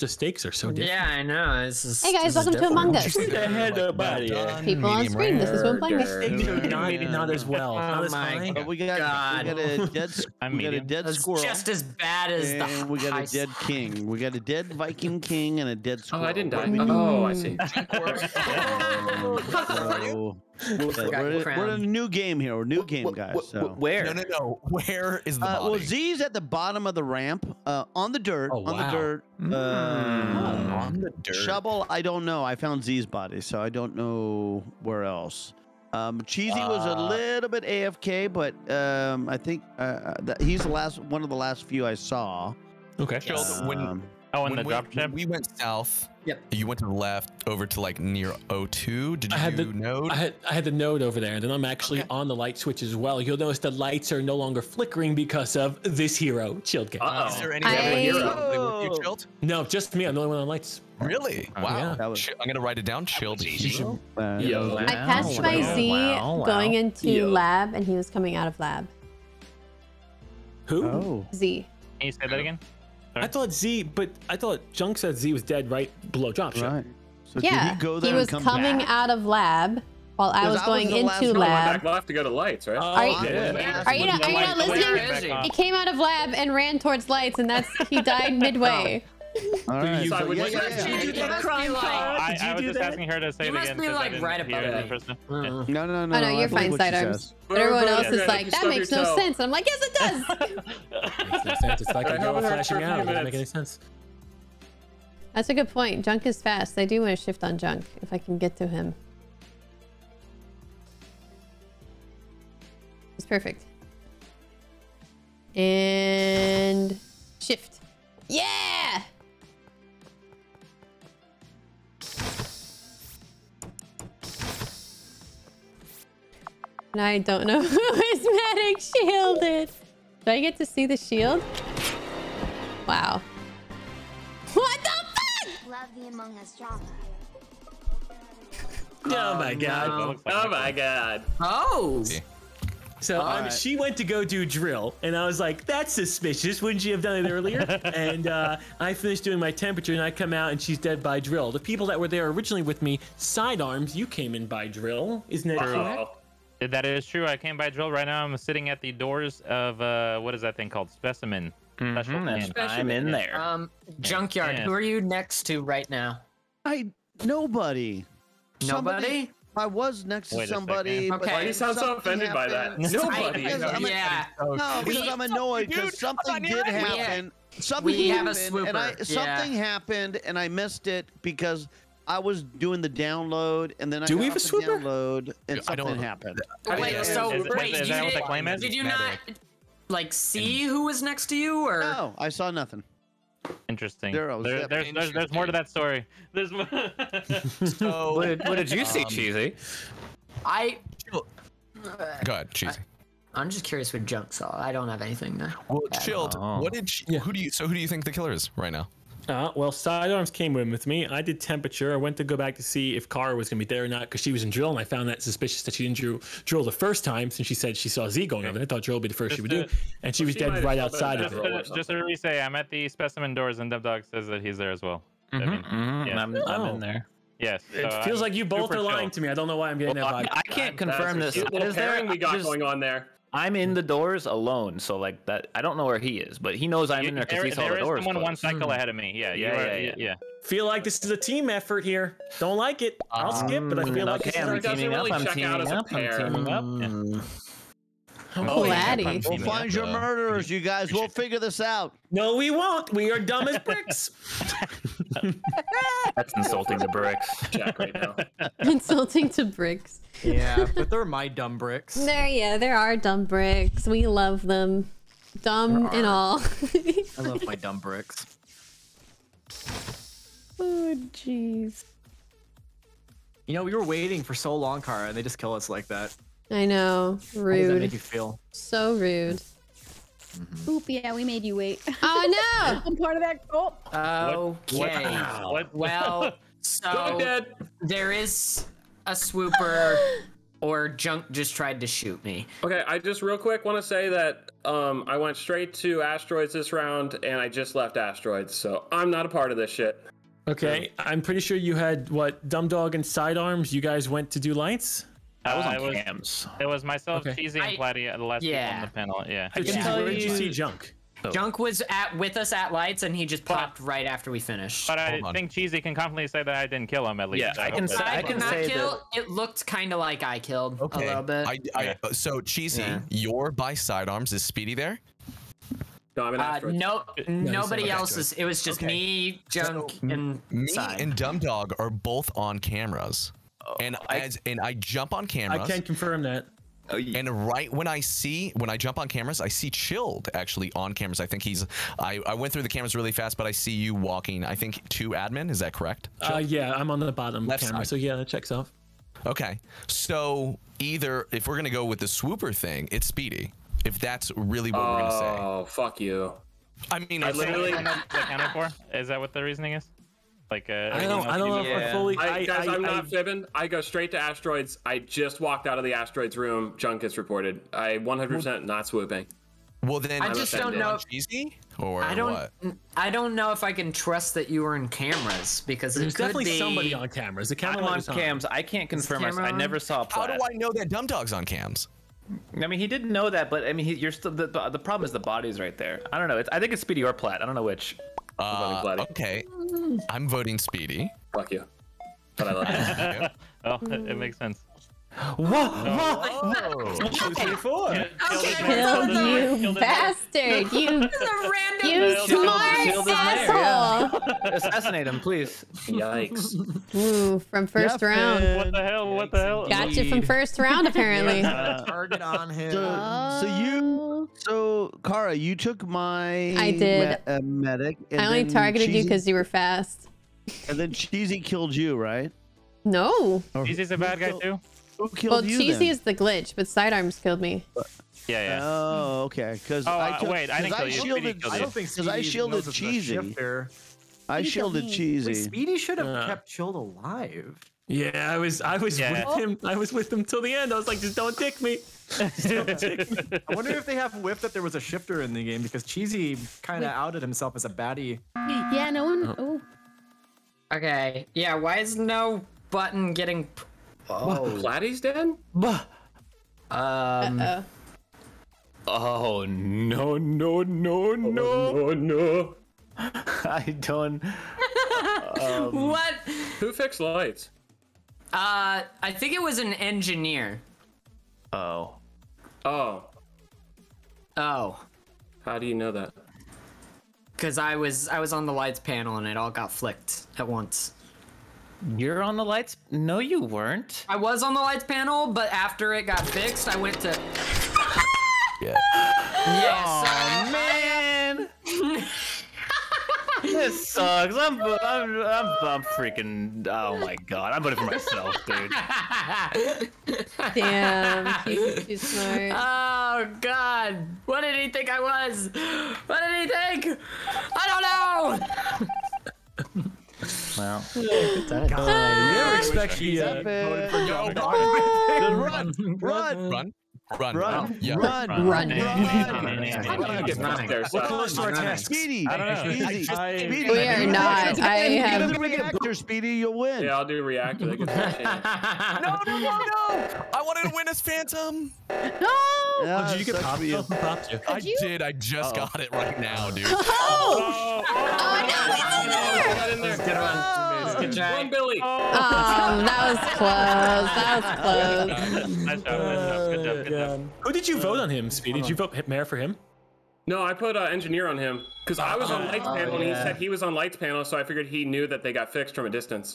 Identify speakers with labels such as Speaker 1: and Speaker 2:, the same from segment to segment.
Speaker 1: The stakes are so different.
Speaker 2: Yeah, I know.
Speaker 3: Hey guys, welcome to Among Us. People on screen. This is what I'm playing.
Speaker 1: Stakes are not as well. Not as high.
Speaker 4: But we got a dead squirrel.
Speaker 2: Just as bad as
Speaker 4: and we got a dead king. We got a dead Viking king and a dead squirrel.
Speaker 5: Oh, I didn't die. Oh, I see.
Speaker 4: We're in a new game here. We're a new game, guys. So.
Speaker 6: Where? No. Where is the body?
Speaker 4: Well, Z's at the bottom of the ramp, on the dirt.
Speaker 1: Oh,
Speaker 4: on the
Speaker 1: wow.
Speaker 4: dirt.
Speaker 6: On the dirt.
Speaker 4: Shovel, I don't know. I found Z's body, so I don't know where else. Cheesy was a little bit AFK, but I think he's one of the last few I saw.
Speaker 1: Okay.
Speaker 6: When the drop ship? We went south.
Speaker 2: Yep.
Speaker 6: You went to the left over to like near O2. Did you do node?
Speaker 1: I had the node over there, and then I'm actually on the light switch as well. You'll notice the lights are no longer flickering because of this hero, Chilled Game.
Speaker 6: Is there any other hero with you, Chilled?
Speaker 1: No, just me. I'm the only one on lights.
Speaker 6: Really? Wow.
Speaker 1: Yeah.
Speaker 6: I'm gonna write it down. Chilled.
Speaker 3: I passed by Z going into lab, and he was coming out of lab.
Speaker 1: Who?
Speaker 4: Oh.
Speaker 3: Z.
Speaker 7: Can you say that again?
Speaker 1: I thought Junk said Z was dead right below dropship.
Speaker 4: Right. So
Speaker 3: Yeah,
Speaker 4: did he go there
Speaker 3: he was
Speaker 4: and come
Speaker 3: coming
Speaker 4: back?
Speaker 3: out of lab while I was going into lab.
Speaker 5: Back left to go to lights, right?
Speaker 3: Are you not listening? He came out of lab and ran towards lights, and he died midway.
Speaker 4: All right.
Speaker 5: So
Speaker 4: So,
Speaker 5: would
Speaker 4: yeah,
Speaker 5: you
Speaker 4: yeah,
Speaker 5: guys-
Speaker 4: yeah.
Speaker 2: Did you get crime
Speaker 7: I was just asking her to say
Speaker 2: You
Speaker 7: it
Speaker 2: must
Speaker 7: again.
Speaker 2: be,
Speaker 7: 'cause I
Speaker 2: like,
Speaker 7: didn't
Speaker 2: right
Speaker 7: hear
Speaker 2: above
Speaker 7: it
Speaker 2: me.
Speaker 7: in person.
Speaker 4: No, no, no.
Speaker 3: Oh no, you're
Speaker 4: I
Speaker 3: fine,
Speaker 4: believe what she
Speaker 3: Sidearms.
Speaker 4: says.
Speaker 3: But everyone else
Speaker 5: Yeah,
Speaker 3: is like, that
Speaker 5: stub
Speaker 3: makes
Speaker 5: your
Speaker 3: no
Speaker 5: toe.
Speaker 3: sense. And I'm like, yes, it does.
Speaker 1: Makes no sense. It's like a girl flashing out. It doesn't make any sense.
Speaker 3: That's a good point. Junk is fast. I do want to shift on Junk if I can get to him. It's perfect. And shift. Yeah! And I don't know who is Medic shielded. Do I get to see the shield? Wow. What the fuck?
Speaker 8: Love the Among Us drama.
Speaker 1: Oh my god.
Speaker 5: Oh my god.
Speaker 2: Oh.
Speaker 1: So she went to go do drill, and I was like, that's suspicious. Wouldn't she have done it earlier? And I finished doing my temperature, and I come out, and she's dead by drill. The people that were there originally with me, Sidearms, you came in by drill. Isn't that correct?
Speaker 7: That is true. I came by drill. Right now I'm sitting at the doors of, what is that thing called? Specimen.
Speaker 9: I'm in there.
Speaker 2: Junkyard.
Speaker 7: Yeah.
Speaker 2: Who are you next to right now?
Speaker 4: Nobody.
Speaker 2: Nobody?
Speaker 4: I was next to
Speaker 7: Wait a
Speaker 4: somebody.
Speaker 7: second.
Speaker 4: but
Speaker 2: Okay.
Speaker 5: Why do you sound so
Speaker 4: something
Speaker 5: offended by that?
Speaker 4: happened.
Speaker 5: Nobody.
Speaker 2: Yeah.
Speaker 4: No, because I'm annoyed because something did happen. Something
Speaker 2: We have a
Speaker 4: happened, and
Speaker 2: swooper.
Speaker 4: something happened, and I missed it because I was doing the download, and then I
Speaker 1: Do we
Speaker 4: got
Speaker 1: have a
Speaker 4: off the
Speaker 1: swooper?
Speaker 4: download, and
Speaker 6: I don't
Speaker 4: something
Speaker 6: know.
Speaker 4: happened.
Speaker 2: Wait, so
Speaker 7: Is
Speaker 2: wait,
Speaker 7: that what the claim is?
Speaker 2: did you not like see who was next to you, or?
Speaker 4: No, I saw nothing.
Speaker 7: Interesting.
Speaker 4: Zeros, yeah.
Speaker 7: There's more to that story. There's more.
Speaker 6: So,
Speaker 9: What did you see, Cheesy?
Speaker 6: go ahead, Cheesy.
Speaker 2: I'm just curious what Junk saw. I don't have anything there.
Speaker 6: Well, Chilled.
Speaker 9: Oh.
Speaker 6: What did who do you think the killer is right now?
Speaker 1: Well, Sidearms came in with me. I did temperature. I went to go back to see if Kara was going to be there or not because she was in drill, and I found that suspicious that she didn't drill the first time since she said she saw Z going over. I thought drill would be the first she would do, and she was dead right outside of it.
Speaker 7: Just to re-say, I'm at the specimen doors, and DevDog says that he's there as well. I mean, yeah.
Speaker 9: I'm in there.
Speaker 7: Yes.
Speaker 1: It
Speaker 7: so
Speaker 1: feels
Speaker 7: I'm
Speaker 1: like you both
Speaker 7: super
Speaker 1: are lying
Speaker 7: chill.
Speaker 1: to me. I don't know why I'm getting that vibe.
Speaker 9: I can't confirm this.
Speaker 5: Little
Speaker 9: Is there?
Speaker 5: pairing we got going on there.
Speaker 9: I'm in the doors alone, so like that. I don't know where he is, but he knows I'm in there because he saw the
Speaker 7: There is
Speaker 9: doors.
Speaker 7: someone one
Speaker 9: closed.
Speaker 7: cycle ahead of me. Yeah.
Speaker 9: Yeah.
Speaker 1: Feel like this is a team effort here. Don't like it. I'll skip, but I feel like
Speaker 9: Okay,
Speaker 1: this
Speaker 9: I'm
Speaker 1: is
Speaker 5: doesn't
Speaker 9: teaming up.
Speaker 5: really
Speaker 9: I'm
Speaker 5: check out
Speaker 9: teaming
Speaker 5: as a
Speaker 9: up. I'm
Speaker 5: pair.
Speaker 9: teaming up. Yeah.
Speaker 3: Oh, laddie.
Speaker 4: We'll find your murderers, you guys. We'll figure this out.
Speaker 1: No, we won't. We are dumb as bricks.
Speaker 9: That's insulting to bricks.
Speaker 5: Jack right now.
Speaker 3: Insulting to bricks.
Speaker 10: Yeah, but they're my dumb bricks.
Speaker 3: There are dumb bricks. We love them. Dumb and all.
Speaker 10: I love my dumb bricks.
Speaker 3: Oh, jeez.
Speaker 10: You know, we were waiting for so long, Kara, and they just kill us like that.
Speaker 3: I know.
Speaker 10: How does that
Speaker 3: Rude.
Speaker 10: make you feel?
Speaker 3: So rude.
Speaker 11: Oop, yeah, we made you wait.
Speaker 3: Oh, no.
Speaker 11: I'm part of that cult.
Speaker 2: Okay.
Speaker 7: What?
Speaker 2: Well,
Speaker 5: Go
Speaker 2: so
Speaker 5: dead.
Speaker 2: there is a swooper or Junk just tried to shoot me.
Speaker 5: Okay, I just real quick want to say that I went straight to asteroids this round, and I just left asteroids, so I'm not a part of this shit.
Speaker 1: Okay, I'm pretty sure you had what Dumb Dog and Sidearms. You guys went to do lights.
Speaker 9: I was on
Speaker 7: it was-
Speaker 9: cams.
Speaker 7: It was myself,
Speaker 1: Okay.
Speaker 7: Cheesy, and Platty, the last people on the panel. Yeah.
Speaker 1: Hey, Cheesy, where did you see Junk?
Speaker 2: Junk was with us at lights, and he just popped right after we finished.
Speaker 7: But I
Speaker 6: Hold on.
Speaker 7: think Cheesy can confidently say that I didn't kill him at least.
Speaker 9: Yeah, I can say-
Speaker 2: I
Speaker 9: can
Speaker 2: did not
Speaker 9: say
Speaker 2: kill. It looked kind of like I killed a little bit.
Speaker 6: So Cheesy,
Speaker 2: Yeah.
Speaker 6: you're by Sidearms. Is Speedy there?
Speaker 5: No, I'm in asteroids.
Speaker 2: No, nobody
Speaker 1: okay,
Speaker 2: else is. It was just me, Junk, and
Speaker 6: Me
Speaker 2: Side.
Speaker 6: and Dumb Dog are both on cameras, and I jump on
Speaker 1: I
Speaker 6: cameras.
Speaker 1: can't confirm that.
Speaker 6: And right when I jump on cameras, I see Chilled actually on cameras. I think I went through the cameras really fast, but I see you walking, I think, to admin. Is that correct?
Speaker 1: Yeah, I'm on the bottom
Speaker 6: Left
Speaker 1: camera,
Speaker 6: side.
Speaker 1: so yeah, that checks off.
Speaker 6: Okay. So either, if we're going to go with the swooper thing, it's Speedy. If that's really what we're going to say.
Speaker 5: Oh, fuck you.
Speaker 6: I mean,
Speaker 5: I literally...
Speaker 7: accounted for? Is that what the reasoning is? Like,
Speaker 1: I don't know if I fully.
Speaker 5: Guys, I'm not fibbing. I go straight to asteroids. I just walked out of the asteroids room. Junk gets reported. I 100% not swooping.
Speaker 6: Well, then
Speaker 2: I just don't know.
Speaker 6: Cheesy or
Speaker 2: I don't.
Speaker 6: what?
Speaker 2: I don't know if I can trust that you were in cameras because
Speaker 1: There's
Speaker 2: it could
Speaker 1: definitely
Speaker 2: be
Speaker 1: somebody on cameras. The camera
Speaker 9: I'm on
Speaker 1: was on.
Speaker 9: cams. I can't confirm.
Speaker 2: camera
Speaker 9: I
Speaker 2: on?
Speaker 9: never saw
Speaker 6: How
Speaker 9: Platt.
Speaker 6: do I know that Dumb Dog's on cams?
Speaker 9: I mean, he didn't know that, but I mean, you're still the problem is the body's right there. I don't know. I think it's Speedy or Platt. I don't know which.
Speaker 6: Okay, I'm voting Speedy.
Speaker 5: Fuck you. But I love you.
Speaker 7: Oh, it makes sense.
Speaker 3: Killed you bastard! You smart asshole!
Speaker 9: Assassinate him, please.
Speaker 5: Yikes.
Speaker 3: Ooh, from first round.
Speaker 7: What the hell? What the hell?
Speaker 3: Got you from first round, apparently.
Speaker 10: Target on him.
Speaker 4: So Kara, you took my
Speaker 3: I did.
Speaker 4: medic. And
Speaker 3: I only
Speaker 4: then
Speaker 3: targeted you
Speaker 4: Cheesy-
Speaker 3: because you were fast.
Speaker 4: And then Cheesy killed you, right?
Speaker 3: No.
Speaker 4: Or
Speaker 7: Cheesy's a bad guy too.
Speaker 4: Who killed
Speaker 3: Well,
Speaker 4: you
Speaker 3: Cheesy
Speaker 4: then?
Speaker 3: is the glitch, but Sidearms killed me.
Speaker 7: Yeah, yeah.
Speaker 4: Oh, okay. Because
Speaker 7: wait, I didn't kill you. Speedy
Speaker 4: shielded.
Speaker 7: killed
Speaker 10: I
Speaker 7: you.
Speaker 10: don't think
Speaker 4: Because I
Speaker 10: Speedy
Speaker 4: shielded
Speaker 10: knows it's a
Speaker 4: Cheesy.
Speaker 10: shifter.
Speaker 4: I shielded
Speaker 10: Wait,
Speaker 4: Cheesy.
Speaker 10: Speedy should have kept Chilled alive.
Speaker 1: Yeah, I was
Speaker 7: Yeah.
Speaker 1: with him. I was with him till the end. I was like, just don't tick me.
Speaker 10: I wonder if they have whiffed that there was a shifter in the game because Cheesy kind of outed himself as a baddie.
Speaker 11: Yeah, no one. Oh.
Speaker 2: Okay. Yeah. Why is no button getting?
Speaker 5: Oh, Platty's dead?
Speaker 3: Uh-oh.
Speaker 9: Oh no no no no!
Speaker 5: no.
Speaker 9: I don't.
Speaker 2: What?
Speaker 5: Who fixed lights?
Speaker 2: I think it was an engineer.
Speaker 9: Oh.
Speaker 5: Oh.
Speaker 2: Oh.
Speaker 5: How do you know that?
Speaker 2: Because I was on the lights panel and it all got flicked at once.
Speaker 9: You're on the lights? No, you weren't.
Speaker 2: I was on the lights panel, but after it got fixed, I went to.
Speaker 6: Yeah.
Speaker 2: Yes.
Speaker 9: Oh man. This sucks. I'm freaking. Oh my god. I'm voting for myself, dude.
Speaker 3: Damn, he's too smart.
Speaker 2: Oh God! What did he think I was? What did he think? I don't know.
Speaker 9: Well.
Speaker 1: Never expect the.
Speaker 4: Run!
Speaker 6: Run.
Speaker 4: Run!
Speaker 6: Yeah.
Speaker 4: Run!
Speaker 3: Run.
Speaker 5: I'm get back there.
Speaker 1: We're close to our task.
Speaker 4: Speedy!
Speaker 7: I don't know.
Speaker 4: Speedy! Speedy!
Speaker 3: We are not. I
Speaker 4: Give
Speaker 3: have.
Speaker 4: the reactor, Speedy, you'll win.
Speaker 5: Yeah, I'll do reactor. They get that chance.
Speaker 6: No! I wanted to win as Phantom.
Speaker 4: Yeah,
Speaker 1: Did you get
Speaker 4: sucks
Speaker 1: popped?
Speaker 4: for you.
Speaker 1: Who popped you?
Speaker 6: I did. I just got it right now, dude.
Speaker 3: Oh!
Speaker 5: Got in there.
Speaker 2: Good one. Good job.
Speaker 5: Run, Billy.
Speaker 3: That was close. That was close.
Speaker 7: Nice job. Good job. Good job.
Speaker 1: Who did you vote on him, Speedy? Did you vote Mayor for him?
Speaker 5: No, I put engineer on him because I was on lights panel and he said he was on lights panel, so I figured he knew that they got fixed from a distance.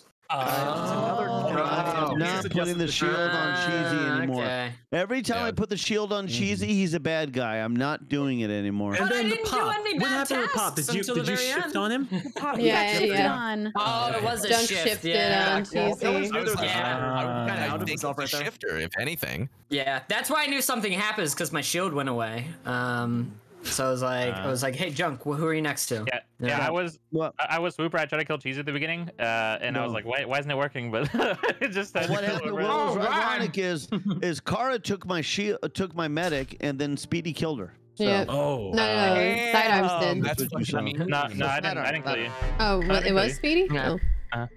Speaker 4: I'm not putting the shield on Cheesy anymore.
Speaker 2: Okay.
Speaker 4: Every time I put the shield on Cheesy, he's a bad guy. I'm not doing it anymore.
Speaker 1: And
Speaker 2: But I
Speaker 1: then the
Speaker 2: didn't do
Speaker 1: pop.
Speaker 2: any
Speaker 1: What
Speaker 2: bad
Speaker 1: happened with pop?
Speaker 2: tasks
Speaker 1: Did you
Speaker 2: until the very
Speaker 1: shift
Speaker 2: end.
Speaker 1: on him?
Speaker 3: Yeah.
Speaker 11: On.
Speaker 2: Oh, it was a
Speaker 3: Junk
Speaker 2: shift.
Speaker 3: shifted
Speaker 2: Yeah.
Speaker 3: on Cheesy.
Speaker 2: Yeah.
Speaker 10: Kinda
Speaker 6: I
Speaker 10: outed
Speaker 6: think
Speaker 10: himself
Speaker 6: it's a
Speaker 10: right there.
Speaker 6: shifter, if anything.
Speaker 2: Yeah. That's why I knew something happens because my shield went away. So I was like, hey, Junk, who are you next to?
Speaker 7: Yeah, I was
Speaker 4: What?
Speaker 7: Swooper. I tried to kill Cheesy at the beginning, and I was like, why isn't it working? But it just
Speaker 4: What happened? What was ironic is Kara took my shield, took my medic, and then Speedy killed her. So.
Speaker 3: Yeah.
Speaker 1: Oh.
Speaker 3: No, Sidearms did.
Speaker 6: That's what you said.
Speaker 7: No, I didn't kill you.
Speaker 3: Oh, it was Speedy?
Speaker 2: Yeah.
Speaker 3: Oh.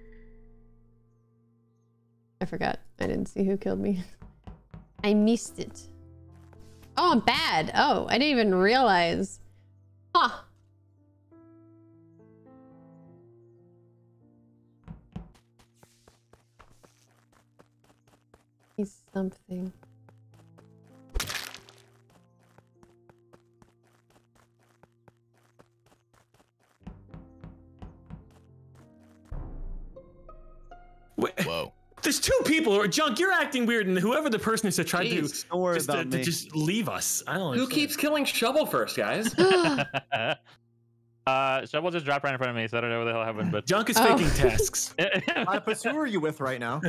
Speaker 3: I forgot. I didn't see who killed me. I missed it. Oh, I'm bad. Oh, I didn't even realize. Huh. He's something.
Speaker 6: Whoa.
Speaker 1: There's two people, or Junk, you're acting weird, and whoever the person is that tried
Speaker 5: Jeez,
Speaker 4: don't worry
Speaker 1: to
Speaker 4: about me.
Speaker 1: just leave us. I don't know.
Speaker 5: Who keeps killing Shovel first, guys?
Speaker 7: Shovel just dropped right in front of me, so I don't know what the hell happened. But
Speaker 1: Junk is faking tasks.
Speaker 10: Platypus, who are you with right now?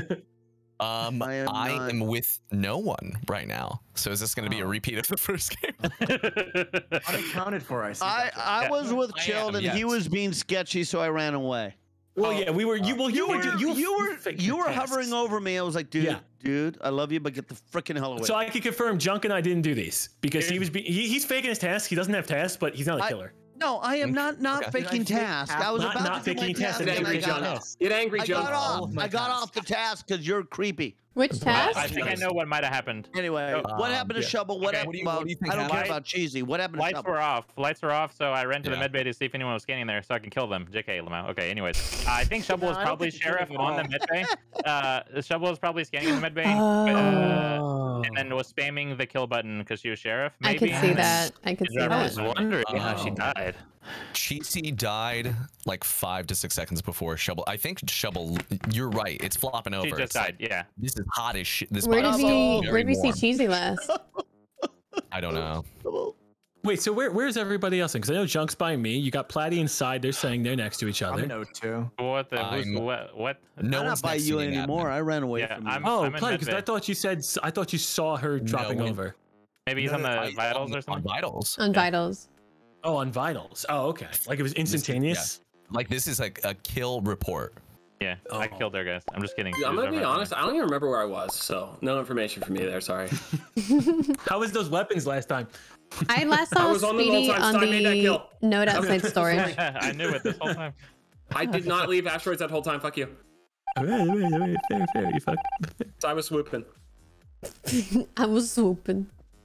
Speaker 6: I am with no one right now. So is this going to be a repeat of the first game?
Speaker 10: Unaccounted for, I see.
Speaker 4: I was with
Speaker 6: I
Speaker 4: Chilled,
Speaker 6: am,
Speaker 4: and he
Speaker 6: yes.
Speaker 4: was being sketchy, so I ran away.
Speaker 1: Well, yeah, we were. You were
Speaker 4: hovering over me. I was like, dude, I love you, but get the freaking hell away.
Speaker 1: So I can confirm, Junk and I didn't do these because he's faking his tasks. He doesn't have tasks, but he's not a killer.
Speaker 4: No, I am not faking task. I was
Speaker 1: not
Speaker 4: about to do my
Speaker 1: faking
Speaker 4: task.
Speaker 1: task.
Speaker 4: and
Speaker 5: Get
Speaker 4: then
Speaker 5: angry,
Speaker 4: I got
Speaker 5: Junk.
Speaker 4: off.
Speaker 5: Get angry, Junk.
Speaker 4: I got off the task because you're creepy.
Speaker 3: Which task?
Speaker 7: I think I know what might have happened.
Speaker 4: Anyway, what happened to Shovel? What
Speaker 6: okay,
Speaker 4: happened?
Speaker 6: what do you think
Speaker 4: I don't care
Speaker 6: happened?
Speaker 4: about Cheesy. What happened to
Speaker 7: Lights
Speaker 4: Shovel?
Speaker 7: were off. Lights were off, so I ran to the medbay to see if anyone was scanning there, so I can kill them. JK, Lamau. Okay. Anyways, I think Shovel was probably sheriff on the medbay. Shovel was probably scanning the medbay, and then was spamming the kill button because she was sheriff. Maybe.
Speaker 3: I could see that. I could see
Speaker 9: I was
Speaker 3: that.
Speaker 9: wondering how she died.
Speaker 6: Cheesy died like 5 to 6 seconds before Shovel. I think Shovel. You're right. It's flopping over.
Speaker 7: She just
Speaker 6: It's
Speaker 7: died.
Speaker 6: like,
Speaker 7: Yeah.
Speaker 6: this is hot as shit. This
Speaker 3: Where did
Speaker 6: body's
Speaker 3: we
Speaker 6: very
Speaker 3: see
Speaker 6: warm.
Speaker 3: Cheesy last?
Speaker 6: I don't know.
Speaker 1: Wait, so where's everybody else? Because I know Junk's by me. You got Platty inside. They're saying they're next to each
Speaker 10: I'm
Speaker 1: other.
Speaker 10: in O2.
Speaker 7: What the?
Speaker 6: I'm-
Speaker 7: What?
Speaker 6: No
Speaker 4: I'm
Speaker 6: one's
Speaker 4: not by
Speaker 6: next to
Speaker 4: you
Speaker 6: me in
Speaker 4: anymore.
Speaker 6: admin.
Speaker 4: I ran away
Speaker 7: Yeah,
Speaker 4: from you.
Speaker 7: I'm
Speaker 1: Oh,
Speaker 7: in
Speaker 1: Platty, because
Speaker 7: medbay.
Speaker 1: I thought you saw her dropping
Speaker 6: we-
Speaker 1: over.
Speaker 7: Maybe he's on the
Speaker 6: I-
Speaker 7: vitals or
Speaker 6: on
Speaker 7: something.
Speaker 6: Vitals.
Speaker 3: On Vitals.
Speaker 1: Oh, on vitals. Oh, okay. Like it was instantaneous.
Speaker 6: Like this is like a kill report.
Speaker 7: Yeah, I killed their guys. I'm just kidding.
Speaker 5: I'm gonna be honest. I don't even remember where I was, so no information for me there. Sorry.
Speaker 1: How was those weapons last time?
Speaker 3: I last saw
Speaker 5: was on them the whole
Speaker 3: Speedy
Speaker 5: time,
Speaker 3: on
Speaker 5: so I made that
Speaker 3: the
Speaker 5: kill.
Speaker 3: note outside storage.
Speaker 7: I knew it this whole time.
Speaker 5: I did not leave asteroids that whole time. Fuck you.
Speaker 1: Wait, fair. You fuck.
Speaker 5: So I was swooping.
Speaker 3: I was swooping.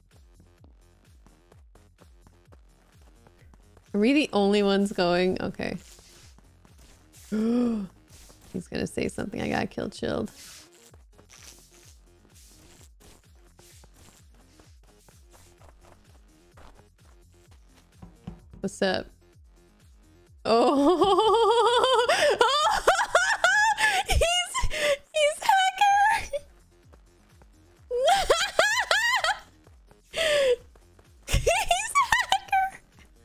Speaker 3: Are we the only ones going? Okay. He's gonna say something. I got killed, Chilled. What's up? Oh, he's hacker. He's hacker.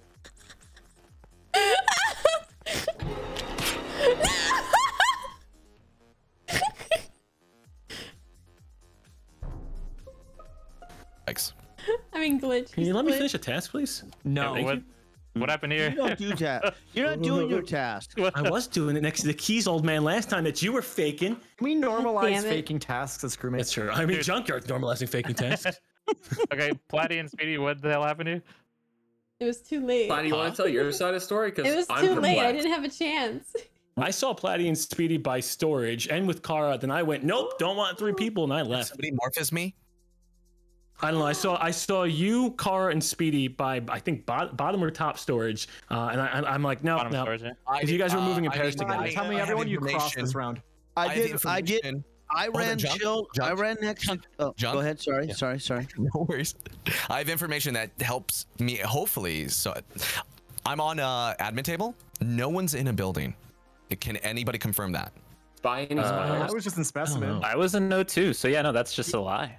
Speaker 6: Thanks.
Speaker 3: I'm in glitch.
Speaker 1: Can you let me finish a task, please?
Speaker 10: No.
Speaker 1: Thank
Speaker 7: What?
Speaker 1: you.
Speaker 7: What happened here?
Speaker 4: You don't do that. You're not doing your task.
Speaker 1: I was doing it next to the keys, old man, last time that you were faking.
Speaker 10: Can we normalize
Speaker 3: Damn it.
Speaker 10: faking tasks as crewmates?
Speaker 1: That's true. I mean, Junkyard's normalizing faking tasks.
Speaker 7: Okay, Platty and Speedy, what the hell happened here?
Speaker 3: It was too late.
Speaker 5: Fine, you want to tell your side of the story? Because
Speaker 3: It was
Speaker 5: I'm
Speaker 3: too late. I
Speaker 5: perplexed.
Speaker 3: didn't have a chance.
Speaker 1: I saw Platty and Speedy by storage and with Kara. Then I went, nope, don't want 3 people, and I left.
Speaker 6: Somebody morphs me.
Speaker 1: I don't know. I saw you, Kara, and Speedy by I think bottom or top storage, and I'm like, no,
Speaker 7: Bottom
Speaker 1: no.
Speaker 7: storage, yeah.
Speaker 1: Because you guys were moving in pairs
Speaker 6: I mean,
Speaker 1: together.
Speaker 10: Tell me,
Speaker 6: I have
Speaker 10: everyone, you crossed
Speaker 6: information.
Speaker 10: this round.
Speaker 4: I did. I
Speaker 6: on,
Speaker 4: ran
Speaker 6: Junk,
Speaker 4: Chilled. I
Speaker 6: Junk,
Speaker 4: ran next. Oh,
Speaker 6: Junk.
Speaker 4: go ahead. Sorry.
Speaker 6: No worries. I have information that helps me. Hopefully, so I'm on admin table. No one's in a building. Can anybody confirm that?
Speaker 5: Spy any
Speaker 10: I
Speaker 5: spies?
Speaker 10: was just in specimen.
Speaker 1: know.
Speaker 9: I was in no 2, so yeah, no, that's just a lie.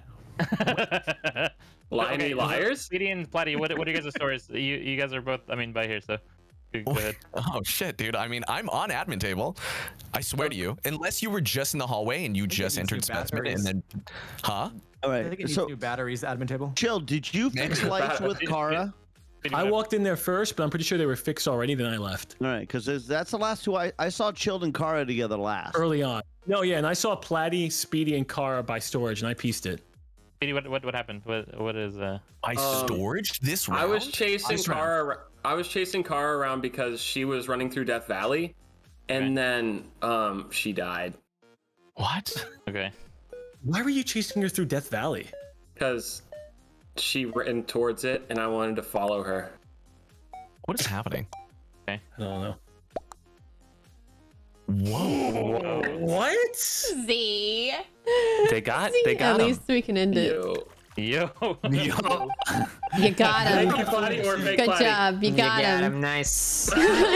Speaker 5: Lie any liars?
Speaker 7: Speedy and Platty, what are you guys' stories? You guys are both, I mean, by here, so go ahead.
Speaker 6: Oh shit, dude. I mean, I'm on admin table. I swear to you. Unless you were just in the hallway and you just
Speaker 10: it needs
Speaker 6: entered
Speaker 10: new
Speaker 6: specimen
Speaker 10: batteries.
Speaker 6: and then, huh?
Speaker 4: All
Speaker 10: I think it
Speaker 4: right.
Speaker 10: needs
Speaker 4: So,
Speaker 10: new batteries, admin table.
Speaker 4: Chill. Did you fix lights with Kara?
Speaker 1: I walked in there first, but I'm pretty sure they were fixed already. Then I left.
Speaker 4: All right, because that's the last two I saw. Chilled and Kara together last.
Speaker 1: Early on. No, yeah, and I saw Platty, Speedy, and Kara by storage, and I pieced it.
Speaker 7: Speedy, what happened? What is
Speaker 6: By storage this round?
Speaker 5: I was chasing Kara. I was chasing Kara around because she was running through Death Valley, and then she died.
Speaker 6: What?
Speaker 7: Okay.
Speaker 1: Why were you chasing her through Death Valley?
Speaker 5: Because she ran towards it, and I wanted to follow her.
Speaker 6: What is happening?
Speaker 7: Okay.
Speaker 1: I don't know.
Speaker 6: Whoa.
Speaker 1: What?
Speaker 3: Z.
Speaker 9: They got
Speaker 3: At
Speaker 9: him.
Speaker 3: least we can end it.
Speaker 7: Yo.
Speaker 3: You got him.
Speaker 5: Fake Platty or fake
Speaker 3: Good
Speaker 5: Platty?
Speaker 3: job. You got him.
Speaker 2: Nice.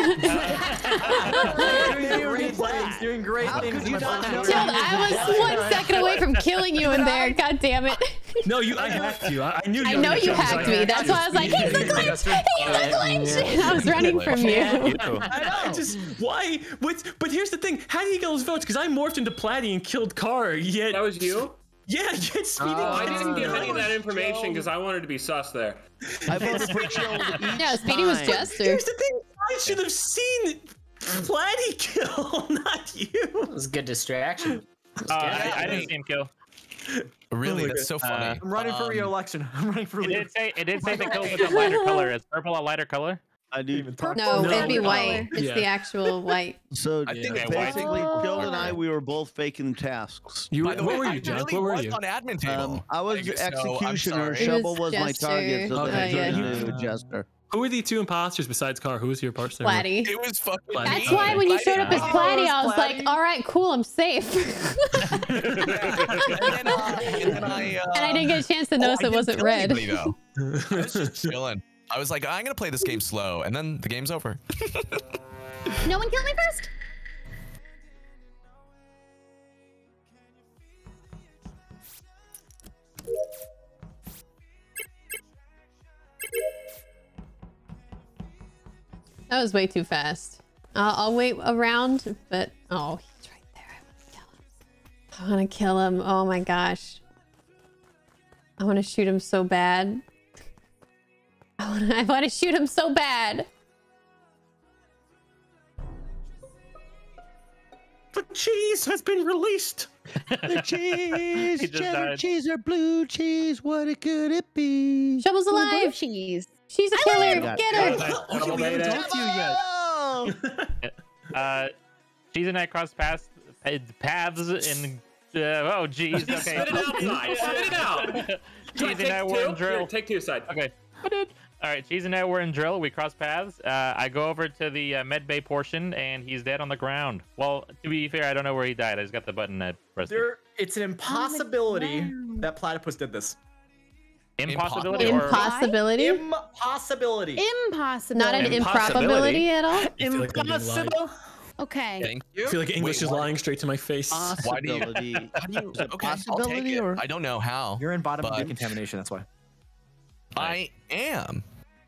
Speaker 10: Doing great things.
Speaker 3: Jill, I was 1 second away from killing you in there. God damn it.
Speaker 1: No, I hacked you. I knew you.
Speaker 3: I
Speaker 1: were
Speaker 3: know
Speaker 1: gonna
Speaker 3: you
Speaker 1: kill me, so
Speaker 3: hacked me. That's why I was like, he's the glitch. He's the glitch. I was running from you.
Speaker 1: I just why? But here's the thing: how did he get those votes? Because I morphed into Platty and killed Kara. Yet
Speaker 5: That was you?
Speaker 1: yeah, yet Speedy.
Speaker 5: I didn't give any of that information because I wanted to be sus there.
Speaker 4: I voted for Chilled each
Speaker 3: No, Speedy was
Speaker 4: time.
Speaker 3: Jester.
Speaker 1: Here's the thing: I should have seen Platty kill, not you.
Speaker 2: That was a good distraction.
Speaker 7: I didn't see him kill.
Speaker 6: Really? That's so funny.
Speaker 10: I'm running for re-election. I'm running for
Speaker 7: It
Speaker 10: re-election.
Speaker 7: did say the kill with a lighter color. Is purple a lighter color?
Speaker 4: I do.
Speaker 3: No, it'd be
Speaker 1: no.
Speaker 3: white. It's
Speaker 1: Yeah.
Speaker 3: the actual white.
Speaker 4: So
Speaker 6: I think
Speaker 7: Okay,
Speaker 4: basically,
Speaker 11: white.
Speaker 4: Chilled and I, we were both faking tasks.
Speaker 1: You,
Speaker 6: By the
Speaker 1: where
Speaker 6: way,
Speaker 1: were you,
Speaker 6: I
Speaker 1: John?
Speaker 6: really
Speaker 1: Where were
Speaker 6: was
Speaker 1: you?
Speaker 6: on admin table.
Speaker 4: I was
Speaker 6: So, I'm
Speaker 4: executioner.
Speaker 6: sorry.
Speaker 4: Shovel
Speaker 3: It
Speaker 4: was
Speaker 3: was
Speaker 4: my target. So
Speaker 3: Jester.
Speaker 4: then
Speaker 1: Okay,
Speaker 4: I turned
Speaker 3: yeah.
Speaker 4: into a Jester.
Speaker 1: Who were the two imposters besides Kara? Who was your partner?
Speaker 3: Platty.
Speaker 6: It was fucking
Speaker 3: That's
Speaker 6: me.
Speaker 3: why when you showed up as
Speaker 10: Oh,
Speaker 3: Platty,
Speaker 10: it
Speaker 3: I
Speaker 10: was
Speaker 3: was like,
Speaker 10: Platty?
Speaker 3: all right, cool, I'm safe.
Speaker 6: and then I
Speaker 3: And I didn't get a chance to notice
Speaker 6: I
Speaker 3: it
Speaker 6: didn't
Speaker 3: wasn't
Speaker 6: kill
Speaker 3: red.
Speaker 6: anybody, though. I was just chilling. I was like, I'm gonna play this game slow, and then the game's over.
Speaker 11: No one killed me first.
Speaker 3: That was way too fast. I'll wait around, but oh, he's right there. I want to kill him. Oh my gosh. I want to shoot him so bad. I want to shoot him so bad.
Speaker 1: The cheese has been released.
Speaker 4: The cheese,
Speaker 7: He just
Speaker 4: cheddar
Speaker 7: died.
Speaker 4: cheese or blue cheese, what could it be?
Speaker 3: Shovel's
Speaker 11: Blue
Speaker 3: alive.
Speaker 11: cheese.
Speaker 3: She's a killer.
Speaker 4: got
Speaker 3: Get her.
Speaker 1: Oh, we haven't talked to you yet.
Speaker 4: Oh!
Speaker 7: Cheese and I crossed paths in. Oh, geez. Okay.
Speaker 5: Spit it outside. Spit it out.
Speaker 7: Cheese and I were in drill.
Speaker 5: Here, take two side.
Speaker 7: Okay. All right, Cheese and I were in drill. We crossed paths. I go over to the med bay portion, and he's dead on the ground. Well, to be fair, I don't know where he died. I just got the button that pressed.
Speaker 10: It's an impossibility that Platypus did this.
Speaker 7: Impossibility or
Speaker 3: Impossibility.
Speaker 10: Impossibility.
Speaker 11: Impossible.
Speaker 3: Not an
Speaker 9: Impossibility.
Speaker 3: improbability at all.
Speaker 1: I feel like I'm being lied.
Speaker 10: Impossible.
Speaker 11: Okay.
Speaker 6: Thank you.
Speaker 1: I feel like English is lying straight to my face.
Speaker 6: Why do you?
Speaker 4: Possibility.
Speaker 6: How do you?
Speaker 4: Is it
Speaker 6: Okay, I'll take
Speaker 4: possibility
Speaker 6: it.
Speaker 4: or-
Speaker 6: I don't know how.
Speaker 10: You're in bottom
Speaker 6: But-
Speaker 10: decontamination. That's why.
Speaker 6: I am.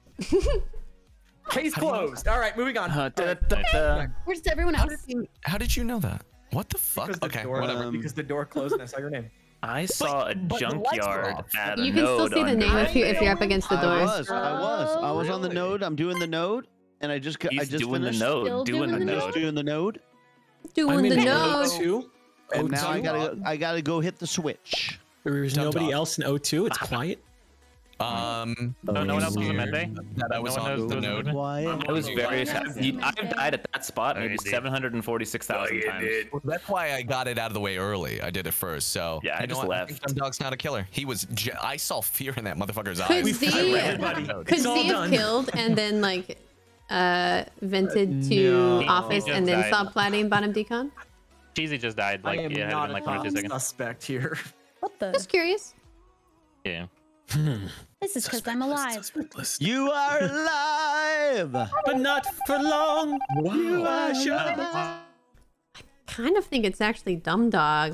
Speaker 10: Case closed. All right, moving on.
Speaker 11: Where's everyone else?
Speaker 6: How did you know that? What the fuck?
Speaker 10: Because the
Speaker 6: Okay,
Speaker 10: door,
Speaker 6: whatever.
Speaker 10: because the door closed and I saw your name.
Speaker 9: I saw a
Speaker 6: but the lights were
Speaker 9: junkyard
Speaker 6: off.
Speaker 9: at a
Speaker 3: You can still
Speaker 9: node
Speaker 3: see the
Speaker 9: under
Speaker 3: name
Speaker 9: it.
Speaker 3: if you're up against the
Speaker 4: I
Speaker 3: doors.
Speaker 4: was on the
Speaker 10: Really?
Speaker 4: node. I'm doing the node, and I just
Speaker 9: He's doing
Speaker 4: finished.
Speaker 9: the node.
Speaker 11: Still
Speaker 9: Doing the
Speaker 11: doing the
Speaker 4: Just
Speaker 9: node.
Speaker 4: doing the node,
Speaker 3: Doing
Speaker 1: I'm
Speaker 3: the
Speaker 1: in
Speaker 3: node.
Speaker 1: O2.
Speaker 4: and now
Speaker 1: O2.
Speaker 4: I gotta go hit the switch.
Speaker 1: There's
Speaker 6: Dumb
Speaker 1: nobody
Speaker 6: dog.
Speaker 1: else in O2. It's quiet.
Speaker 7: No one else was in med bay.
Speaker 6: That I
Speaker 7: No
Speaker 6: was
Speaker 7: one knows
Speaker 6: on the
Speaker 7: who's in
Speaker 6: node.
Speaker 7: med bay?
Speaker 4: Quiet.
Speaker 9: It was very sad. I've died at that spot maybe
Speaker 7: you did.
Speaker 9: 746,000 times.
Speaker 6: That's why I got it out of the way early. I did it first. So
Speaker 9: Yeah, I
Speaker 6: you know
Speaker 9: just
Speaker 6: what?
Speaker 9: left.
Speaker 6: I think Dumb Dog's not a killer. He was. I saw fear in that motherfucker's
Speaker 3: Could
Speaker 6: eyes.
Speaker 3: Z
Speaker 1: everybody.
Speaker 3: could
Speaker 1: It's all
Speaker 3: Z have
Speaker 1: done.
Speaker 3: killed and then like vented to
Speaker 10: No.
Speaker 3: office
Speaker 7: He
Speaker 3: and
Speaker 7: just
Speaker 3: then
Speaker 7: died.
Speaker 3: saw Platty and bottom decon?
Speaker 7: Cheesy just died.
Speaker 10: I
Speaker 7: Like,
Speaker 10: am
Speaker 7: yeah, had
Speaker 10: not
Speaker 7: been
Speaker 10: a
Speaker 7: like
Speaker 10: top
Speaker 7: 22 seconds.
Speaker 10: suspect here.
Speaker 11: What the?
Speaker 3: Just curious.
Speaker 7: Yeah.
Speaker 11: This is because I'm alive.
Speaker 4: You are alive.
Speaker 1: But not for long.
Speaker 4: You are alive.
Speaker 3: I kind of think it's actually Dumb Dog.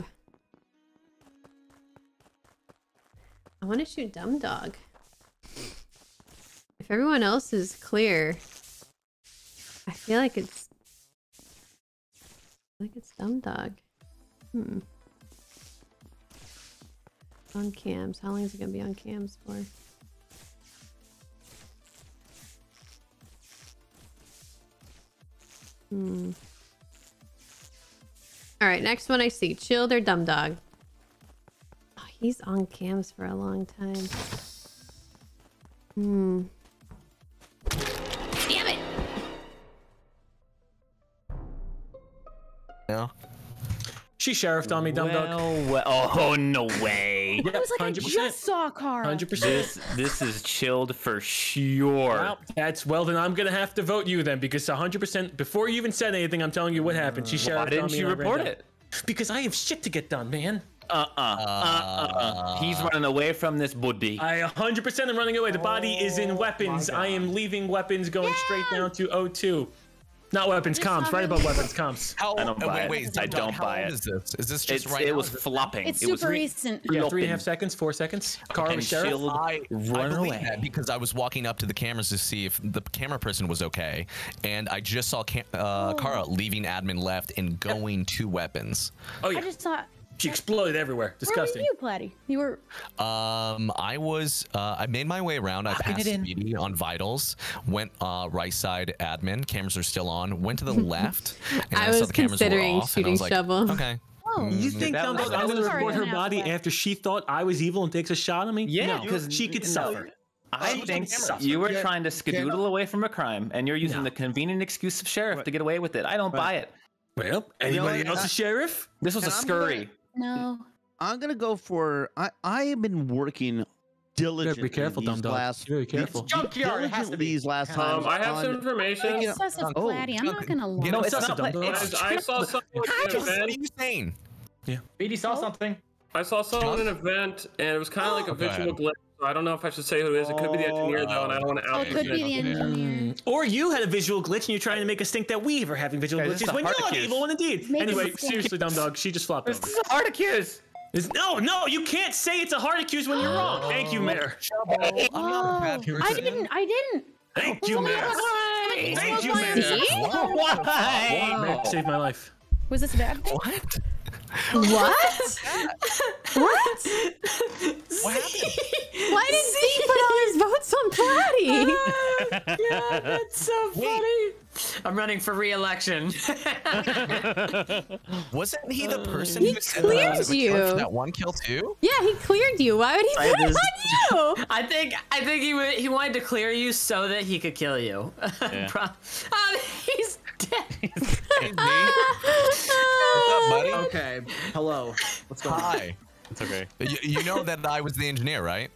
Speaker 3: I want to shoot Dumb Dog. If everyone else is clear, I feel like it's Dumb Dog. On cams. How long is it gonna be on cams for? All right, next one I see. Chilled or Dumb Dog? Oh, he's on cams for a long time. Damn it!
Speaker 6: Yeah.
Speaker 1: She sheriffed on me, Dumb Dog.
Speaker 9: Oh, no way.
Speaker 11: I was like,
Speaker 1: 100%.
Speaker 11: I just saw Kara.
Speaker 1: 100%.
Speaker 9: This is chilled for sure.
Speaker 1: Well, then I'm gonna have to vote you then, because 100%. Before you even said anything, I'm telling you what happened. She sheriffed on me.
Speaker 9: Why didn't you
Speaker 1: and I ran
Speaker 9: report
Speaker 1: down.
Speaker 9: it?
Speaker 1: Because I have shit to get done, man.
Speaker 9: He's running away from this buddy.
Speaker 1: I 100% am running away. The body is in weapons. I am leaving weapons, going straight down to O2. Not weapons, comms. Right above weapons, comms.
Speaker 9: I don't buy it. I don't buy it.
Speaker 6: Is this just right
Speaker 9: It
Speaker 6: now?
Speaker 9: was flopping.
Speaker 11: It's
Speaker 9: It was
Speaker 11: super recent.
Speaker 1: Yeah,
Speaker 9: flopping.
Speaker 1: 3.5 seconds, 4 seconds. Car
Speaker 9: Okay,
Speaker 1: was sheriff.
Speaker 9: shield.
Speaker 6: I
Speaker 9: Run
Speaker 6: believe
Speaker 9: away.
Speaker 6: that because I was walking up to the cameras to see if the camera person was okay, and I just saw Kara leaving admin left and going to weapons.
Speaker 1: Oh
Speaker 11: I
Speaker 1: yeah,
Speaker 11: just thought.
Speaker 1: she exploded everywhere. Disgusting.
Speaker 11: Where were you, Platty? You were.
Speaker 6: I was I made my way around. I passed Speedy on vitals, went right side admin. Cameras are still on. Went to the left, and
Speaker 3: I
Speaker 6: I saw
Speaker 3: was
Speaker 6: the cameras were
Speaker 3: considering
Speaker 6: off, and I
Speaker 3: shooting
Speaker 6: was like,
Speaker 3: Shovel.
Speaker 6: okay.
Speaker 11: Oh.
Speaker 1: You think
Speaker 9: That
Speaker 1: Dumb
Speaker 9: was-
Speaker 1: Dog, I'm gonna
Speaker 11: Sorry,
Speaker 1: report her
Speaker 11: an hour
Speaker 1: body
Speaker 11: left.
Speaker 1: after she thought I was evil and takes a shot on me?
Speaker 9: Yeah,
Speaker 1: No,
Speaker 9: because
Speaker 1: she could suffer.
Speaker 9: I think you were trying to skedoodle away from a crime, and you're using the convenient excuse of sheriff to get away with it. I don't buy it.
Speaker 1: Well, anybody else a sheriff?
Speaker 9: This was a
Speaker 4: And I'm
Speaker 9: scurry.
Speaker 11: No.
Speaker 4: I'm gonna go for. I have been working diligently.
Speaker 1: Be careful,
Speaker 4: these
Speaker 1: Dumb Dog.
Speaker 4: last,
Speaker 1: Be very careful.
Speaker 10: Junkyard, it has to be.
Speaker 4: These last times.
Speaker 5: I have
Speaker 4: on-
Speaker 5: some information.
Speaker 11: Excessive Platty. I'm not gonna lie.
Speaker 9: No, it's
Speaker 1: Sus
Speaker 9: not.
Speaker 1: it, Dumb Dog.
Speaker 5: I saw someone in an
Speaker 6: What are
Speaker 5: event.
Speaker 6: you saying?
Speaker 10: BD saw something.
Speaker 5: I saw someone in an event, and it was kind of like a
Speaker 6: Go
Speaker 5: visual
Speaker 6: ahead.
Speaker 5: glitch. So I don't know if I should say who it is. It could be the engineer, though, and I don't want to
Speaker 11: Oh,
Speaker 5: out
Speaker 11: it could be the engineer.
Speaker 1: Or you had a visual glitch and you're trying to make us think that we are having visual
Speaker 9: Guys, this is
Speaker 1: glitches
Speaker 9: a
Speaker 1: when you're
Speaker 9: hard
Speaker 1: not
Speaker 9: accuse.
Speaker 1: evil and indeed.
Speaker 11: Maybe
Speaker 1: Anyway,
Speaker 11: it's a-
Speaker 1: seriously, Dumb Dog, she just flopped
Speaker 9: This
Speaker 1: over.
Speaker 9: is a hard accuse.
Speaker 1: No, you can't say it's a hard accuse when you're wrong. Thank you, Mayor.
Speaker 11: Oh, I didn't.
Speaker 1: Thank you, Mayor. Thank you, Mayor.
Speaker 9: Why?
Speaker 1: Mayor saved my life.
Speaker 11: Was this a bad thing?
Speaker 6: What?
Speaker 3: What? What?
Speaker 6: What happened?
Speaker 3: Why did Z put all his votes on Platty?
Speaker 2: Yeah, that's so funny. I'm running for re-election.
Speaker 6: Wasn't he the person
Speaker 3: He
Speaker 6: who said that I was
Speaker 3: cleared
Speaker 6: a killer for
Speaker 3: you.
Speaker 6: that one kill too?
Speaker 3: Yeah, he cleared you. Why would he put it on you?
Speaker 2: I think he wanted to clear you so that he could kill you. He's dead.
Speaker 6: Hey, me? What's up, buddy?
Speaker 10: Okay. Hello. What's going on?
Speaker 6: Hi.
Speaker 7: It's okay.
Speaker 6: You know that I was the engineer, right?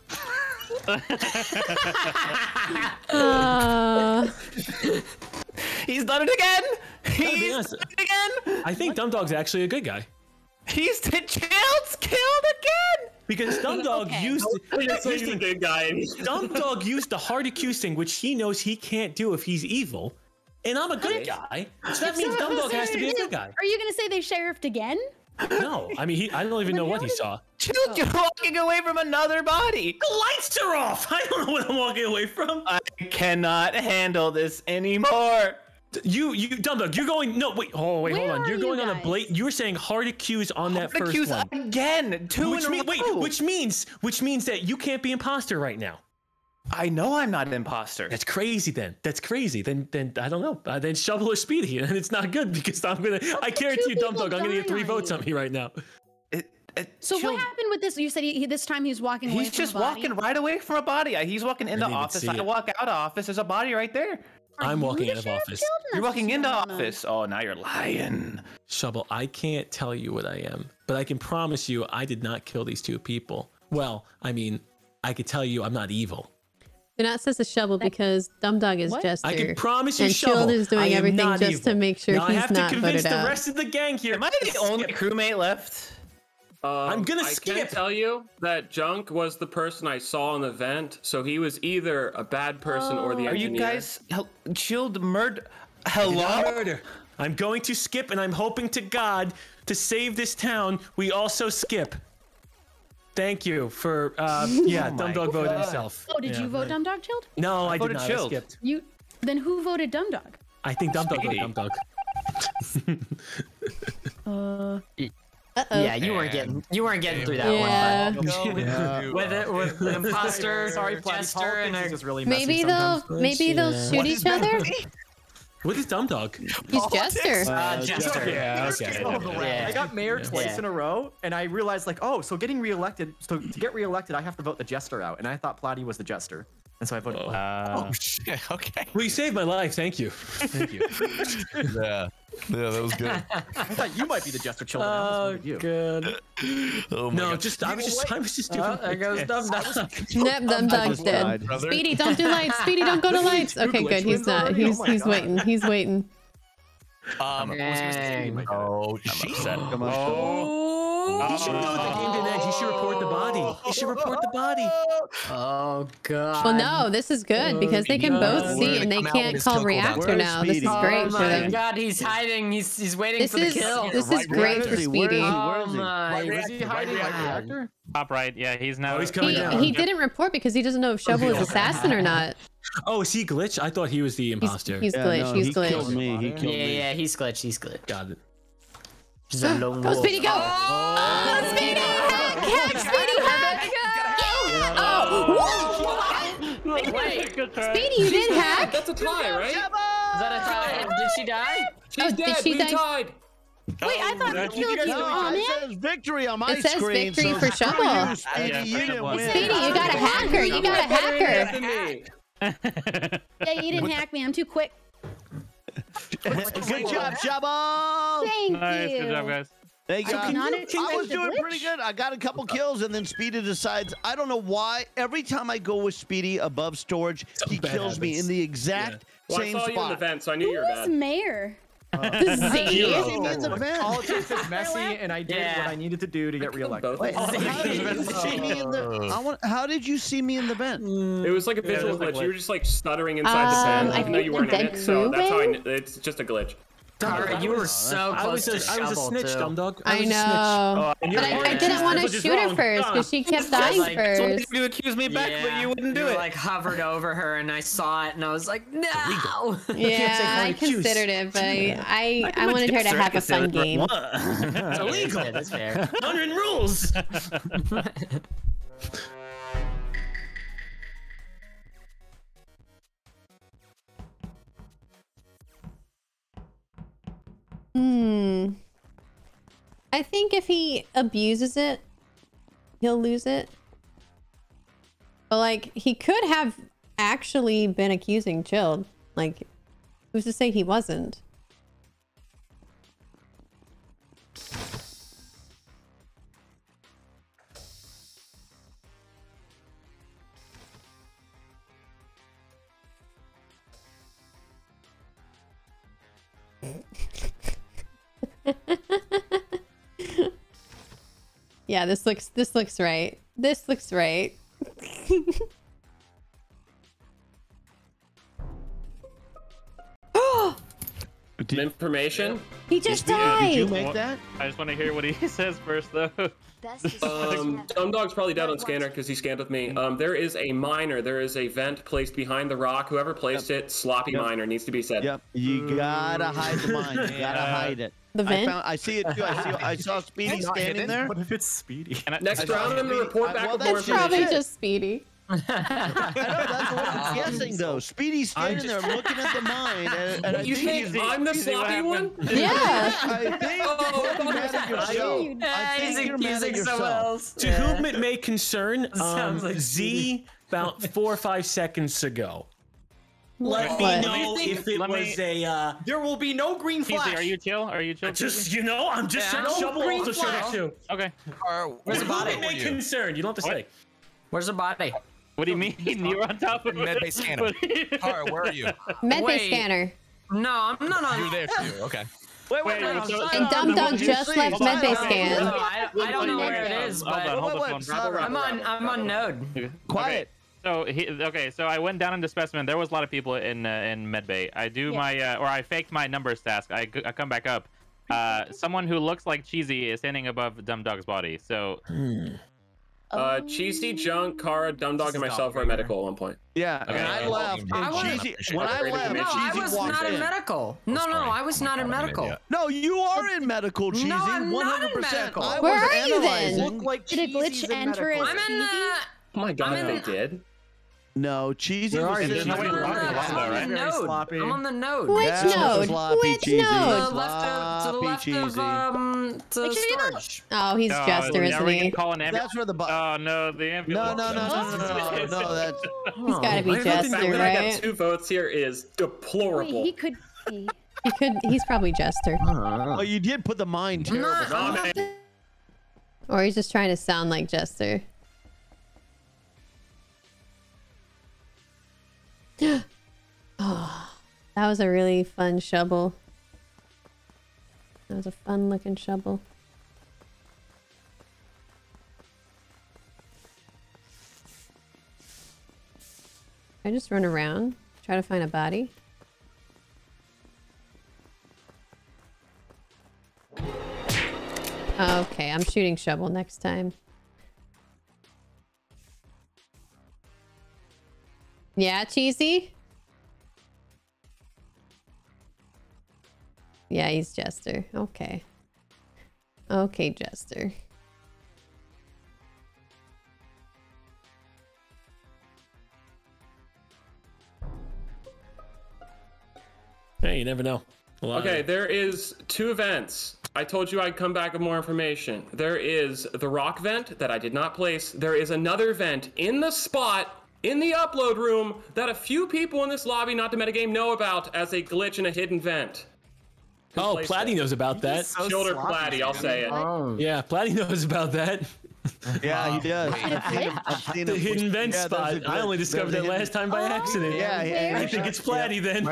Speaker 9: He's done it again.
Speaker 1: be
Speaker 9: He's
Speaker 1: honest.
Speaker 9: done it again.
Speaker 1: I think Dumb Dog's actually a good guy.
Speaker 9: He's killed again.
Speaker 1: Because Dumb Dog
Speaker 11: Okay.
Speaker 1: used
Speaker 5: He's a good guy.
Speaker 1: Dumb Dog used the hard accusing, which he knows he can't do if he's evil. And I'm a good guy. So that means Dumb Dog has to be a good guy.
Speaker 11: Are you gonna say they sheriffed again?
Speaker 1: No, I mean, I don't even know what he saw.
Speaker 9: Chilled, you're walking away from another body.
Speaker 1: The lights are off! I don't know what I'm walking away from.
Speaker 9: I cannot handle this anymore.
Speaker 1: You, Dumb Dog, you're going, no, wait, hold
Speaker 11: Where
Speaker 1: on.
Speaker 11: are
Speaker 1: You're
Speaker 11: you
Speaker 1: going on a
Speaker 11: guys?
Speaker 1: blatant, you were saying hard accuse on that first
Speaker 9: Accuse
Speaker 1: one.
Speaker 9: again. Two in a row.
Speaker 1: Which means that you can't be imposter right now.
Speaker 9: I know I'm not an imposter.
Speaker 1: That's crazy then. That's crazy. Then I don't know. Then Shovel or Speedy, and it's not good because I guarantee you, Dumb
Speaker 11: people
Speaker 1: Dog, I'm gonna get 3
Speaker 11: dying
Speaker 1: votes
Speaker 11: on
Speaker 1: on me right now.
Speaker 11: So
Speaker 9: Chilled.
Speaker 11: what happened with this? You said this time he was walking away
Speaker 9: He's
Speaker 11: from
Speaker 9: just
Speaker 11: the body.
Speaker 9: walking right away from a body. He's walking into
Speaker 1: didn't even
Speaker 9: office.
Speaker 1: see
Speaker 9: I
Speaker 1: it.
Speaker 9: walk out of office. There's a body right there.
Speaker 11: Are
Speaker 1: I'm
Speaker 11: you
Speaker 1: walking
Speaker 11: the
Speaker 1: out of
Speaker 11: sheriff,
Speaker 1: office.
Speaker 11: Children?
Speaker 9: You're
Speaker 11: That's
Speaker 9: walking
Speaker 11: just
Speaker 9: into
Speaker 11: not on
Speaker 9: office. Oh, now you're lying.
Speaker 1: Shovel, I can't tell you what I am, but I can promise you I did not kill these 2 people. Well, I mean, I could tell you I'm not evil.
Speaker 3: Do not says a Shovel because Dumb Dog is
Speaker 11: What?
Speaker 3: Jester.
Speaker 1: I can promise you,
Speaker 3: and
Speaker 1: Shovel,
Speaker 3: Shield is
Speaker 1: I
Speaker 3: doing
Speaker 1: am
Speaker 3: everything
Speaker 1: not
Speaker 3: just
Speaker 1: evil.
Speaker 3: to make sure
Speaker 1: now, I
Speaker 3: he's
Speaker 1: have to
Speaker 3: not
Speaker 1: convince
Speaker 3: voted
Speaker 1: the
Speaker 3: out.
Speaker 1: rest of the gang here.
Speaker 9: Am I the only crewmate left?
Speaker 1: I'm gonna
Speaker 5: I
Speaker 1: skip.
Speaker 5: can tell you that Junk was the person I saw in the vent, so he was either a bad person or the
Speaker 9: Are you
Speaker 5: engineer.
Speaker 9: guys chilled murder?
Speaker 1: Not
Speaker 9: Hello?
Speaker 1: murder. I'm going to skip, and I'm hoping to God to save this town. We also skip. Thank you for Dumb Dog voted himself.
Speaker 11: Oh, did
Speaker 1: Yeah,
Speaker 11: you vote
Speaker 1: right.
Speaker 11: Dumb Dog, Chilled?
Speaker 1: No, I did
Speaker 9: voted
Speaker 1: not.
Speaker 9: Chilled.
Speaker 1: I skipped.
Speaker 11: You. Then who voted Dumb Dog?
Speaker 1: I think Dumb Dog voted
Speaker 9: Speedy.
Speaker 1: Dumb Dog.
Speaker 2: Yeah, you weren't getting through that
Speaker 3: Yeah.
Speaker 2: one. With an imposter,
Speaker 10: Sorry, Platty,
Speaker 2: Jester, and
Speaker 10: politics
Speaker 2: a
Speaker 10: is just really messy
Speaker 3: Maybe they'll
Speaker 10: sometimes.
Speaker 3: maybe they'll shoot
Speaker 6: What
Speaker 3: each
Speaker 6: is that?
Speaker 3: other.
Speaker 1: What is Dumb Dog?
Speaker 3: He's Jester.
Speaker 2: Jester.
Speaker 1: Yeah, okay.
Speaker 10: I got mayor twice
Speaker 2: Yeah.
Speaker 10: in a row, and I realized like, oh, so getting reelected. So to get reelected, I have to vote the jester out, and I thought Platy was the jester, and so I voted. Platy.
Speaker 6: Oh shit. Okay.
Speaker 1: Well, you saved my life. Thank you. Thank you.
Speaker 6: Yeah. Yeah, that was good.
Speaker 10: I thought you might be the jester, Children. I almost voted you.
Speaker 2: good.
Speaker 6: Oh my
Speaker 1: No,
Speaker 6: God.
Speaker 1: I was just doing.
Speaker 2: There goes Dumb Dog.
Speaker 3: Nope, Dumb Dog's dead.
Speaker 6: Brother.
Speaker 3: Speedy, don't do lights. Speedy, don't go to lights. Okay, good. He's not. He's waiting. He's waiting.
Speaker 2: Dang.
Speaker 6: Oh, she said.
Speaker 4: Come on.
Speaker 2: Oh,
Speaker 1: You should know the game didn't end. You should report the body. You should report the body.
Speaker 2: oh God.
Speaker 3: Well, no, this is good because they can both see and they
Speaker 6: Come out
Speaker 3: can't
Speaker 6: with his
Speaker 3: call
Speaker 6: kill cooldown.
Speaker 3: reactor
Speaker 4: Where's
Speaker 3: now. This is
Speaker 4: Speedy?
Speaker 3: great
Speaker 2: Oh
Speaker 3: for
Speaker 2: my
Speaker 3: them.
Speaker 2: God, he's hiding. He's waiting
Speaker 3: This
Speaker 2: for the
Speaker 3: is
Speaker 2: kill.
Speaker 3: great for
Speaker 4: Where is he?
Speaker 3: Speedy.
Speaker 2: Oh
Speaker 4: Where is he?
Speaker 2: my
Speaker 10: Where's he hiding? Like reactor?
Speaker 7: Top right. Yeah, he's now.
Speaker 1: Oh, he's coming down.
Speaker 3: He didn't report because he doesn't know if Shovel is assassin or not.
Speaker 1: Oh, is he glitch? I thought he was the imposter.
Speaker 3: He's
Speaker 4: Yeah,
Speaker 3: glitch.
Speaker 4: no,
Speaker 3: He's
Speaker 4: he killed
Speaker 3: glitch.
Speaker 4: me. He killed me.
Speaker 2: Yeah, he's glitched. He's glitched.
Speaker 1: Got it.
Speaker 2: He's a lone
Speaker 3: Go,
Speaker 2: wolf.
Speaker 3: Speedy, go! Oh, Speedy, hack, Speedy, hack! Oh, whoa!
Speaker 2: Wait,
Speaker 7: Good try.
Speaker 3: Speedy, you did hack?
Speaker 5: That's a tie, right?
Speaker 2: is that a tie? Did she die?
Speaker 5: She's
Speaker 3: Oh, did
Speaker 5: dead.
Speaker 3: she
Speaker 5: We
Speaker 3: die?
Speaker 5: tied.
Speaker 11: Wait, I thought
Speaker 7: Did
Speaker 11: he killed you.
Speaker 4: No,
Speaker 11: Oh,
Speaker 4: it
Speaker 11: man.
Speaker 4: says victory on my
Speaker 3: It says
Speaker 4: screen.
Speaker 3: victory
Speaker 4: so
Speaker 3: for
Speaker 4: screw
Speaker 3: Shovel.
Speaker 4: You, Speedy,
Speaker 7: Yeah,
Speaker 4: you didn't win.
Speaker 3: Speedy, you got a hacker. You got a hacker.
Speaker 5: Than me.
Speaker 11: Yeah, you didn't hack me. I'm too quick.
Speaker 4: Good job, Shovel.
Speaker 11: Thank
Speaker 7: Nice.
Speaker 11: you.
Speaker 7: Good job, guys.
Speaker 4: Thank you.
Speaker 11: Not
Speaker 4: I was doing pretty good. I got a couple kills, and then Speedy decides. I don't know why. Every time I go with Speedy above storage, he
Speaker 1: bad
Speaker 4: kills me
Speaker 1: happens.
Speaker 4: in the exact
Speaker 5: Well, I
Speaker 4: same
Speaker 5: saw you in the
Speaker 4: spot.
Speaker 5: vent, so I knew you were
Speaker 11: Who's
Speaker 5: bad.
Speaker 11: mayor?
Speaker 3: Z.
Speaker 4: He means the vent.
Speaker 10: Politics is messy, and I did
Speaker 2: Yeah.
Speaker 10: what I needed to do to get reelected.
Speaker 5: Both.
Speaker 4: How did you see me in the? How did you see me in the vent?
Speaker 5: It was like a visual
Speaker 1: it was like
Speaker 5: glitch. You were just like stuttering inside the
Speaker 3: I
Speaker 5: vent, even though
Speaker 3: think
Speaker 5: you
Speaker 3: the
Speaker 5: weren't in
Speaker 3: dead
Speaker 5: it. So that's how I
Speaker 3: crew
Speaker 5: knew. It's just a glitch.
Speaker 2: Kara, you were so
Speaker 1: I
Speaker 2: close
Speaker 1: was
Speaker 2: to
Speaker 1: a
Speaker 2: Shovel,
Speaker 1: snitch,
Speaker 2: too.
Speaker 1: Dumb Dog.
Speaker 3: I
Speaker 1: was a snitch.
Speaker 3: know.
Speaker 1: And
Speaker 3: But
Speaker 1: you're
Speaker 3: I didn't want to shoot her first because she kept dying
Speaker 2: like,
Speaker 3: first.
Speaker 9: You accuse me back, but you wouldn't do
Speaker 2: you
Speaker 9: it.
Speaker 2: like hovered over her, and I saw it, and I was like, no.
Speaker 3: Yeah, I considered it, but I wanted her to have a fun game.
Speaker 1: It's illegal.
Speaker 2: Yeah, that's fair.
Speaker 1: 100 rules.
Speaker 3: I think if he abuses it, he'll lose it. But like, he could have actually been accusing Chilled. Like, who's to say he wasn't? Yeah, this looks right. This looks right.
Speaker 5: Information.
Speaker 3: He just
Speaker 4: Did you
Speaker 3: died.
Speaker 4: make that?
Speaker 7: I just want to hear what he says first, though.
Speaker 5: Dumb Dog's probably dead on scanner because he scanned with me. There is a miner. There is a vent placed behind the rock. Whoever placed it, sloppy miner, needs to be said.
Speaker 4: Yep. You gotta hide the mine. You gotta hide it.
Speaker 3: The vent?
Speaker 4: I see it too. I saw Speedy standing there.
Speaker 10: What if it's Speedy?
Speaker 5: Next round, I'm gonna report back
Speaker 4: Well,
Speaker 5: with more
Speaker 4: that's
Speaker 3: Probably
Speaker 5: information.
Speaker 3: just Speedy.
Speaker 4: I know, that's what I'm guessing though. Speedy's standing there looking at the mine, and I
Speaker 5: You
Speaker 4: think
Speaker 5: think I'm the sloppy one?
Speaker 3: Yeah.
Speaker 4: I think
Speaker 5: Oh,
Speaker 4: you're mad at yourself. I
Speaker 2: He's
Speaker 4: think you're mad at
Speaker 2: accusing someone
Speaker 4: yourself.
Speaker 2: else.
Speaker 1: To whom it may concern,
Speaker 2: Sounds like
Speaker 1: Z about 4 or 5 seconds ago. Let me
Speaker 3: What?
Speaker 1: know if it
Speaker 7: Let me-
Speaker 1: was a.
Speaker 10: There will be no green
Speaker 7: Cheesy,
Speaker 10: flash.
Speaker 7: are you chill? Are you chill?
Speaker 1: Just I'm just
Speaker 2: Yeah,
Speaker 1: saying.
Speaker 2: no
Speaker 1: Shovel
Speaker 2: green
Speaker 1: also showed up
Speaker 2: flag.
Speaker 1: too.
Speaker 7: Okay.
Speaker 2: Where's the
Speaker 1: To whom
Speaker 2: body?
Speaker 1: it may concern, you don't have to say.
Speaker 2: Where's the body?
Speaker 7: What do you mean? You're on top of
Speaker 6: Medbay scanner. Tara, where are you?
Speaker 3: Medbay
Speaker 2: Wait.
Speaker 3: scanner.
Speaker 2: No, I'm not
Speaker 6: You're
Speaker 2: on.
Speaker 6: there too. Okay.
Speaker 4: Wait,
Speaker 7: Wait, so-
Speaker 3: And Dumb Dog just left Medbay scan.
Speaker 2: No, I don't know where it is,
Speaker 7: Hold on,
Speaker 2: but
Speaker 7: hold the
Speaker 4: wait,
Speaker 7: phone.
Speaker 4: Sarah.
Speaker 2: I'm on node.
Speaker 4: Quiet.
Speaker 6: Oh,
Speaker 7: So I went down into specimen. There was a lot of people in Medbay. I do my or I faked my numbers task. I come back up. Someone who looks like Cheesy is standing above Dumb Dog's body. So
Speaker 5: Cheesy, Junk, Kara, Dumb Dog, and myself were at medical at one point.
Speaker 4: Yeah, and I left.
Speaker 2: I
Speaker 4: And
Speaker 2: was-
Speaker 4: Cheesy, when I left,
Speaker 2: No, I
Speaker 4: Cheesy
Speaker 2: was
Speaker 4: walked
Speaker 2: not in
Speaker 4: in.
Speaker 2: medical. No, I was not in medical.
Speaker 4: No, you are in medical, Cheesy.
Speaker 2: No, I'm not in
Speaker 4: 100%.
Speaker 2: medical.
Speaker 4: I
Speaker 3: Where
Speaker 4: was
Speaker 3: are you then?
Speaker 4: analyzing.
Speaker 10: Look like
Speaker 11: Did a glitch
Speaker 10: Cheesy's in
Speaker 11: enter
Speaker 10: medical.
Speaker 11: as
Speaker 2: I'm in the.
Speaker 5: Oh my god,
Speaker 2: I'm in
Speaker 5: they
Speaker 2: the-
Speaker 5: did.
Speaker 4: No, Cheesy
Speaker 1: Where
Speaker 4: was
Speaker 1: are you?
Speaker 4: sitting
Speaker 1: Cheesy,
Speaker 4: there.
Speaker 1: where are you?
Speaker 2: I'm on the
Speaker 10: Very
Speaker 2: node.
Speaker 10: sloppy.
Speaker 2: I'm on the node.
Speaker 3: Which
Speaker 4: That's
Speaker 3: node?
Speaker 4: sloppy,
Speaker 3: Which
Speaker 4: Cheesy.
Speaker 3: node?
Speaker 2: To the left of
Speaker 4: Sloppy, Cheesy.
Speaker 2: to
Speaker 11: Make sure you don't-
Speaker 2: storage.
Speaker 3: Oh, he's
Speaker 7: Oh,
Speaker 3: Jester,
Speaker 7: are
Speaker 3: isn't
Speaker 7: we
Speaker 3: he?
Speaker 7: gonna call an ambulance?
Speaker 4: That's where the
Speaker 7: Oh no, the
Speaker 4: No,
Speaker 7: ambulance.
Speaker 4: no, that's
Speaker 3: He's gotta be
Speaker 5: The fact
Speaker 3: Jester,
Speaker 5: that I got
Speaker 3: right?
Speaker 5: 2 votes here is
Speaker 11: Wait,
Speaker 5: deplorable.
Speaker 11: he could be.
Speaker 3: He's probably Jester.
Speaker 4: oh, you did put the mine terrible.
Speaker 2: I'm not
Speaker 3: Or he's just trying to sound like Jester. Oh, that was a really fun shovel. That was a fun looking shovel. I just run around, try to find a body. Okay, I'm shooting shovel next time. Yeah, Cheesy? Yeah, he's Jester. Okay. Okay, Jester.
Speaker 1: Hey, you never know.
Speaker 5: Okay, there is 2 vents. I told you I'd come back with more information. There is the rock vent that I did not place. There is another vent in the spot in the upload room that a few people in this lobby, not the metagame, know about as a glitch in a hidden vent. Who
Speaker 1: Oh,
Speaker 5: placed
Speaker 1: Platty
Speaker 5: it?
Speaker 1: knows about that.
Speaker 10: So
Speaker 5: Shoulder
Speaker 10: sloppy,
Speaker 5: Platty, I'll
Speaker 10: man.
Speaker 5: say it.
Speaker 1: Yeah, Platty knows about that.
Speaker 4: Yeah, he does.
Speaker 11: I've
Speaker 4: seen
Speaker 1: The
Speaker 4: him.
Speaker 1: hidden vent
Speaker 4: Yeah, there's
Speaker 1: spot.
Speaker 4: a
Speaker 1: I only
Speaker 4: there's
Speaker 1: discovered
Speaker 4: a
Speaker 1: that last time by accident.
Speaker 4: Yeah, yeah,
Speaker 1: I think it's Platty then.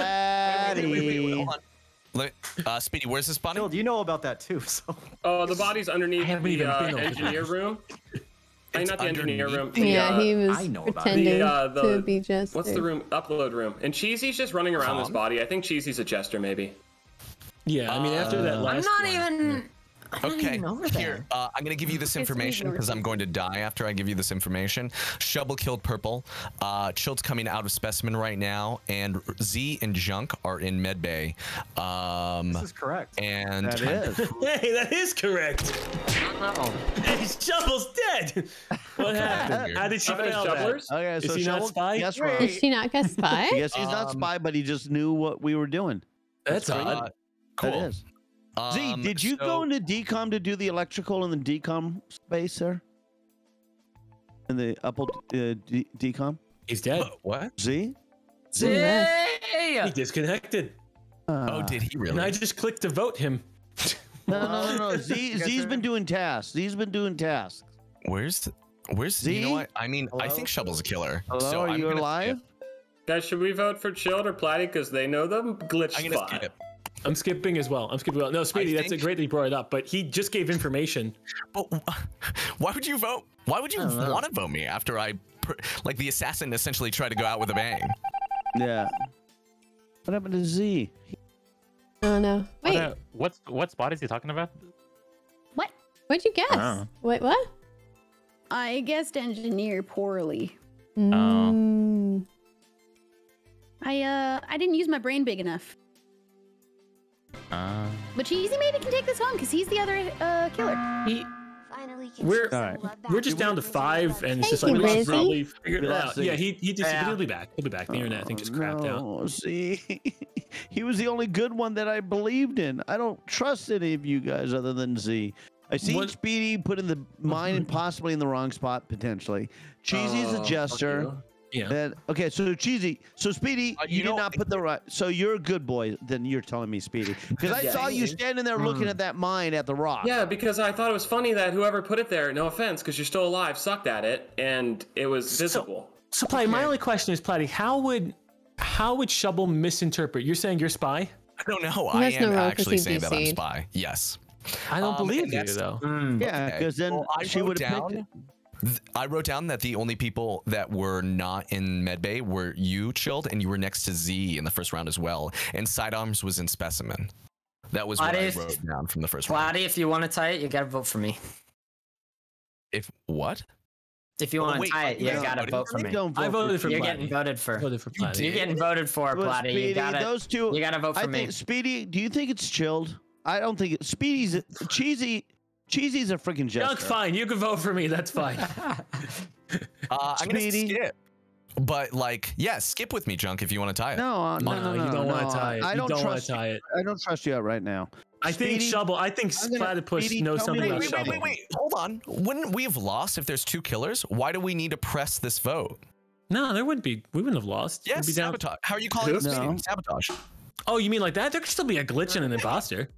Speaker 4: Platty.
Speaker 6: Speedy, where's this body?
Speaker 10: Phil, you know about that too, so.
Speaker 5: Oh, the body's underneath
Speaker 1: haven't
Speaker 5: the
Speaker 1: even been over
Speaker 5: engineer room. I mean, not the engineer room.
Speaker 6: underneath?
Speaker 5: The,
Speaker 3: Yeah, he was
Speaker 10: I know about it.
Speaker 3: pretending
Speaker 5: The,
Speaker 3: to be Jester.
Speaker 5: What's the room? Upload room. And Cheesy's just running around this
Speaker 6: Calm.
Speaker 5: body. I think Cheesy's a jester, maybe.
Speaker 1: Yeah, I mean, after that
Speaker 2: I'm
Speaker 1: last
Speaker 2: not
Speaker 1: one,
Speaker 2: even.
Speaker 6: Okay,
Speaker 2: over
Speaker 6: here, I'm gonna give you this information because I'm going to die after I give you this information. Shovel killed Purple. Chilt's coming out of Specimen right now, and Z and Junk are in Medbay.
Speaker 10: This is correct.
Speaker 6: And
Speaker 4: That is.
Speaker 1: Hey, that is correct. Hey, Shovel's dead. What happened? How did she
Speaker 5: Are they
Speaker 1: fail that?
Speaker 5: shovelers?
Speaker 4: Okay,
Speaker 1: Is
Speaker 4: so
Speaker 1: he not
Speaker 4: Shovel,
Speaker 1: spy?
Speaker 4: guess
Speaker 10: Wait.
Speaker 4: wrong.
Speaker 3: Did she not get spy?
Speaker 4: I guess he's not spy, but he just knew what we were doing.
Speaker 1: That's odd.
Speaker 6: cool.
Speaker 4: That is. Z, did you go into decom to do the electrical in the decom space there? In the decom?
Speaker 1: He's dead.
Speaker 6: What?
Speaker 4: Z?
Speaker 2: Hey!
Speaker 1: He disconnected.
Speaker 6: Oh, did he
Speaker 1: And
Speaker 6: really?
Speaker 1: I just clicked to vote him.
Speaker 4: No. Z's been doing tasks. Z's been doing tasks.
Speaker 6: Where's you
Speaker 4: Z?
Speaker 6: know what? I mean, I
Speaker 4: Hello?
Speaker 6: think Shovel's a killer.
Speaker 4: Hello,
Speaker 6: so
Speaker 4: are
Speaker 6: I'm
Speaker 4: you
Speaker 6: gonna
Speaker 4: alive?
Speaker 6: skip.
Speaker 5: Guys, should we vote for Chilled or Platty? Because they know the glitch
Speaker 6: I'm gonna
Speaker 5: spot.
Speaker 6: skip.
Speaker 1: I'm skipping as well. No, Speedy, that's a
Speaker 6: think-
Speaker 1: great that you brought it up, but he just gave information.
Speaker 6: But why would you vote? Why would you want to vote me after like the assassin essentially tried to go out with a bang?
Speaker 4: Yeah. What happened to Z?
Speaker 3: Oh no. Wait,
Speaker 7: What spot is he talking about?
Speaker 11: What?
Speaker 3: what'd you guess?
Speaker 7: Oh.
Speaker 3: Wait, what?
Speaker 11: I guessed engineer poorly.
Speaker 3: Mm.
Speaker 11: I didn't use my brain big enough. But Cheesy maybe can take this home because he's the other killer.
Speaker 1: We're just down to 5, and it's just
Speaker 3: Thank
Speaker 1: like
Speaker 3: you,
Speaker 1: we should
Speaker 3: Lizzie.
Speaker 1: probably figure it
Speaker 4: Yeah,
Speaker 1: out.
Speaker 4: see.
Speaker 1: Yeah, he'll be back. He'll be back. The internet, I think, just crapped out.
Speaker 4: Oh, see, he was the only good one that I believed in. I don't trust any of you guys other than Z. I see
Speaker 1: What-
Speaker 4: Speedy put in the mine and possibly in the wrong spot potentially. Cheesy's a jester.
Speaker 1: Yeah.
Speaker 4: Okay, so Cheesy, so Speedy,
Speaker 6: you
Speaker 4: you did
Speaker 6: know-
Speaker 4: not put the right. So you're a good boy. Then you're telling me, Speedy, because I saw you standing there looking at that mine at the rock.
Speaker 5: Yeah, because I thought it was funny that whoever put it there, no offense, because you're still alive, sucked at it, and it was visible.
Speaker 1: So, Platty, my only question is, Platty, how would Shovel misinterpret? You're saying you're spy?
Speaker 6: I don't know.
Speaker 3: He
Speaker 6: I
Speaker 3: has no
Speaker 6: am
Speaker 3: role 'cause
Speaker 6: actually
Speaker 3: he's
Speaker 6: saying that I'm
Speaker 3: DC'd.
Speaker 6: spy. Yes.
Speaker 1: I don't believe
Speaker 6: and
Speaker 1: you,
Speaker 6: that's-
Speaker 1: though.
Speaker 4: Yeah,
Speaker 6: Okay.
Speaker 4: because then
Speaker 6: Well, I
Speaker 4: she
Speaker 6: wrote
Speaker 4: would have picked
Speaker 6: down-
Speaker 4: it.
Speaker 6: I wrote down that the only people that were not in Medbay were you, Chilled, and you were next to Z in the first round as well. And Sidearms was in Specimen. That was what I
Speaker 2: Platty,
Speaker 6: wrote down from the first round.
Speaker 2: Platty, if you want to tie it, you gotta vote for me.
Speaker 6: If what?
Speaker 2: If you
Speaker 6: Oh,
Speaker 2: want to
Speaker 6: wait,
Speaker 2: tie it, you
Speaker 6: no,
Speaker 2: gotta
Speaker 6: no,
Speaker 2: vote for me.
Speaker 4: Don't vote
Speaker 1: I voted for
Speaker 2: You're
Speaker 1: Platty.
Speaker 2: getting voted for.
Speaker 1: I voted for Platty.
Speaker 2: You're getting voted for,
Speaker 4: Well,
Speaker 2: Platty.
Speaker 4: Speedy,
Speaker 2: You gotta.
Speaker 4: those two.
Speaker 2: You gotta vote for
Speaker 4: I
Speaker 2: me.
Speaker 4: think Speedy. Do you think it's Chilled? I don't think Speedy's Cheesy. Cheesy's a freaking jester.
Speaker 1: Junk, fine. You can vote for me. That's fine.
Speaker 6: I'm gonna
Speaker 4: Speedy.
Speaker 6: skip. But like, yeah, skip with me, Junk, if you want to tie it.
Speaker 4: No,
Speaker 1: you don't want to tie it.
Speaker 4: I don't
Speaker 1: want
Speaker 4: trust
Speaker 1: to tie it.
Speaker 4: I don't trust you out right now.
Speaker 1: I think Shovel. I think Platypus
Speaker 4: Speedy,
Speaker 1: knows
Speaker 4: tell me
Speaker 1: something
Speaker 4: what
Speaker 1: about
Speaker 4: you
Speaker 1: Shovel.
Speaker 6: Wait, hold on. Wouldn't we have lost if there's 2 killers? Why do we need to press this vote?
Speaker 1: No, there wouldn't be. We wouldn't have lost.
Speaker 6: Yes,
Speaker 1: We'd be down.
Speaker 6: sabotage. How are you calling this
Speaker 4: No.
Speaker 6: meeting? Sabotage.
Speaker 1: Oh, you mean like that? There could still be a glitch in an imposter.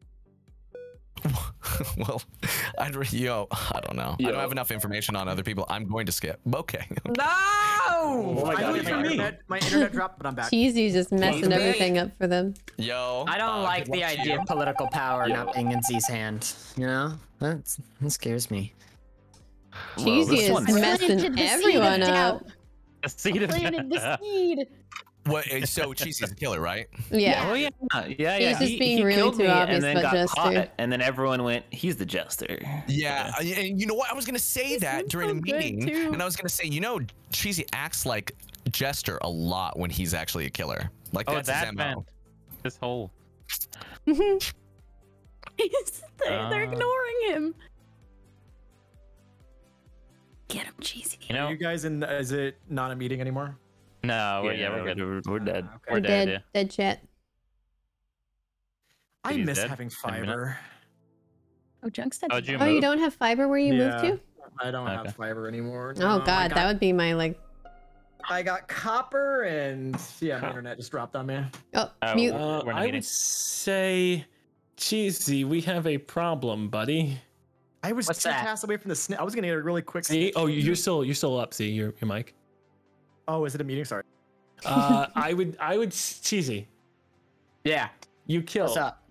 Speaker 6: Well, I don't know. I don't have enough information on other people. I'm going to skip. Okay.
Speaker 2: No!
Speaker 10: Oh my god, my internet dropped, but I'm back.
Speaker 3: Cheesy's just messing everything up for them.
Speaker 6: Yo.
Speaker 2: I don't like the idea of political power not being in Z's hand. You know? That scares me.
Speaker 3: Cheesy is messing
Speaker 11: Planted the seed of
Speaker 3: everyone
Speaker 11: doubt.
Speaker 3: up.
Speaker 7: The seed of
Speaker 11: Planted the seed.
Speaker 6: What? So Cheesy's a killer, right?
Speaker 3: Yeah.
Speaker 9: Oh yeah.
Speaker 3: He's just being really
Speaker 9: killed
Speaker 3: too
Speaker 9: me
Speaker 3: obvious
Speaker 9: and then
Speaker 3: about
Speaker 9: got
Speaker 3: Jester.
Speaker 9: caught, and then everyone went, he's the Jester.
Speaker 6: Yeah, and you know what? I was gonna say that during a
Speaker 3: so good,
Speaker 6: meeting,
Speaker 3: too.
Speaker 6: and I was gonna say, Cheesy acts like Jester a lot when he's actually a killer. Like that's his MO.
Speaker 7: vent. This whole.
Speaker 11: They're ignoring him. Get him, Cheesy.
Speaker 7: You know?
Speaker 10: Are you guys in? Is it not a meeting anymore?
Speaker 7: No, we're good.
Speaker 9: We're dead.
Speaker 7: We're
Speaker 3: We're
Speaker 7: dead.
Speaker 3: dead. Dead chat.
Speaker 10: I
Speaker 7: He's
Speaker 10: miss
Speaker 7: dead?
Speaker 10: having
Speaker 7: 10 minutes?
Speaker 10: fiber.
Speaker 11: Oh, Junk's dead.
Speaker 7: Oh, did you
Speaker 3: Oh, you
Speaker 7: move?
Speaker 3: don't have fiber where you moved to?
Speaker 10: I don't
Speaker 7: Okay.
Speaker 10: have fiber anymore.
Speaker 3: Oh
Speaker 10: No,
Speaker 3: god, that would be my like.
Speaker 10: I got copper, and yeah, my internet just dropped on me.
Speaker 3: Oh,
Speaker 7: Oh,
Speaker 3: mute.
Speaker 7: We're in a
Speaker 1: I
Speaker 7: meeting.
Speaker 1: would say, Cheesy, we have a problem, buddy.
Speaker 10: I was
Speaker 2: What's
Speaker 10: two
Speaker 2: that?
Speaker 10: tasks away from the snip. I was gonna get a really quick.
Speaker 1: See?
Speaker 10: snip.
Speaker 1: Oh, you're still up. See your mic.
Speaker 10: Oh, is it a meeting? Sorry.
Speaker 1: I would Cheesy.
Speaker 2: Yeah.
Speaker 1: You killed.
Speaker 2: What's up?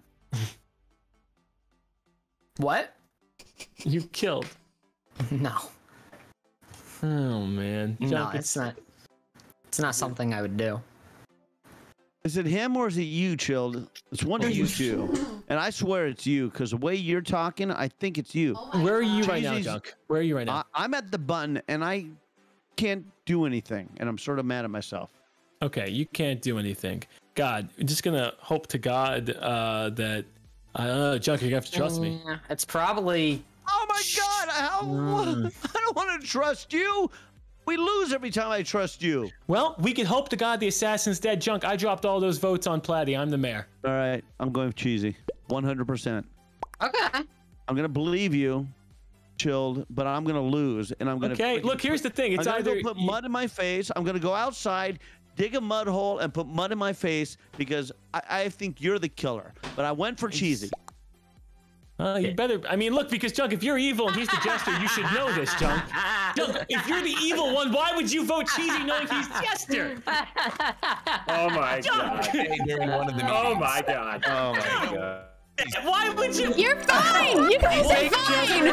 Speaker 2: What?
Speaker 1: You killed.
Speaker 2: No.
Speaker 1: Oh man.
Speaker 2: No,
Speaker 1: Junk,
Speaker 2: it's not. It's not something I would do.
Speaker 4: Is it him or is it you, Chilled? It's one of you two. And I swear it's you, because the way you're talking, I think it's you.
Speaker 1: Where are you right now,
Speaker 4: Cheesy's-
Speaker 1: Junk? Where are you right now?
Speaker 4: I'm at the button, and I can't do anything, and I'm sort of mad at myself.
Speaker 1: Okay, you can't do anything. God, I'm just gonna hope to God that Junk, you have to trust me.
Speaker 2: Yeah, it's probably.
Speaker 4: Oh my God! I don't want to trust you. We lose every time I trust you.
Speaker 1: Well, we can hope to God the assassin's dead. Junk, I dropped all those votes on Platty. I'm the mayor.
Speaker 4: All right, I'm going with Cheesy, 100%.
Speaker 2: Okay.
Speaker 4: I'm gonna believe you, Chilled, but I'm gonna lose, and I'm gonna.
Speaker 1: Okay, look, here's the thing. It's
Speaker 4: I'm gonna
Speaker 1: either
Speaker 4: go put mud in my face. I'm gonna go outside, dig a mud hole, and put mud in my face because I think you're the killer. But I went for Cheesy.
Speaker 1: you better. I mean, look, because Junk, if you're evil and he's the jester, you should know this, Junk. Junk, if you're the evil one, why would you vote Cheesy knowing he's jester?
Speaker 5: Oh my god.
Speaker 6: During one of the
Speaker 5: Oh my god. Oh my god.
Speaker 1: Why would you?
Speaker 11: You're fine. You guys are fine.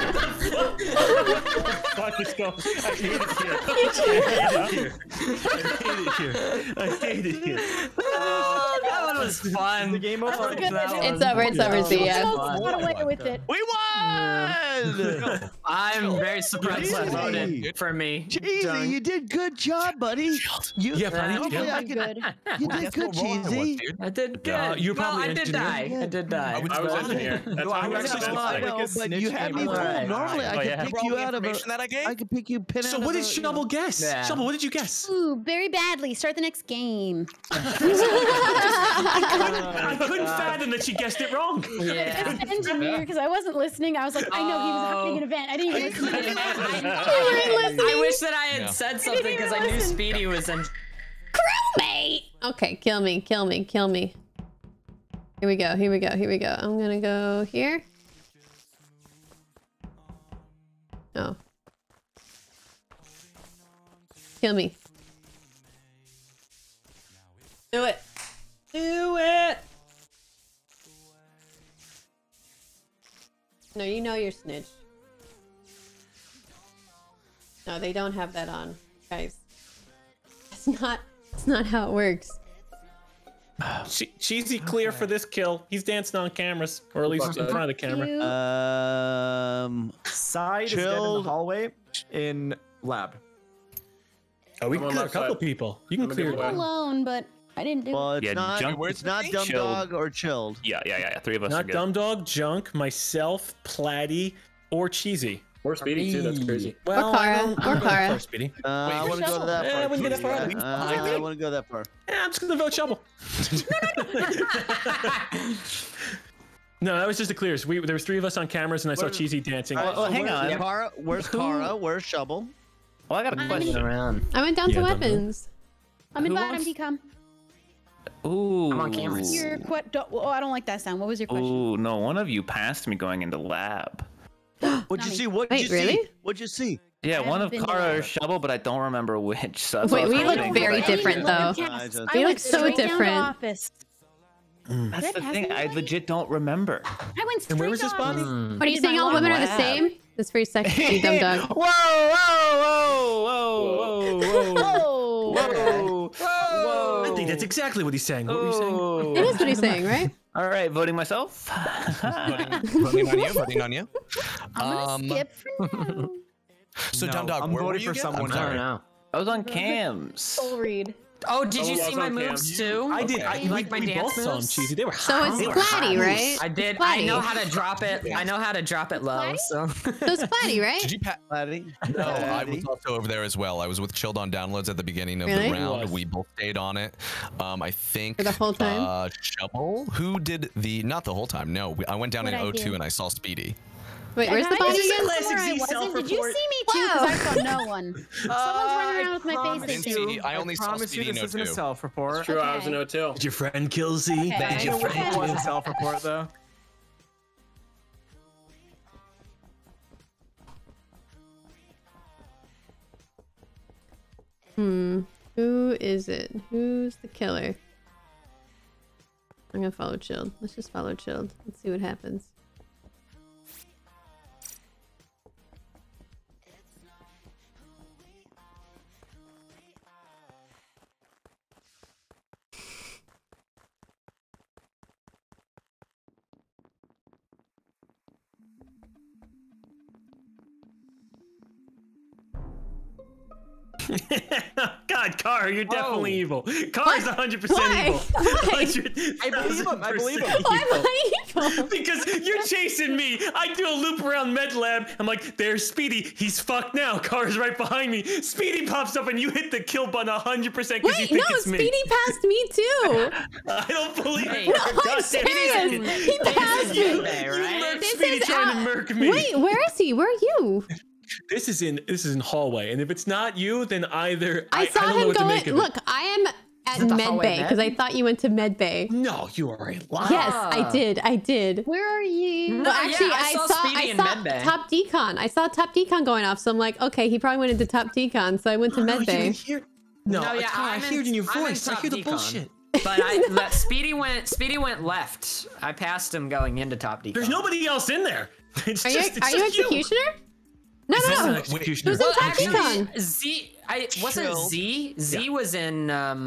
Speaker 1: Fuck this go. I hate it here. I hate it here.
Speaker 2: Oh, that one was fun.
Speaker 10: The game over.
Speaker 3: It's over. It's over. See ya.
Speaker 11: Almost got away with it.
Speaker 4: We won!
Speaker 2: I'm very surprised you
Speaker 4: Cheesy.
Speaker 2: voted for me.
Speaker 4: Cheesy, you did good job, buddy. You,
Speaker 1: Yeah, buddy,
Speaker 4: hopefully
Speaker 1: yeah.
Speaker 4: I can,
Speaker 11: Good.
Speaker 4: you did good, Cheesy.
Speaker 2: I did good.
Speaker 1: you're
Speaker 2: well,
Speaker 1: probably
Speaker 2: I did
Speaker 1: engineer.
Speaker 2: die. I did die.
Speaker 5: I was engineer. That's
Speaker 10: No, I
Speaker 5: how
Speaker 10: was
Speaker 5: I
Speaker 10: actually
Speaker 5: got
Speaker 10: not.
Speaker 4: I know,
Speaker 10: Like a
Speaker 4: but you
Speaker 10: snitch
Speaker 4: had me
Speaker 10: game.
Speaker 4: fooled.
Speaker 2: Right.
Speaker 4: Normally, I
Speaker 7: Oh,
Speaker 4: could
Speaker 7: yeah.
Speaker 4: pick you out of a.
Speaker 6: information that I gave?
Speaker 4: I could pick you pin
Speaker 1: So
Speaker 4: out
Speaker 1: what
Speaker 4: of
Speaker 1: did
Speaker 4: a,
Speaker 1: Shovel guess?
Speaker 2: Yeah.
Speaker 1: Shovel, what did you guess?
Speaker 11: Ooh, very badly. Start the next game.
Speaker 1: I couldn't fathom that she guessed it wrong.
Speaker 2: Yeah.
Speaker 11: It's engineer because I wasn't listening. I was like, I know he was having an event. I didn't even listen to it.
Speaker 2: I wish that I had said something
Speaker 11: didn't
Speaker 2: because
Speaker 11: even
Speaker 2: I knew
Speaker 11: listen.
Speaker 2: Speedy was in.
Speaker 11: Crewmate.
Speaker 3: Okay, kill me, kill me, kill me. Here we go, here we go, here we go. I'm gonna go here. Oh. Kill me. Do it. Do it. No, you know you're snitch. No, they don't have that on, guys. It's not how it works.
Speaker 1: Cheesy clear for this kill. He's dancing on cameras, or at least in front of the camera.
Speaker 10: Side is dead in the
Speaker 4: Chilled.
Speaker 10: hallway in lab.
Speaker 1: Oh, we
Speaker 5: I'm
Speaker 1: can
Speaker 5: on
Speaker 1: clear a
Speaker 5: left
Speaker 1: couple
Speaker 5: side.
Speaker 1: people. You can
Speaker 5: I'm a
Speaker 1: clear.
Speaker 5: good boy.
Speaker 11: Alone, but I didn't do
Speaker 4: Well,
Speaker 11: it.
Speaker 4: it's
Speaker 7: Yeah,
Speaker 4: not.
Speaker 7: Junk-
Speaker 4: It's not Dumb
Speaker 7: Chilled.
Speaker 4: Dog or Chilled.
Speaker 9: Yeah. 3 of us are
Speaker 1: Not
Speaker 9: good.
Speaker 1: Dumb Dog, Junk, myself, Platty, or Cheesy.
Speaker 5: Or Speedy too. That's crazy.
Speaker 1: Well,
Speaker 3: Kara. Or Kara.
Speaker 1: Speedy.
Speaker 4: I want to go that far.
Speaker 1: I wouldn't go that far.
Speaker 4: I want to go that far.
Speaker 1: Yeah, I'm just gonna vote Shovel. No, that was just the clearest. There was 3 of us on cameras, and I saw Cheesy dancing.
Speaker 9: Well, hang on.
Speaker 4: Kara, where's Kara? Where's Shovel?
Speaker 9: Well, I got a question.
Speaker 2: Around.
Speaker 3: I went down to
Speaker 1: Yeah,
Speaker 3: weapons.
Speaker 11: I'm in
Speaker 9: Who
Speaker 11: bottom,
Speaker 9: wants-
Speaker 11: decom.
Speaker 9: Ooh.
Speaker 2: I'm on cameras.
Speaker 11: Your oh, I don't like that sound. What was your question?
Speaker 9: Ooh, no, one of you passed me going into lab.
Speaker 4: What'd you
Speaker 11: me.
Speaker 4: see? What'd
Speaker 3: Wait,
Speaker 4: you see?
Speaker 3: really?
Speaker 4: What'd you see?
Speaker 9: Yeah,
Speaker 11: I
Speaker 9: one
Speaker 11: haven't
Speaker 9: of
Speaker 11: been
Speaker 9: Kara or
Speaker 11: there.
Speaker 9: Shovel, but I don't remember which. So that's
Speaker 3: Wait,
Speaker 9: why I was
Speaker 3: we look
Speaker 9: hoping,
Speaker 3: very
Speaker 9: but I-
Speaker 3: different, though.
Speaker 11: I
Speaker 3: We
Speaker 11: went
Speaker 3: look so
Speaker 11: straight down to
Speaker 3: different.
Speaker 11: office.
Speaker 9: That's
Speaker 11: Red
Speaker 9: the
Speaker 11: has
Speaker 9: thing.
Speaker 11: me
Speaker 9: I
Speaker 11: right.
Speaker 9: legit don't remember.
Speaker 11: I went straight
Speaker 1: And where was this
Speaker 11: to
Speaker 1: body?
Speaker 11: office.
Speaker 3: What are you
Speaker 11: Did
Speaker 3: saying?
Speaker 11: my
Speaker 3: All
Speaker 11: log.
Speaker 3: women are the
Speaker 9: Lab.
Speaker 3: same? That's very sexy, you dumb dog.
Speaker 9: Whoa, whoa, whoa, whoa, whoa,
Speaker 11: Oh.
Speaker 9: whoa.
Speaker 1: I think that's exactly what he's saying. What were you saying?
Speaker 3: It is what he's saying, right?
Speaker 9: All right, voting myself.
Speaker 6: Voting on you. Voting on you.
Speaker 11: I'm gonna skip for now.
Speaker 6: So
Speaker 10: No,
Speaker 6: Dumb Dog,
Speaker 10: I'm
Speaker 6: where were
Speaker 10: voting
Speaker 6: you
Speaker 10: for
Speaker 6: again?
Speaker 10: someone
Speaker 6: I'm
Speaker 2: I don't
Speaker 6: sorry.
Speaker 2: know.
Speaker 9: I was on cams.
Speaker 11: Soul read.
Speaker 2: Oh, did you
Speaker 5: Oh,
Speaker 2: see
Speaker 5: I
Speaker 2: my
Speaker 5: was on
Speaker 2: moves
Speaker 5: cam.
Speaker 2: too?
Speaker 1: I did.
Speaker 2: Okay.
Speaker 1: We,
Speaker 2: Like my
Speaker 1: we
Speaker 2: dance
Speaker 1: both saw him,
Speaker 2: moves?
Speaker 1: Cheesy. They were
Speaker 3: So
Speaker 1: hot.
Speaker 3: it's
Speaker 1: They were
Speaker 3: Platty,
Speaker 1: hot.
Speaker 3: right?
Speaker 2: I did.
Speaker 3: Platty.
Speaker 2: I know how to drop it. I know how to drop it low.
Speaker 11: Platty?
Speaker 2: So
Speaker 3: So it's Platty, right?
Speaker 6: Did you pat?
Speaker 4: Laddie?
Speaker 6: No, I was also over there as well. I was with Chilled on Downloads at the beginning of
Speaker 3: Really?
Speaker 6: the round. We both stayed on it. I think
Speaker 3: For the whole time?
Speaker 6: Shovel, who did the not the whole time. No, I went down
Speaker 11: What
Speaker 6: in
Speaker 11: I
Speaker 6: 02
Speaker 11: did.
Speaker 6: and I saw Speedy.
Speaker 3: Wait, where's the
Speaker 11: I
Speaker 3: body
Speaker 11: was
Speaker 3: again?
Speaker 1: Classic
Speaker 11: somewhere I
Speaker 1: Z
Speaker 11: wasn't. Did you
Speaker 1: self-report.
Speaker 11: see me too? Because I saw no one. Someone's running around with my
Speaker 10: promise
Speaker 11: face
Speaker 6: didn't
Speaker 11: in.
Speaker 6: see- I only saw
Speaker 10: promise
Speaker 6: Speedy
Speaker 10: you this
Speaker 6: in
Speaker 10: isn't a
Speaker 6: 02.
Speaker 10: self-report.
Speaker 5: It's true. I was in
Speaker 11: Okay.
Speaker 5: 02.
Speaker 1: Did your friend kill Z?
Speaker 11: Okay.
Speaker 1: Did
Speaker 10: I
Speaker 1: your
Speaker 10: know which
Speaker 1: friend
Speaker 10: one was
Speaker 1: kill
Speaker 10: a self-report though.
Speaker 3: Who is it? Who's the killer? I'm gonna follow Chilled. Let's just follow Chilled. Let's see what happens.
Speaker 1: God, Car, you're definitely evil. Car is 100%
Speaker 3: Why?
Speaker 1: evil.
Speaker 3: Why?
Speaker 1: 100,000%
Speaker 10: I believe him. I believe him.
Speaker 3: Why am I evil?
Speaker 1: Because you're chasing me. I do a loop around Med Lab. I'm like, there's Speedy. He's fucked now. Car's right behind me. Speedy pops up and you hit the kill button 100% because you
Speaker 3: Wait,
Speaker 1: think
Speaker 3: no,
Speaker 1: it's me.
Speaker 3: Speedy passed me too.
Speaker 1: I don't believe
Speaker 2: Hey.
Speaker 1: it.
Speaker 2: No,
Speaker 3: I'm
Speaker 1: God damn
Speaker 3: serious.
Speaker 1: it.
Speaker 3: He passed me.
Speaker 1: You
Speaker 2: right?
Speaker 1: murked
Speaker 3: This
Speaker 1: Speedy
Speaker 3: is
Speaker 1: trying to
Speaker 3: out-
Speaker 1: murk me.
Speaker 3: Wait, where is he? Where are you?
Speaker 1: This is in hallway, and if it's not you, then either
Speaker 3: I saw
Speaker 1: don't know
Speaker 3: him
Speaker 1: what to
Speaker 3: going.
Speaker 1: make of it.
Speaker 3: Look, I am at
Speaker 2: it the
Speaker 3: Med
Speaker 2: hallway
Speaker 3: Bay
Speaker 2: med?
Speaker 3: because I thought you went to Med Bay.
Speaker 1: No, you are a liar.
Speaker 3: Yes, I did. I did.
Speaker 11: Where are you?
Speaker 3: Well, actually,
Speaker 2: yeah, I saw Speedy in Med Bay.
Speaker 3: Top Decon. I saw Top Decon going off, so I'm like, okay, he probably went into Top Decon, so I went to
Speaker 1: No,
Speaker 3: Med
Speaker 1: you
Speaker 3: Bay.
Speaker 1: didn't hear. No,
Speaker 2: No, yeah,
Speaker 1: I
Speaker 2: I'm
Speaker 1: hear it in your
Speaker 2: I'm in
Speaker 1: voice. I
Speaker 2: Top
Speaker 1: hear the
Speaker 2: Decon.
Speaker 1: bullshit.
Speaker 2: But Speedy went left. I passed him going into Top Decon.
Speaker 1: There's nobody else in there. It's
Speaker 3: Are you
Speaker 1: just, it's
Speaker 3: are you
Speaker 1: just
Speaker 3: executioner? No,
Speaker 1: This is an
Speaker 3: no, no.
Speaker 1: executioner.
Speaker 3: Who's in
Speaker 2: Well,
Speaker 3: Top
Speaker 2: actually,
Speaker 3: Decon?
Speaker 2: Z. Wasn't
Speaker 6: Chilled.
Speaker 2: Z. Z was in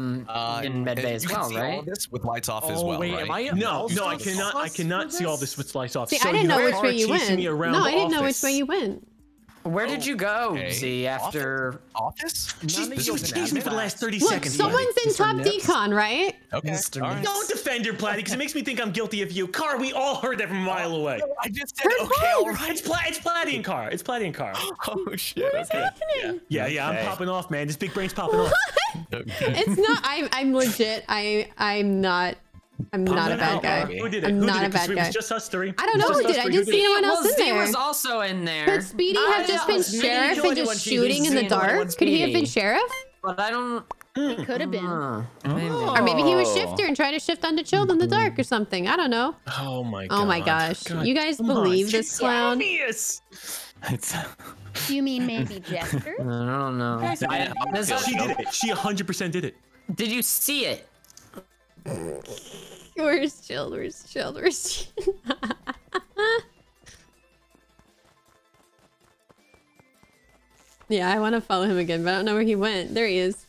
Speaker 2: Med Bay as
Speaker 6: you can
Speaker 2: well,
Speaker 6: see all
Speaker 2: right?
Speaker 6: of this with lights off as
Speaker 10: Oh
Speaker 6: well,
Speaker 10: wait,
Speaker 6: right?
Speaker 10: am I?
Speaker 1: No,
Speaker 10: also
Speaker 1: I cannot. I
Speaker 10: sus
Speaker 1: cannot
Speaker 10: for
Speaker 1: see all
Speaker 10: this?
Speaker 1: this with slice off.
Speaker 3: See,
Speaker 1: So
Speaker 3: I didn't know
Speaker 1: you
Speaker 3: which
Speaker 1: are
Speaker 3: way you
Speaker 1: chasing
Speaker 3: went.
Speaker 1: me around
Speaker 3: No, I didn't know which
Speaker 1: office.
Speaker 3: way you went.
Speaker 2: Where did you go,
Speaker 6: Okay.
Speaker 2: Z? After
Speaker 6: Office?
Speaker 1: She was chasing me for the last 30
Speaker 3: Look,
Speaker 1: seconds.
Speaker 3: someone's in Top Decon, right?
Speaker 6: Okay.
Speaker 2: Mr.
Speaker 6: all right.
Speaker 2: Nips.
Speaker 1: Don't defend your Platty because it makes me think I'm guilty of you. Car, we all heard that from a mile away.
Speaker 6: I just said okay, all right.
Speaker 1: It's Platty and Car. It's Platty and Car.
Speaker 6: Oh shit. Okay.
Speaker 1: Yeah, I'm popping off, man. This big brain's popping off.
Speaker 3: It's not. I'm legit. I'm not. I'm not a bad guy.
Speaker 1: Who did it?
Speaker 3: I'm
Speaker 1: Who
Speaker 3: not
Speaker 1: did
Speaker 3: a
Speaker 1: it? 'Cause
Speaker 3: bad
Speaker 1: it
Speaker 3: guy.
Speaker 1: was just us three.
Speaker 3: I don't know
Speaker 1: Just
Speaker 3: who
Speaker 1: us
Speaker 3: did. I
Speaker 1: three.
Speaker 3: didn't see anyone else in
Speaker 2: Z
Speaker 3: there.
Speaker 2: was also in there.
Speaker 3: Could Speedy have just been sheriff and just shooting in the dark? Could he have been sheriff?
Speaker 2: But I don't.
Speaker 11: It could have been.
Speaker 2: Maybe.
Speaker 3: Or maybe he was shifter and tried to shift onto Chilled in the dark or something. I don't know.
Speaker 1: Oh my god.
Speaker 3: Oh my gosh.
Speaker 1: God,
Speaker 3: You guys
Speaker 1: come on,
Speaker 3: believe
Speaker 1: she's
Speaker 3: this clown?
Speaker 1: obvious.
Speaker 11: Do you mean maybe Jester?
Speaker 2: I don't know.
Speaker 1: She did it. She 100% did it.
Speaker 2: Did you see it?
Speaker 3: Where's Chilled? Where's Chilled? Where's Chilled? Yeah, I want to follow him again, but I don't know where he went. There he is.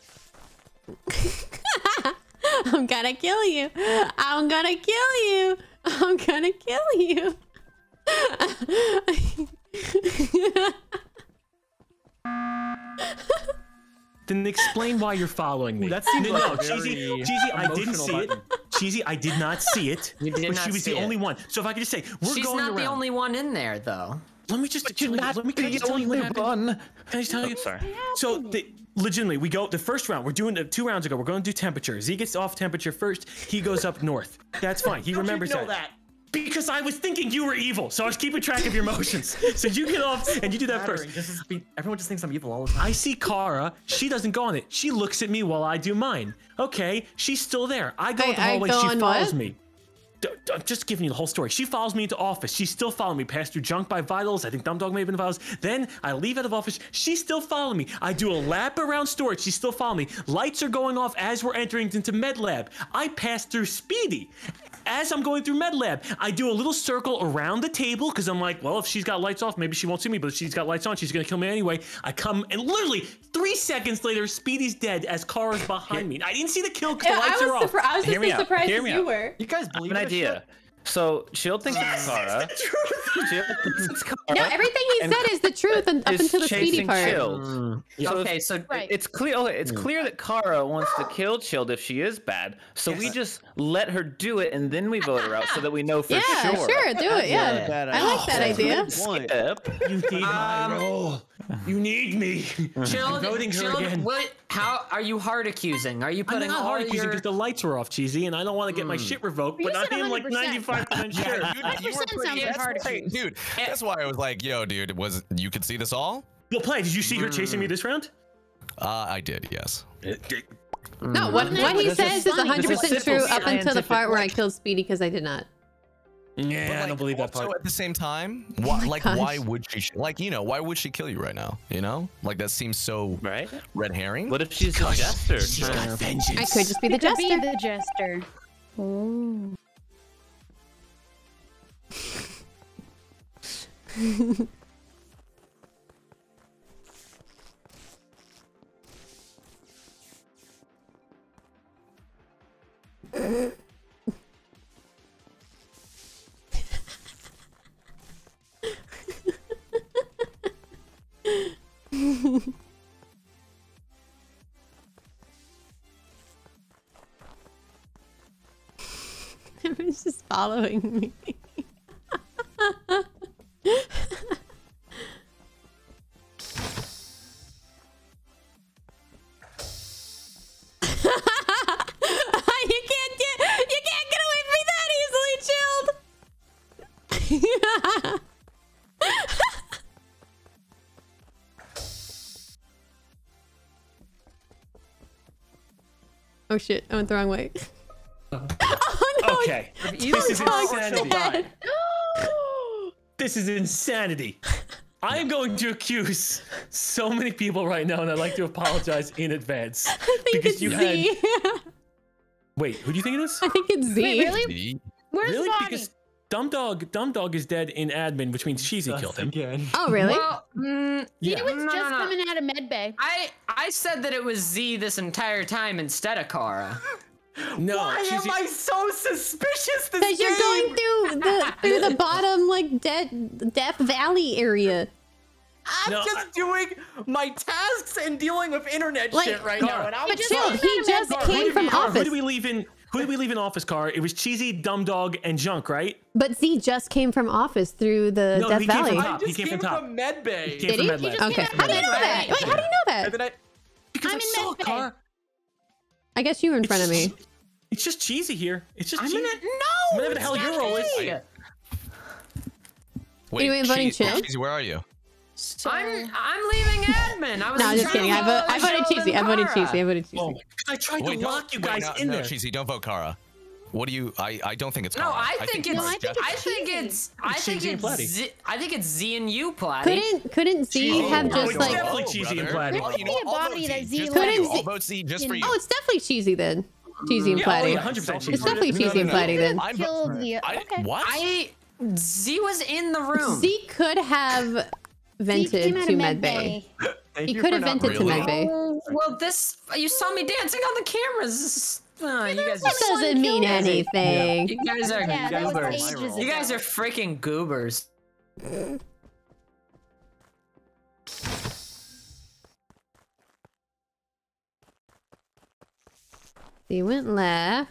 Speaker 3: I'm gonna kill you. I'm gonna kill you. I'm gonna kill you.
Speaker 1: Then explain why you're following me.
Speaker 10: That seems
Speaker 1: no,
Speaker 10: like
Speaker 1: no,
Speaker 10: a
Speaker 1: Cheesy,
Speaker 10: very
Speaker 1: Cheesy, I didn't
Speaker 10: emotional
Speaker 1: see
Speaker 10: button.
Speaker 1: it. Cheesy, I did not see it.
Speaker 2: You did
Speaker 1: but
Speaker 2: not
Speaker 1: she was
Speaker 2: see
Speaker 1: the
Speaker 2: it.
Speaker 1: only one. So if I could just say, we're
Speaker 2: She's
Speaker 1: going
Speaker 2: not
Speaker 1: around.
Speaker 2: the only one in there, though.
Speaker 1: let me just tell you. Let me tell you what happened. Can I just tell you?
Speaker 9: Sorry.
Speaker 1: So legitimately, we go the first round. We're doing 2 rounds ago. We're going to do temperature. Z gets off temperature first. He goes up north. That's fine. He remembers that. Because I was thinking you were evil, so I was keeping track of your motions. So you get off and you do that first.
Speaker 10: Everyone just thinks I'm evil all the time.
Speaker 1: I see Kara. She doesn't go on it. She looks at me while I do mine. Okay, she's still there. I go in the hallway. She follows me. I'm just giving you the whole story. She follows me into office. She's still following me. Passed through Junk by Vitals. I think Dumb may have been Vitals. Then I leave out of office. She's still following me. I do a lap around storage. She's still following me. Lights are going off as we're entering into Med Lab. I pass through Speedy. As I'm going through Med Lab, I do a little circle around the table because I'm like, well, if she's got lights off, maybe she won't see me, but if she's got lights on, she's going to kill me anyway. I come and literally 3 seconds later, Speedy's dead as Kara's behind me. I didn't see the kill because the lights are off.
Speaker 3: I was just as surprised as you were.
Speaker 10: You guys believe
Speaker 9: an idea. So Shield thinks it's Kara.
Speaker 3: No, everything he said is the truth up until the Speedy part.
Speaker 9: So
Speaker 2: okay, so
Speaker 9: it's clear. Okay, it's clear that Kara wants to kill Shield if she is bad. So we just let her do it, and then we vote her out, so that we know for sure.
Speaker 3: Yeah, sure, do it. Yeah, I like that idea.
Speaker 1: You need my role. You need me.
Speaker 2: Shield,
Speaker 1: Voting her again.
Speaker 2: How are you hard accusing? Are you putting
Speaker 1: I'm not hard accusing because the lights were off, Cheesy, and I don't want to get my shit revoked, but I am like 95% sure.
Speaker 6: You were pretty, dude, that's why I was like, yo, dude, you could see this all?
Speaker 1: Well, Play, did you see her chasing me this round?
Speaker 6: I did, yes.
Speaker 3: No, what he says is 100% true up until the part where I killed Speedy because I did not.
Speaker 1: Yeah,
Speaker 6: like,
Speaker 1: I don't believe that part.
Speaker 6: So at the same time, why would she? Like, you know, why would she kill you right now? You know, like that seems so red herring.
Speaker 9: What if she's the jester?
Speaker 1: She's got vengeance.
Speaker 3: I could just be the jester.
Speaker 11: Be the jester. Oh.
Speaker 3: Everyone's just following me. You can't get away from me that easily, Chilled. Oh shit, I went the wrong way. Oh no!
Speaker 1: Okay, this is insanity. This is insanity. I am going to accuse so many people right now, and I'd like to apologize in advance.
Speaker 3: I think
Speaker 1: because
Speaker 3: it's
Speaker 1: you
Speaker 3: Z.
Speaker 1: Wait, who do you think it is?
Speaker 3: I think it's Z.
Speaker 11: Wait, really? Where's
Speaker 1: really?
Speaker 11: the body?
Speaker 1: Because Dumb Dog is dead in admin, which means Cheesy killed him.
Speaker 10: Again.
Speaker 3: Oh really?
Speaker 2: Well,
Speaker 11: He was just coming out of medbay.
Speaker 2: I said that it was Z this entire time instead of Kara.
Speaker 1: No,
Speaker 10: Why am I so suspicious this
Speaker 3: Because you're going through the bottom like Death Valley area.
Speaker 10: I'm just doing my tasks and dealing with internet shit right now, and I'm
Speaker 3: But chill, he just came from office.
Speaker 1: Who did we leave in office, Car? It was Cheesy, Dumb Dog, and Junk, right?
Speaker 3: But Z just came from office through the Death Valley.
Speaker 1: He came from top.
Speaker 10: medbay.
Speaker 1: He came from medbay.
Speaker 3: Okay. How do you know that? Wait, how do you know that?
Speaker 1: Because I saw it, Car.
Speaker 3: I guess you were in front of me.
Speaker 1: It's just Cheesy here. It's just Cheesy.
Speaker 2: No!
Speaker 1: Whatever the hell your role is.
Speaker 6: Wait,
Speaker 3: Are you voting Chill?
Speaker 6: Cheesy, where are you?
Speaker 2: I'm leaving admin. I was
Speaker 3: No, just kidding. I voted Cheesy. I voted Cheesy. I voted Cheesy.
Speaker 1: Oh my God. I tried to lock you guys in there.
Speaker 6: No, Cheesy, don't vote Kara. What do you? I don't think it's
Speaker 2: No,
Speaker 6: Kara.
Speaker 2: I think it's Z and you, Platy.
Speaker 3: Couldn't Z have just
Speaker 1: it's
Speaker 3: like?
Speaker 1: definitely Cheesy and Platy.
Speaker 11: There must be a body that Z
Speaker 6: I'll vote Z just for you.
Speaker 3: Oh, it's definitely Cheesy then. Cheesy and Platy.
Speaker 1: 100% Cheesy.
Speaker 3: It's definitely Cheesy and Platy then.
Speaker 11: Okay.
Speaker 6: What?
Speaker 2: Z was in the room.
Speaker 3: Z could have vented to medbay. He could have vented to medbay.
Speaker 2: Well, you saw me dancing on the cameras. You guys
Speaker 3: That doesn't mean anything.
Speaker 2: You guys are goobers.
Speaker 11: ages
Speaker 2: You guys
Speaker 11: ago.
Speaker 2: are freaking goobers.
Speaker 3: He went left.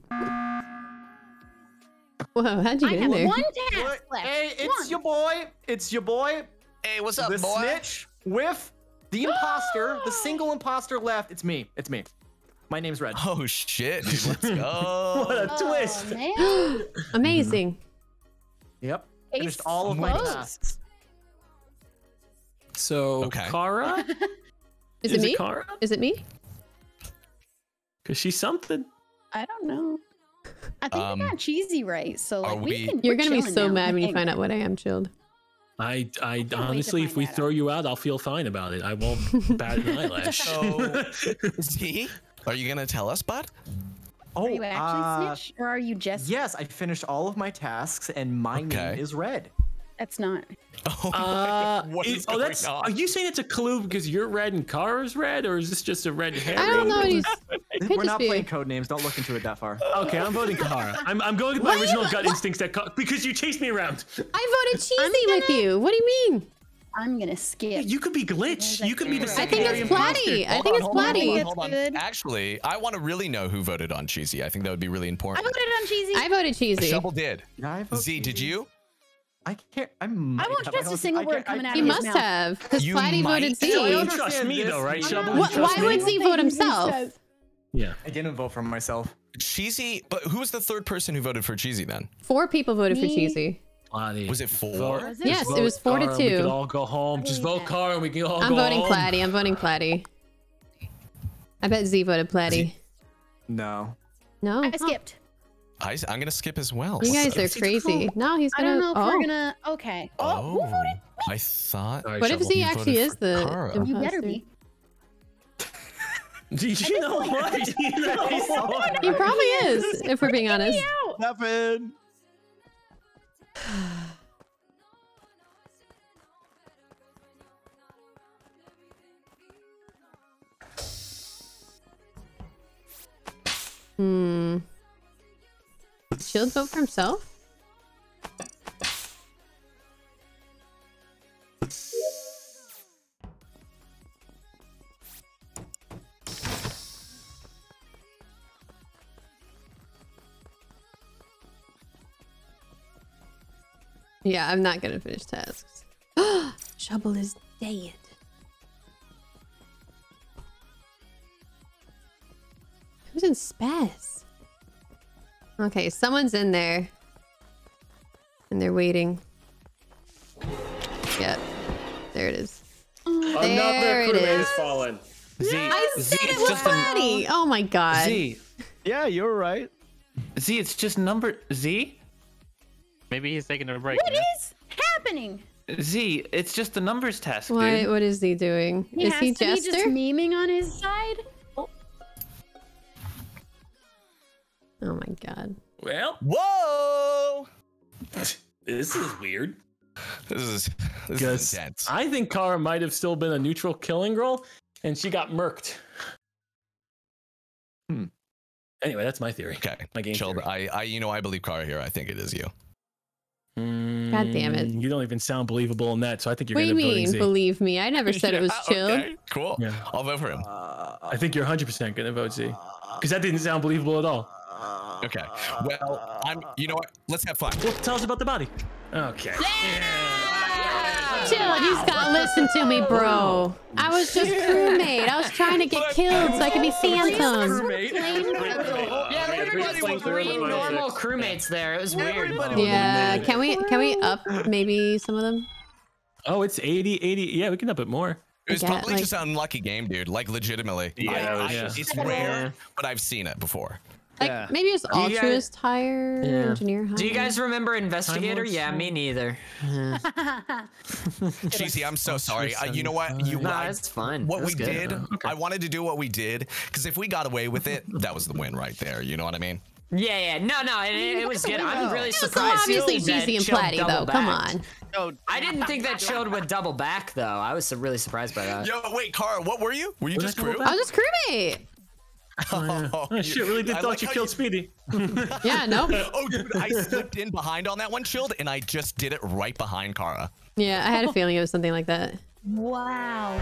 Speaker 3: Whoa, how'd you
Speaker 11: I
Speaker 3: get in
Speaker 11: have
Speaker 3: there?
Speaker 11: one task left.
Speaker 10: Hey, it's your boy. It's your boy.
Speaker 6: Hey, what's up,
Speaker 10: The
Speaker 6: boy?
Speaker 10: snitch with the imposter, the single imposter left. It's me. It's me. My name's Red.
Speaker 6: Oh shit, dude, let's go.
Speaker 1: What a twist.
Speaker 11: Man.
Speaker 3: Amazing.
Speaker 10: Yep.
Speaker 11: Case
Speaker 10: Finished all of my
Speaker 11: closed.
Speaker 10: tasks.
Speaker 1: So,
Speaker 6: Okay.
Speaker 1: Kara?
Speaker 3: Is it me?
Speaker 1: Kara?
Speaker 3: Is it me?
Speaker 1: Because she's something.
Speaker 11: I don't know. I think I got cheesy right, so like
Speaker 3: You're
Speaker 11: we're
Speaker 3: gonna be
Speaker 11: chilling
Speaker 3: so
Speaker 11: now.
Speaker 3: mad when you
Speaker 11: Hang
Speaker 3: find
Speaker 11: on.
Speaker 3: out what I am, Chilled.
Speaker 1: I
Speaker 11: to
Speaker 1: honestly, if
Speaker 11: find
Speaker 1: we
Speaker 11: that
Speaker 1: throw you out, I'll feel fine about it. I won't bat an eyelash.
Speaker 6: So, Z, are you gonna tell us, bud?
Speaker 10: Oh,
Speaker 11: Are you actually snitch, or are you just?
Speaker 10: Yes, I finished all of my tasks, and my name is Red.
Speaker 11: That's not.
Speaker 6: What is going
Speaker 1: that's.
Speaker 6: on?
Speaker 1: Are you saying it's a clue because you're red and Kara's red, or is this just a red herring?
Speaker 3: I don't know. He's.
Speaker 10: We're not playing code names. Don't look into it that far.
Speaker 1: Okay, I'm voting Kara. I'm going with my original gut instincts because you chased me around.
Speaker 3: I voted cheesy with you. What do you mean?
Speaker 11: I'm gonna skip.
Speaker 1: You could be Glitch. You could be the
Speaker 3: I think
Speaker 1: secondary
Speaker 3: it's Platy. I think it's Platy.
Speaker 6: Hold on. Actually, I want to really know who voted on Cheesy. I think that would be really
Speaker 11: I
Speaker 6: important.
Speaker 11: voted on cheesy.
Speaker 3: I voted cheesy.
Speaker 6: Shovel did.
Speaker 10: Yeah, I vote
Speaker 6: Z, did
Speaker 10: cheesy.
Speaker 6: you?
Speaker 10: I can't. I
Speaker 11: won't trust a single word coming out
Speaker 3: He
Speaker 11: of his
Speaker 3: must
Speaker 11: mouth.
Speaker 3: have, because
Speaker 6: You
Speaker 3: Platy
Speaker 6: might.
Speaker 3: voted
Speaker 1: You don't
Speaker 3: Z.
Speaker 1: trust me though, right, Shovel? You
Speaker 3: What,
Speaker 1: trust
Speaker 3: why
Speaker 1: me?
Speaker 3: would Z vote himself?
Speaker 1: Yeah.
Speaker 10: I didn't vote for myself.
Speaker 6: Cheesy, but who was the third person who voted for Cheesy then?
Speaker 3: 4 people voted for
Speaker 11: Me.
Speaker 3: cheesy.
Speaker 6: Was it 4?
Speaker 1: Vote.
Speaker 3: Yes,
Speaker 1: Just
Speaker 3: it was
Speaker 1: vote
Speaker 3: 4 to
Speaker 1: Kara, We could
Speaker 3: 2.
Speaker 1: all go home. Just vote Kara and we can all
Speaker 3: I'm
Speaker 1: go
Speaker 3: voting
Speaker 1: home.
Speaker 3: Platy. I'm voting Platy. I bet Z voted Platy.
Speaker 10: No.
Speaker 3: No.
Speaker 11: I skipped.
Speaker 6: I'm gonna skip as well.
Speaker 3: You guys are
Speaker 1: It's
Speaker 3: crazy.
Speaker 1: cool.
Speaker 3: No, he's
Speaker 11: I
Speaker 3: gonna.
Speaker 11: don't know if
Speaker 3: oh.
Speaker 11: we're gonna. Okay. Oh, who voted?
Speaker 6: I thought.
Speaker 1: All right,
Speaker 3: What if
Speaker 1: Shovel.
Speaker 3: Z
Speaker 6: You
Speaker 3: actually
Speaker 6: voted
Speaker 3: is
Speaker 6: for
Speaker 3: the
Speaker 6: Kara.
Speaker 11: You better
Speaker 3: imposter?
Speaker 11: be.
Speaker 1: Do you know what? You know what?
Speaker 3: He probably is, if we're being honest.
Speaker 4: Nothing.
Speaker 3: Shield vote for himself? Yeah, I'm not gonna finish tasks. Shovel is dead. Who's in Spaz? Okay, someone's in there. And they're waiting. Yep. There it is.
Speaker 5: Another
Speaker 3: There it
Speaker 5: crewmate
Speaker 3: is.
Speaker 5: has fallen.
Speaker 9: Z,
Speaker 3: I
Speaker 9: Z,
Speaker 3: said it
Speaker 9: it's
Speaker 3: was
Speaker 9: just a
Speaker 3: Platy! Oh my god.
Speaker 9: Z.
Speaker 4: Yeah, you're right.
Speaker 9: Z, it's just number Z.
Speaker 7: Maybe he's taking a break.
Speaker 11: What
Speaker 7: man.
Speaker 11: is happening?
Speaker 9: Z, it's just the numbers task,
Speaker 3: What,
Speaker 9: dude.
Speaker 3: what is he doing?
Speaker 11: He
Speaker 3: Is
Speaker 11: has
Speaker 3: he
Speaker 11: to be just
Speaker 3: Jester?
Speaker 11: memeing on his side.
Speaker 3: Oh my god.
Speaker 1: Well,
Speaker 6: Whoa!
Speaker 1: this is weird.
Speaker 6: This is
Speaker 1: Because
Speaker 6: intense.
Speaker 1: I think Kara might have still been a neutral killing girl, and she got murked. Anyway, that's my theory.
Speaker 6: Okay,
Speaker 1: My game
Speaker 6: chilled.
Speaker 1: theory.
Speaker 6: I believe Kara here. I think it is you.
Speaker 3: God damn it.
Speaker 1: You don't even sound believable in that, so I think you're
Speaker 3: What do
Speaker 1: going
Speaker 3: you
Speaker 1: to vote
Speaker 3: mean,
Speaker 1: Z.
Speaker 3: believe me? I never said it was
Speaker 6: Yeah,
Speaker 3: chill.
Speaker 6: Okay, cool.
Speaker 1: Yeah.
Speaker 6: I'll vote for him.
Speaker 1: I think you're 100% going to vote Z. Because that didn't sound believable at all.
Speaker 6: Okay. Well, you know what? Let's have fun.
Speaker 1: Well, tell us about the body. Okay.
Speaker 3: Chill, you just gotta listen to me, bro. I was just crewmate. I was trying to get killed so I could be Phantom.
Speaker 2: Yeah, there were just 3 normal crewmates there. It was weird.
Speaker 3: Yeah, can we up maybe some of them?
Speaker 1: Oh, it's 80. Yeah, we can up it more.
Speaker 6: It was
Speaker 3: I get,
Speaker 6: probably
Speaker 3: like-
Speaker 6: just an unlucky game, dude. Like, legitimately.
Speaker 5: Yeah,
Speaker 6: It's rare, but I've seen it before.
Speaker 3: Like maybe it's
Speaker 2: you guys-
Speaker 3: altruist higher, engineer higher.
Speaker 2: Do you guys remember Investigator?
Speaker 1: Lord
Speaker 2: Yeah, me neither.
Speaker 6: Cheesy, I'm so sorry. You know what?
Speaker 2: Nah, it's fine.
Speaker 6: What
Speaker 2: That's
Speaker 6: we
Speaker 2: good.
Speaker 6: did, I wanted to do what we did, because if we got away with it, that was the win right there. You know what I mean?
Speaker 2: Yeah, no, it was good. I'm really
Speaker 3: So
Speaker 2: surprised.
Speaker 3: obviously
Speaker 2: that
Speaker 3: cheesy and
Speaker 2: Chilled
Speaker 3: Platy though.
Speaker 2: double
Speaker 3: Come
Speaker 2: backed.
Speaker 3: on.
Speaker 4: No,
Speaker 2: I didn't think that Chilled would double back though. I was really surprised by that.
Speaker 6: Yo, wait, Kara, what were you? Were you just crew?
Speaker 3: I was just crewmate.
Speaker 6: Oh,
Speaker 1: Oh, shit, really did
Speaker 6: I
Speaker 1: thought
Speaker 6: like
Speaker 1: you
Speaker 6: how
Speaker 1: killed Speedy.
Speaker 3: Yeah, nope.
Speaker 6: Oh, dude, I slipped in behind on that one, Chilled, and I just did it right behind Kara.
Speaker 3: Yeah, I had a feeling it was something like that.
Speaker 11: Wow.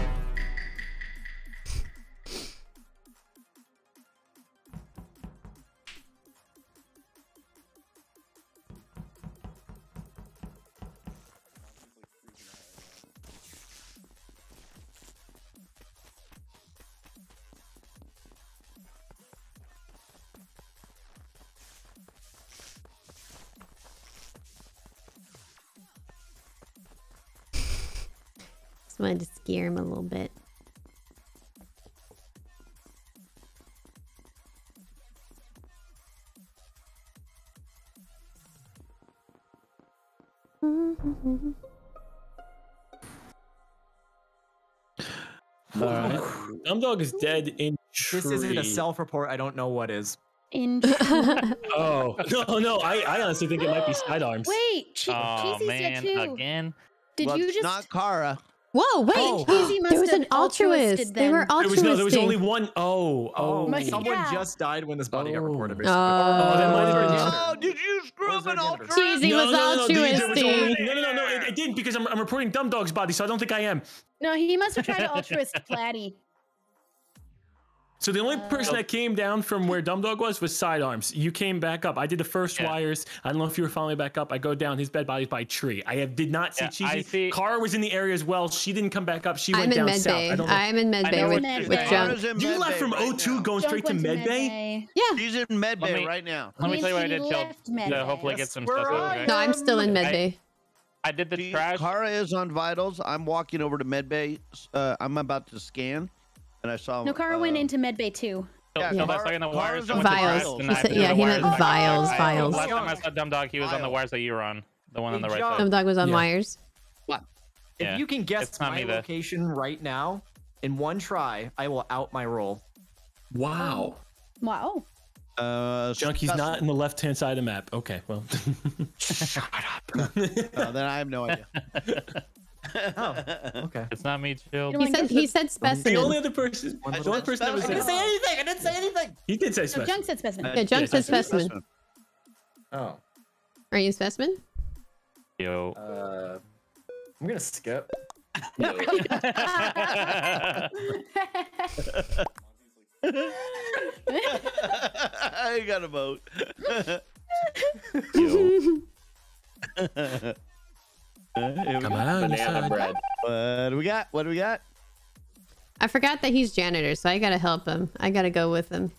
Speaker 3: Just wanted to scare him a little bit.
Speaker 1: Dog is dead in tree.
Speaker 10: This isn't a self-report. I don't know what is.
Speaker 11: In
Speaker 1: Oh no! I honestly think it might be sidearms.
Speaker 11: Wait,
Speaker 7: Oh
Speaker 11: Cheesy's
Speaker 7: man,
Speaker 11: dead too.
Speaker 7: again.
Speaker 11: Did
Speaker 4: Well,
Speaker 11: you
Speaker 4: it's
Speaker 11: just?
Speaker 4: not Kara.
Speaker 3: Whoa, wait!
Speaker 1: Oh.
Speaker 11: Cheesy must
Speaker 3: There was
Speaker 11: have
Speaker 3: an altruist. They were
Speaker 1: There was
Speaker 3: altruistic.
Speaker 1: only one. Oh.
Speaker 11: Must-
Speaker 10: Someone
Speaker 11: yeah.
Speaker 10: just died when this body got
Speaker 1: Oh.
Speaker 10: reported. Basically.
Speaker 1: that might have been
Speaker 4: Oh, did you screw up an altruist?
Speaker 3: Cheesy was altruistic.
Speaker 1: No, it didn't because I'm reporting Dumb Dog's body, so I don't think I am.
Speaker 11: No, he must have tried to altruist Platy.
Speaker 1: So the only person that came down from where Dumb Dog was Sidearms. You came back up. I did the first wires. I don't know if you were following back up. I go down. His bed body's by a tree. Did not see Cheesy. Kara was in the area as well. She didn't come back up. She went down south.
Speaker 3: I'm in Medbay with Junk.
Speaker 1: You left from O2 going straight to Medbay?
Speaker 3: Yeah.
Speaker 4: She's in Medbay right now.
Speaker 7: Let me tell you what I did, Chill. To hopefully get some stuff. Okay?
Speaker 3: No, I'm still in Medbay.
Speaker 7: I did the trash.
Speaker 4: Kara is on vitals. I'm walking over to Medbay. I'm about to scan, and I saw.
Speaker 11: No, Kara went into Medbay too.
Speaker 7: Yeah,
Speaker 3: Yeah.
Speaker 7: I saw you on the wires.
Speaker 3: Vials. He said, yeah, he meant vials. Vials.
Speaker 7: Last time I saw Dumb Dog, he was on the wires that you were on. The one on the right side.
Speaker 3: Dumb Dog was on wires.
Speaker 10: What?
Speaker 7: Yeah.
Speaker 10: If you can guess
Speaker 7: It's not
Speaker 10: my
Speaker 7: me, though.
Speaker 10: location right now, in one try, I will out my roll.
Speaker 5: Wow.
Speaker 11: Wow.
Speaker 1: Junkie's not in the left-hand side of the map. Okay, well.
Speaker 10: Shut up.
Speaker 4: Then I have no idea.
Speaker 10: Oh, okay.
Speaker 7: It's not me, Chill.
Speaker 3: He said specimen.
Speaker 1: The only other person, the only person that was
Speaker 10: I didn't say anything. I didn't say anything.
Speaker 1: He did say
Speaker 11: No,
Speaker 1: specimen.
Speaker 11: Junk said specimen.
Speaker 3: Yeah, Junk said specimen.
Speaker 10: Oh.
Speaker 3: Are you specimen?
Speaker 7: Yo.
Speaker 10: I'm gonna skip.
Speaker 4: I got a vote.
Speaker 1: Come on,
Speaker 5: Banana bread.
Speaker 4: What do we got? What do we got?
Speaker 3: I forgot that he's janitor, so I gotta help him. I gotta go with him.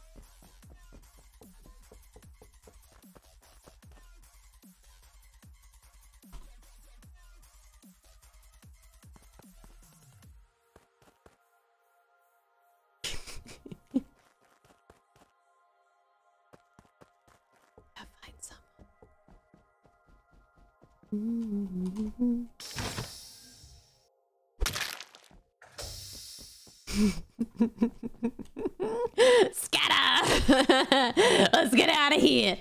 Speaker 3: Scatter! Let's get out of here.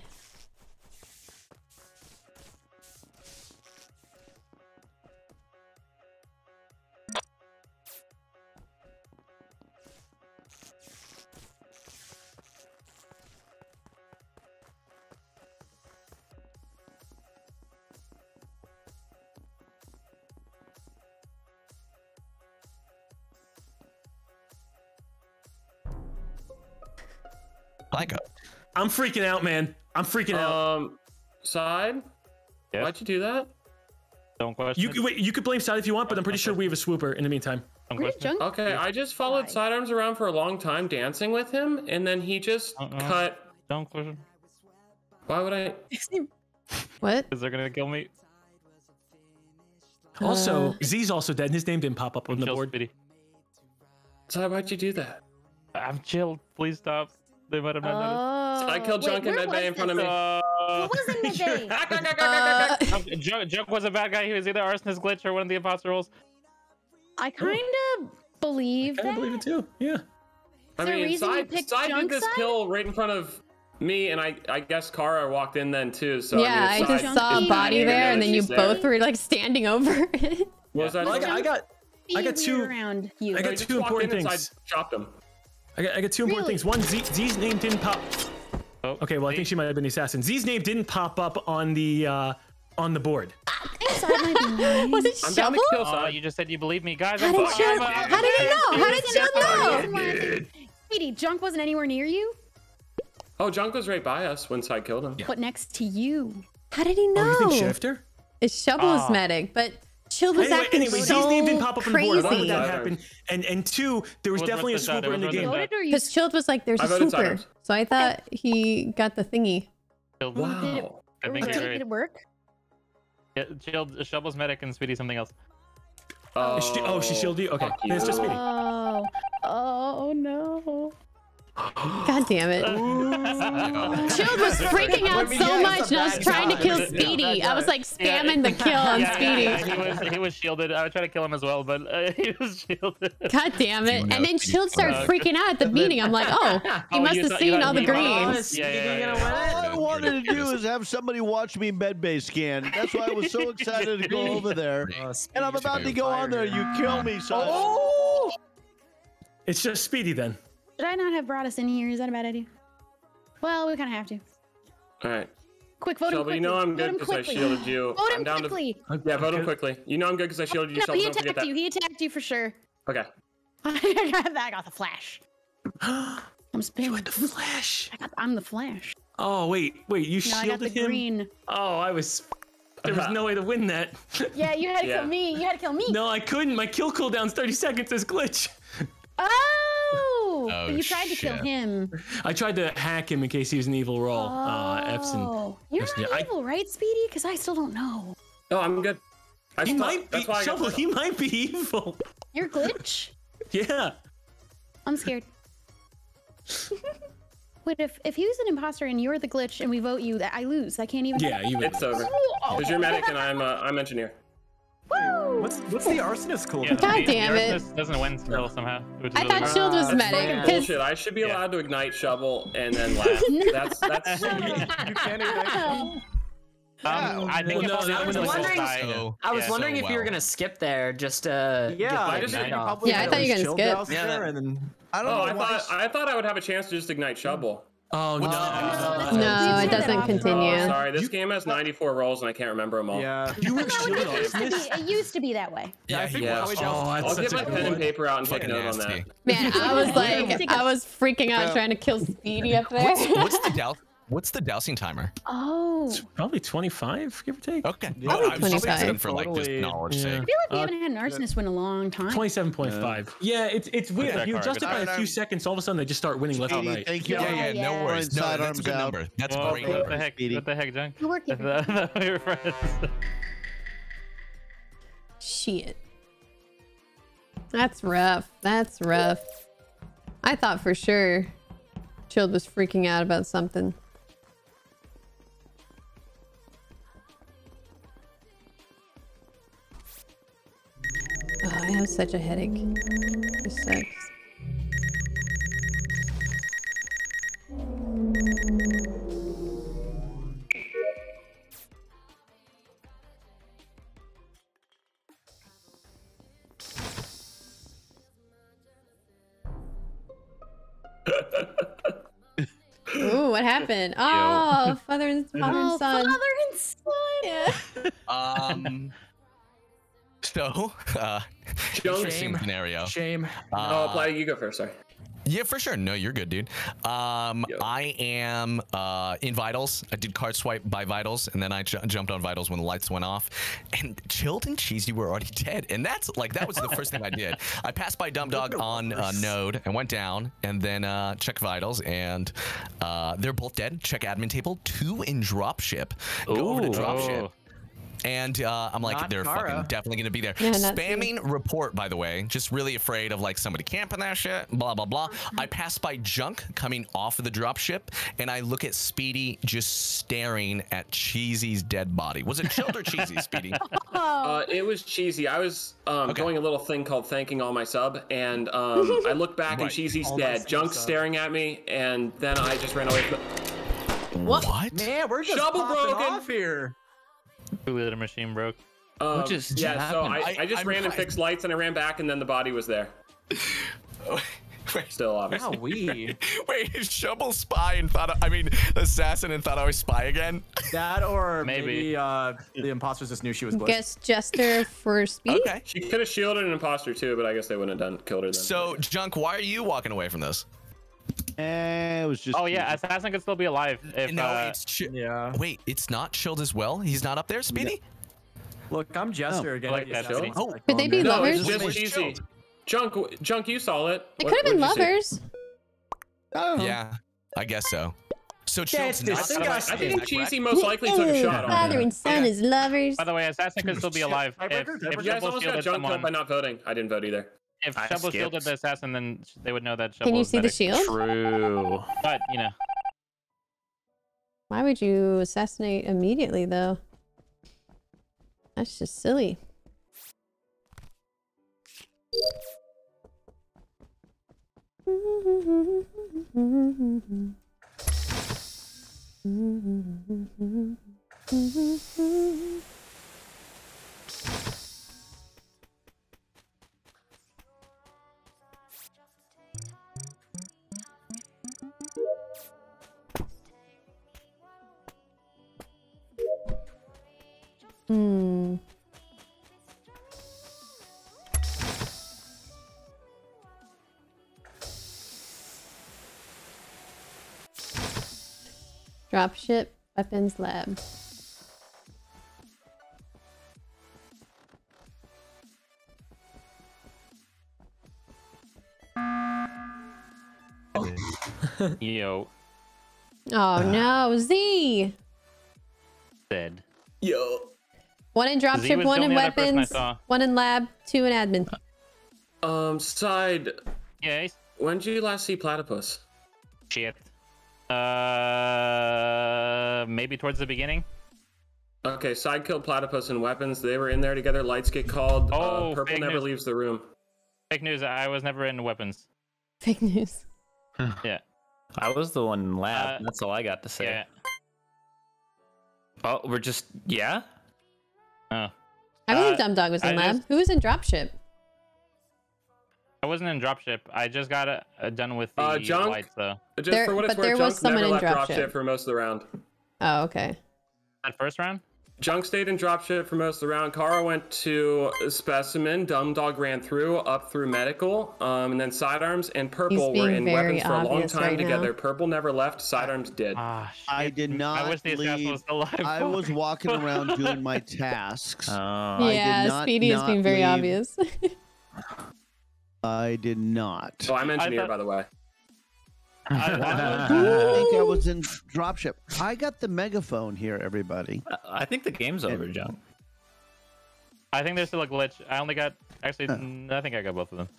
Speaker 1: I'm freaking out, man. I'm freaking out.
Speaker 5: Side?
Speaker 7: Yeah.
Speaker 5: Why'd you do that?
Speaker 7: Don't question.
Speaker 1: You could blame Side if you want, but I'm pretty sure we have a swooper in the meantime.
Speaker 5: Okay, I just followed Sidearms around for a long time dancing with him, and then he just cut.
Speaker 7: Don't question.
Speaker 5: Why would I?
Speaker 3: What?
Speaker 7: Because they're gonna kill me.
Speaker 1: Also, Z's also dead, and his name didn't pop up on the board.
Speaker 7: Speedy.
Speaker 5: Side, why'd you do that?
Speaker 7: I'm chilled. Please stop. They might have not noticed.
Speaker 5: I killed Junk in Medbay in front of me.
Speaker 11: What was in Medbay?
Speaker 7: Junk was a bad guy. He was either arsonist glitch or one of the imposter roles.
Speaker 11: I kind of believe that.
Speaker 1: I believe it too. Yeah.
Speaker 5: I
Speaker 11: there a
Speaker 5: mean,
Speaker 11: reason you
Speaker 5: Side
Speaker 11: picked
Speaker 5: did
Speaker 11: Junk
Speaker 5: this
Speaker 11: side?
Speaker 5: kill right in front of me, and I guess Kara walked in then too. So
Speaker 3: Yeah,
Speaker 5: I, mean,
Speaker 3: I just saw a body there, and then you both were like standing over it.
Speaker 5: What was that?
Speaker 1: Well, I got two.
Speaker 11: Around you.
Speaker 1: I got two important things.
Speaker 5: I chopped him.
Speaker 1: I got two important things. One, Z's name didn't pop.
Speaker 7: Oh,
Speaker 1: okay, well I think she might have been the assassin. Z's name didn't pop up on the board.
Speaker 3: Was it
Speaker 5: I'm down to
Speaker 3: Shovel?
Speaker 5: kill
Speaker 7: Oh,
Speaker 5: Side.
Speaker 7: you just said you believe me, guys.
Speaker 3: How did he know? How did you not know?
Speaker 11: Sweetie, Junk wasn't anywhere near you,
Speaker 5: Oh, Junk was right by us when Side killed him.
Speaker 11: but next to you.
Speaker 3: How did he know?
Speaker 1: Oh, you think Shifter?
Speaker 3: It's Shovel's medic, but Chill was acting
Speaker 1: Anyway,
Speaker 3: so
Speaker 1: Z's name didn't pop up on the board. Why would
Speaker 3: crazy.
Speaker 1: that happen? And two, there was
Speaker 7: It was
Speaker 1: definitely a
Speaker 7: worth the shot.
Speaker 1: swooper in the
Speaker 7: It was
Speaker 1: game.
Speaker 7: worth the
Speaker 3: Because Chilled was like, there's
Speaker 5: I
Speaker 3: a
Speaker 5: voted
Speaker 3: swooper.
Speaker 5: Sidearms.
Speaker 3: So I thought he got the thingy.
Speaker 7: Chilled.
Speaker 5: Wow.
Speaker 7: I think you're
Speaker 11: Did
Speaker 7: right.
Speaker 11: it work?
Speaker 7: Yeah, Chilled, Shovel's medic, and Speedy something else.
Speaker 1: Oh, she shielded you? Okay, then it's just me.
Speaker 11: Oh no.
Speaker 3: God damn it. Shield was freaking out so much, and I was trying to kill Speedy. I was like spamming the kill on Speedy.
Speaker 7: Yeah, he was shielded. I would try to kill him as well, but he was shielded.
Speaker 3: God damn it. And then Shield started freaking out at the meeting. I'm like, oh, he must have seen all the greens.
Speaker 4: All I wanted to do is have somebody watch me medbay scan. That's why I was so excited to go over there. And I'm about to go on there. You kill me, son.
Speaker 1: Oh! It's just Speedy then.
Speaker 11: Should I not have brought us in here? Is that a bad idea? Well, we kind of have to.
Speaker 5: All right.
Speaker 11: Quick, vote him
Speaker 5: Shelby,
Speaker 11: quickly.
Speaker 5: you know I'm good
Speaker 11: Vote him
Speaker 5: because I
Speaker 11: quickly.
Speaker 5: shielded you.
Speaker 11: Vote
Speaker 5: I'm
Speaker 11: him
Speaker 5: down
Speaker 11: quickly.
Speaker 5: Yeah, vote him quickly. You know I'm good because I shielded you.
Speaker 11: No,
Speaker 5: Shelby,
Speaker 11: he
Speaker 5: don't forget
Speaker 11: attacked
Speaker 5: that.
Speaker 11: you. He attacked you for sure.
Speaker 5: Okay.
Speaker 11: I got the flash. I'm spamming.
Speaker 1: You had the flash.
Speaker 11: I'm the flash.
Speaker 1: Oh, wait. You
Speaker 11: No, I got
Speaker 1: shielded
Speaker 11: the
Speaker 1: him?
Speaker 11: green.
Speaker 1: Oh, there was no way to win that.
Speaker 11: Yeah, you had to kill me. You had to kill me.
Speaker 1: No, I couldn't. My kill cooldown's 30 seconds. This glitch.
Speaker 11: Oh!
Speaker 6: Oh,
Speaker 11: But you tried to kill
Speaker 6: shit.
Speaker 11: him.
Speaker 1: I tried to hack him in case he was an evil roll.
Speaker 11: Oh. You're not evil, right, Speedy? Because I still don't know.
Speaker 5: Oh, I'm good.
Speaker 1: He might be.
Speaker 5: That's why I got
Speaker 1: Shovel, he might be evil.
Speaker 11: You're glitch?
Speaker 1: Yeah.
Speaker 11: I'm scared. Wait, if he was an imposter and you're the glitch and we vote you, that I lose. I can't even.
Speaker 1: Yeah, you would.
Speaker 5: It's over. Because you're medic and I'm engineer.
Speaker 11: Woo!
Speaker 10: What's the arsonist cool?
Speaker 7: Yeah,
Speaker 3: God damn it.
Speaker 7: Arsonist doesn't win still somehow. Which is
Speaker 3: I
Speaker 7: really
Speaker 3: thought
Speaker 7: weird.
Speaker 3: Shield was
Speaker 5: That's
Speaker 3: medic.
Speaker 5: fucking
Speaker 3: 'cause-
Speaker 5: bullshit. I should be allowed to ignite shovel and then laugh. That's
Speaker 10: You can't ignite.
Speaker 7: I think
Speaker 1: Well,
Speaker 7: if
Speaker 1: no,
Speaker 7: all
Speaker 1: that
Speaker 7: the
Speaker 1: was
Speaker 7: others
Speaker 1: wondering-
Speaker 7: die-
Speaker 6: So-
Speaker 2: I was
Speaker 6: yeah,
Speaker 2: wondering
Speaker 6: so
Speaker 2: if you were
Speaker 6: well.
Speaker 2: gonna skip there just to
Speaker 10: Yeah, I
Speaker 2: get
Speaker 10: just
Speaker 2: the night off.
Speaker 10: probably
Speaker 3: Yeah, I thought you were gonna skip.
Speaker 10: Yeah,
Speaker 2: Yeah,
Speaker 10: and then
Speaker 4: I don't
Speaker 5: Oh,
Speaker 4: know why.
Speaker 5: I thought I would have a chance to just ignite shovel.
Speaker 1: Oh, no.
Speaker 3: No, it doesn't continue.
Speaker 5: Oh, sorry, this game has 94 rolls and I can't remember them all.
Speaker 10: yeah.
Speaker 1: You were
Speaker 11: It
Speaker 1: shielded
Speaker 11: used, to be,
Speaker 1: arsonist?
Speaker 11: it used to be that way.
Speaker 10: Yeah, I think
Speaker 5: Yeah.
Speaker 10: probably just-
Speaker 1: Oh, that's
Speaker 5: I'll
Speaker 1: such
Speaker 5: get
Speaker 1: a
Speaker 5: my
Speaker 1: good
Speaker 5: pen and
Speaker 1: one.
Speaker 5: paper out and take a
Speaker 6: Fucking
Speaker 5: note on that.
Speaker 6: nasty.
Speaker 3: Man, I was like, I was freaking out trying to kill Speedy up there.
Speaker 6: What's the dousing timer?
Speaker 11: Oh.
Speaker 1: It's probably 25, give or take.
Speaker 6: Okay.
Speaker 3: Probably
Speaker 6: I was just
Speaker 3: 25.
Speaker 6: asking for like just
Speaker 10: Totally.
Speaker 6: knowledge
Speaker 1: Yeah.
Speaker 6: sake.
Speaker 11: I feel like we haven't had an arsonist win in a long time.
Speaker 1: 27.5. Yeah, it's weird.
Speaker 7: that
Speaker 1: If you
Speaker 7: card?
Speaker 1: adjust it by
Speaker 4: Alright,
Speaker 1: a few seconds, all of a sudden they just start winning left and right.
Speaker 4: Thank you.
Speaker 6: Yeah,
Speaker 11: Yeah,
Speaker 6: no
Speaker 11: yeah.
Speaker 6: worries. No,
Speaker 4: Side
Speaker 6: that's a
Speaker 4: arms
Speaker 6: good
Speaker 4: out.
Speaker 6: number. That's
Speaker 7: Whoa,
Speaker 6: great.
Speaker 7: what the heck?
Speaker 4: Speedy.
Speaker 7: What the heck, Junk?
Speaker 11: Good work,
Speaker 7: I
Speaker 11: everybody.
Speaker 7: thought we were friends.
Speaker 3: Shit. That's rough. That's rough. I thought for sure Shield was freaking out about something. Oh, I have such a headache. This sucks. Ooh, what happened? Oh, father and son.
Speaker 11: Oh, father and son.
Speaker 3: Yeah.
Speaker 6: So, interesting scenario.
Speaker 10: Shame.
Speaker 5: Oh, Platy, you go first. Sorry.
Speaker 6: Yeah, for sure. No, you're good, dude. I am in Vitals. I did card swipe by Vitals, and then I jumped on Vitals when the lights went off. And Chilled and Cheesy were already dead. And that was the first thing I did. I passed by Dumb Dog on Node and went down, and then check Vitals, and they're both dead. Check admin table. 2 in dropship. Go over to dropship. And I'm like,
Speaker 10: Not
Speaker 6: they're
Speaker 10: Kara.
Speaker 6: fucking definitely gonna be there.
Speaker 3: Yeah, not
Speaker 6: Spamming report, by the way. Just really afraid of like somebody camping that shit. Blah blah blah. I pass by Junk coming off of the dropship, and I look at Speedy just staring at Cheesy's dead body. Was it Chilled or Cheesy, Speedy?
Speaker 5: It was cheesy. I was doing a little thing called thanking all my sub, and I looked back and
Speaker 6: Right.
Speaker 5: Cheesy's
Speaker 10: All my
Speaker 5: dead.
Speaker 10: sub
Speaker 5: Junk's
Speaker 10: sub.
Speaker 5: staring at me, and then I just ran away from
Speaker 6: What?
Speaker 10: Man, we're just
Speaker 5: Shovel
Speaker 10: popping
Speaker 5: broken.
Speaker 10: off here.
Speaker 7: Two-liter machine broke.
Speaker 9: What just
Speaker 5: yeah, so
Speaker 9: happened?
Speaker 5: I just ran and fixed lights, and I ran back, and then the body was there. Still, obviously.
Speaker 10: Wow, we.
Speaker 6: Wait, is Shovel spy and assassin and thought I was spy again?
Speaker 10: That or
Speaker 7: Maybe.
Speaker 10: maybe the imposters just knew she was glitched.
Speaker 3: Guess Jester for Speedy?
Speaker 6: Okay.
Speaker 5: She could have shielded an imposter too, but I guess they wouldn't have killed her then.
Speaker 6: So, Junk, why are you walking away from this?
Speaker 4: It was just.
Speaker 7: Oh yeah, assassin could still be alive if.
Speaker 6: No, it's
Speaker 10: Yeah.
Speaker 6: Wait, it's not Chilled as well? He's not up there, Speedy?
Speaker 10: Look, I'm Jester again.
Speaker 7: like that, Speedy.
Speaker 10: Oh,
Speaker 3: Could they be
Speaker 5: no,
Speaker 3: lovers?
Speaker 5: it's just
Speaker 6: Where's
Speaker 5: cheesy. Junk, you saw it.
Speaker 3: It
Speaker 5: What-
Speaker 3: could have been
Speaker 5: what'd you see?
Speaker 3: lovers.
Speaker 4: I don't know.
Speaker 6: Yeah, I guess so. So
Speaker 1: That's disgusting.
Speaker 5: I think Cheesy most likely took a shot on
Speaker 3: Father
Speaker 5: him.
Speaker 3: and son is lovers.
Speaker 7: By the way, Assassin could still be alive. If
Speaker 5: You guys
Speaker 7: Shovel
Speaker 5: almost got
Speaker 7: shielded
Speaker 5: junked up by
Speaker 7: someone,
Speaker 5: not voting. I didn't vote either.
Speaker 7: if
Speaker 9: I
Speaker 7: Shovel shielded
Speaker 9: skipped.
Speaker 7: the Assassin, then they would know that Shovel
Speaker 3: Can you
Speaker 7: was
Speaker 3: see the
Speaker 7: medic.
Speaker 3: shield?
Speaker 9: True.
Speaker 7: But, you know.
Speaker 3: Why would you assassinate immediately, though? That's just silly. Hmm. Dropship weapons lab.
Speaker 7: Yo.
Speaker 3: Oh no, Z!
Speaker 7: Said.
Speaker 5: Yo.
Speaker 3: One in
Speaker 7: Z
Speaker 3: dropship,
Speaker 7: was
Speaker 3: one
Speaker 7: the
Speaker 3: in
Speaker 7: only other person I
Speaker 3: weapons,
Speaker 7: saw.
Speaker 3: one in lab, 2 in admin.
Speaker 5: Side.
Speaker 7: Yeah.
Speaker 5: When did you last see Platypus?
Speaker 7: Shit. Maybe towards the beginning.
Speaker 5: Okay, Side killed Platypus and weapons. They were in there together. Lights get called.
Speaker 7: Oh,
Speaker 5: Purple
Speaker 7: fake
Speaker 5: never
Speaker 7: news.
Speaker 5: leaves the room.
Speaker 7: Fake news. I was never in weapons.
Speaker 3: Fake news.
Speaker 7: Yeah.
Speaker 9: I was the one in lab.
Speaker 7: Uh,
Speaker 9: That's all I got to say.
Speaker 7: Yeah.
Speaker 9: Oh, we're just yeah.
Speaker 7: Oh.
Speaker 3: I believe Dumb Dog was in
Speaker 7: I
Speaker 3: lab.
Speaker 7: just-
Speaker 3: Who was in dropship?
Speaker 7: I wasn't in dropship. I just got done with the
Speaker 5: Junk?
Speaker 7: lights though.
Speaker 5: Just
Speaker 3: There-
Speaker 5: for what it's
Speaker 3: but there
Speaker 5: worth,
Speaker 3: was
Speaker 5: Junk
Speaker 3: someone
Speaker 5: never
Speaker 3: in
Speaker 5: left
Speaker 3: dropship.
Speaker 5: dropship for most of the round.
Speaker 3: Oh, okay.
Speaker 7: That first round?
Speaker 5: Junk stayed in dropship for most of the round. Kara went to Specimen. Dumb Dog ran through, up through Medical. And then Sidearms and Purple
Speaker 3: He's
Speaker 5: were
Speaker 3: being
Speaker 5: in
Speaker 3: very
Speaker 5: weapons for a long
Speaker 3: obvious
Speaker 5: time
Speaker 3: right
Speaker 5: together.
Speaker 3: now.
Speaker 5: Purple never left. Sidearms did.
Speaker 7: Ah, shit.
Speaker 4: I did not
Speaker 7: I wish the assassin
Speaker 4: leave.
Speaker 7: was still alive.
Speaker 4: I was walking around doing my tasks.
Speaker 9: Oh.
Speaker 4: did
Speaker 3: Yeah,
Speaker 4: not
Speaker 3: Speedy is being very
Speaker 4: leave.
Speaker 3: obvious.
Speaker 4: I did not.
Speaker 5: Oh, I'm engineer,
Speaker 7: thought-
Speaker 5: by the way.
Speaker 4: I think I was in dropship. I got the megaphone here, everybody.
Speaker 9: I think the game's over, John.
Speaker 7: I think there's still a glitch. I only got actually. I think I got both of them.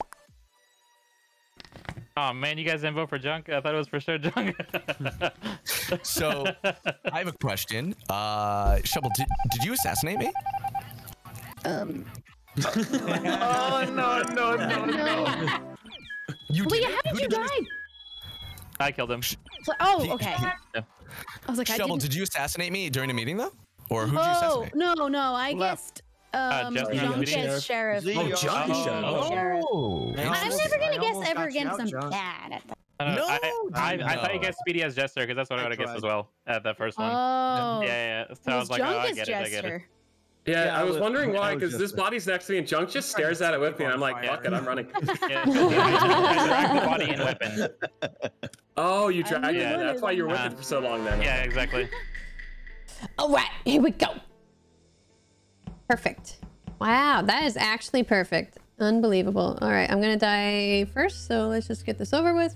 Speaker 7: Oh man, you guys didn't vote for Junk? I thought it was for sure Junk.
Speaker 6: So I have a question. Shovel, did you assassinate me?
Speaker 9: Oh no!
Speaker 6: You
Speaker 11: Wait,
Speaker 6: did.
Speaker 11: how did you die?
Speaker 7: I killed him.
Speaker 11: Oh, okay.
Speaker 7: Yeah.
Speaker 11: I was like, I
Speaker 6: Shovel,
Speaker 11: didn't.
Speaker 6: did you assassinate me during a meeting though, or who did you
Speaker 11: Oh
Speaker 6: assassinate?
Speaker 11: no! I guessed
Speaker 7: Jester
Speaker 11: Junk
Speaker 1: Sheriff.
Speaker 11: as sheriff.
Speaker 4: Z,
Speaker 1: Oh, Junk is
Speaker 7: Oh.
Speaker 11: Sheriff.
Speaker 6: Oh,
Speaker 11: I'm
Speaker 1: almost-
Speaker 11: never gonna
Speaker 1: I
Speaker 11: guess
Speaker 1: almost
Speaker 11: ever
Speaker 1: got you
Speaker 11: against
Speaker 1: out,
Speaker 11: some
Speaker 1: Junk.
Speaker 11: bad at that.
Speaker 7: I don't know. I
Speaker 6: No,
Speaker 7: thought you guessed Speedy as Jester because that's what I would have guessed
Speaker 4: tried.
Speaker 7: as well at the first one.
Speaker 11: Oh.
Speaker 7: Yeah. So
Speaker 11: It
Speaker 7: I
Speaker 11: was
Speaker 7: was like, oh,
Speaker 11: Junk
Speaker 7: I
Speaker 11: as
Speaker 7: get it. I get it.
Speaker 11: Jester.
Speaker 5: Yeah, I was wondering why,
Speaker 4: I was
Speaker 5: because
Speaker 4: just
Speaker 5: this body's next to me and Junk just stares at it with me, and I'm like, fuck it, I'm running.
Speaker 7: Yeah, I dragged the body and weapon.
Speaker 5: Oh, you dragged it?
Speaker 7: Yeah.
Speaker 5: That's why you were with it for so long then.
Speaker 7: Yeah, exactly.
Speaker 3: All right, here we go. Perfect. Wow, that is actually perfect. Unbelievable. All right, I'm gonna die first, so let's just get this over with.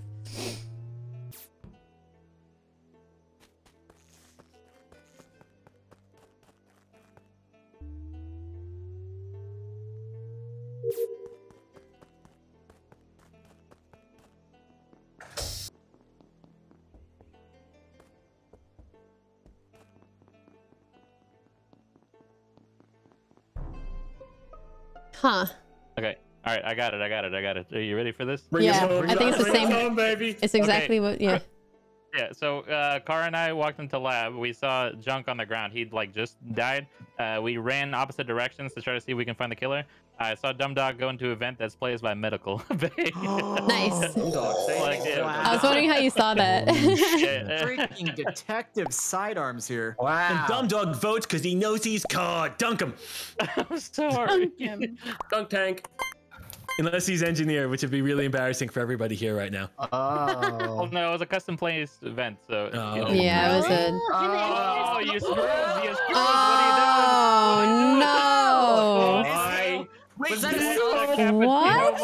Speaker 3: Huh.
Speaker 7: Okay. All right, I got it. Are you ready for this?
Speaker 5: Bring
Speaker 3: Yeah,
Speaker 5: it home,
Speaker 3: I think it's the
Speaker 5: bring it
Speaker 3: same.
Speaker 5: home, baby.
Speaker 3: It's exactly what, yeah.
Speaker 7: Yeah, so Kara and I walked into lab. We saw Junk on the ground. He'd like just died. We ran opposite directions to try to see if we can find the killer. I saw Dumb Dog go into an event that's plays by Medical.
Speaker 3: Nice.
Speaker 5: Dog, say
Speaker 7: Like,
Speaker 5: it.
Speaker 7: yeah.
Speaker 3: I was wondering how you saw that.
Speaker 7: Yeah,
Speaker 10: Freaking detective sidearms here.
Speaker 1: And Dumb Dog votes because he knows he's caught. Dunk him.
Speaker 7: I'm sorry.
Speaker 11: Dunk him.
Speaker 5: Dunk tank.
Speaker 1: Unless he's engineer, which would be really embarrassing for everybody here right now.
Speaker 7: Oh no, it was a custom placed event, so.
Speaker 1: Oh.
Speaker 7: You know.
Speaker 3: Yeah, it was a...
Speaker 7: Oh, you screwed! You screwed!
Speaker 3: Oh, no!
Speaker 5: Why?
Speaker 10: Was that
Speaker 3: What?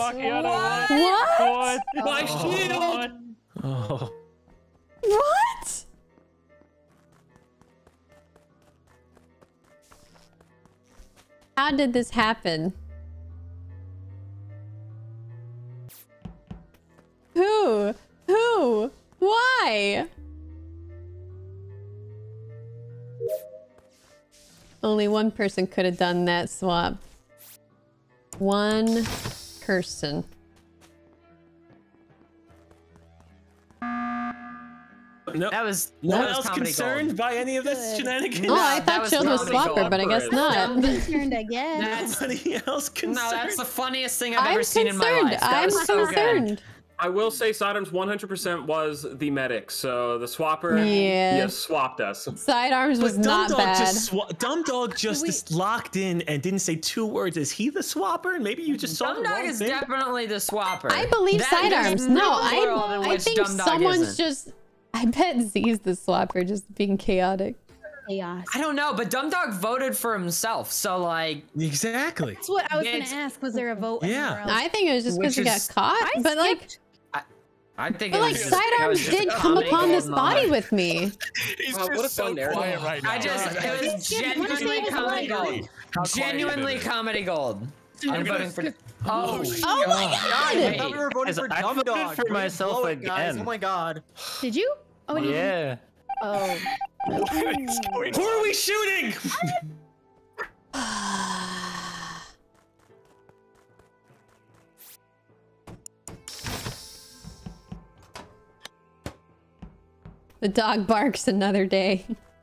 Speaker 3: What?
Speaker 5: My shield!
Speaker 1: Oh.
Speaker 3: What? How did this happen? Who? Who? Why? Only one person could have done that swap. One person.
Speaker 1: Nope.
Speaker 2: That was
Speaker 1: no one
Speaker 2: that was
Speaker 1: else
Speaker 2: comedy
Speaker 1: concerned
Speaker 2: gold.
Speaker 1: by any of this shenanigans?
Speaker 3: Oh, I
Speaker 2: that
Speaker 3: thought
Speaker 2: was
Speaker 3: Shield was
Speaker 2: comedy
Speaker 3: Swapper,
Speaker 2: gold
Speaker 3: but I guess
Speaker 2: for it.
Speaker 3: not.
Speaker 11: I'm concerned, I guess.
Speaker 1: Nobody else concerned.
Speaker 2: No, that's the funniest thing I've
Speaker 3: I'm
Speaker 2: ever seen in my
Speaker 3: concerned.
Speaker 2: life. That
Speaker 3: I'm
Speaker 2: was so
Speaker 3: concerned.
Speaker 2: good.
Speaker 5: I will say Sidearms 100% was the medic, so the swapper,
Speaker 3: Yeah.
Speaker 5: you swapped us.
Speaker 3: Sidearms was
Speaker 1: But
Speaker 3: not bad.
Speaker 1: Dumb Dog just locked in and didn't say 2 words. Is he the swapper? And maybe you just saw
Speaker 2: Dumb
Speaker 1: the
Speaker 2: Dog
Speaker 1: wrong
Speaker 2: is
Speaker 1: thing.
Speaker 2: definitely the swapper.
Speaker 3: I believe
Speaker 2: That- there's
Speaker 3: Sidearms.
Speaker 2: no
Speaker 3: No,
Speaker 2: world in
Speaker 3: I
Speaker 2: which
Speaker 3: think
Speaker 2: Dumb Dog
Speaker 3: someone's
Speaker 2: isn't.
Speaker 3: just. I bet Z's the swapper, just being chaotic.
Speaker 11: Chaos.
Speaker 2: I don't know, but Dumb Dog voted for himself, so like.
Speaker 1: Exactly.
Speaker 11: That's what I was gonna
Speaker 2: It's-
Speaker 11: ask. Was there a vote?
Speaker 1: Yeah.
Speaker 11: anywhere else?
Speaker 3: I think it was just because
Speaker 2: Which
Speaker 3: he got
Speaker 2: is-
Speaker 3: caught.
Speaker 11: I
Speaker 3: But like,
Speaker 11: skipped.
Speaker 2: I think
Speaker 3: but
Speaker 2: it
Speaker 3: like
Speaker 2: was just- that
Speaker 3: Sidearms
Speaker 2: was just
Speaker 3: did
Speaker 2: a
Speaker 3: come
Speaker 2: comedy
Speaker 3: upon
Speaker 2: gold
Speaker 3: this body
Speaker 2: moment.
Speaker 3: with me.
Speaker 6: He's
Speaker 5: Wow, what a
Speaker 6: just so
Speaker 5: fun narrative.
Speaker 6: quiet right now.
Speaker 2: I just, it was
Speaker 11: Wanna say
Speaker 2: genuinely
Speaker 11: it was
Speaker 2: comedy
Speaker 11: like-
Speaker 2: gold. Genuinely comedy gold. I'm voting for.
Speaker 3: Oh
Speaker 2: Oh,
Speaker 3: my
Speaker 10: I
Speaker 3: god!
Speaker 10: thought we were voting for
Speaker 9: I
Speaker 10: Dumb
Speaker 9: voted
Speaker 10: Dog.
Speaker 9: for
Speaker 10: Way to
Speaker 9: myself
Speaker 10: blow it, guys.
Speaker 9: again.
Speaker 10: Oh my god.
Speaker 11: Did you? Oh
Speaker 9: Yeah.
Speaker 11: Oh.
Speaker 1: Who are we shooting?
Speaker 3: The dog barks another day.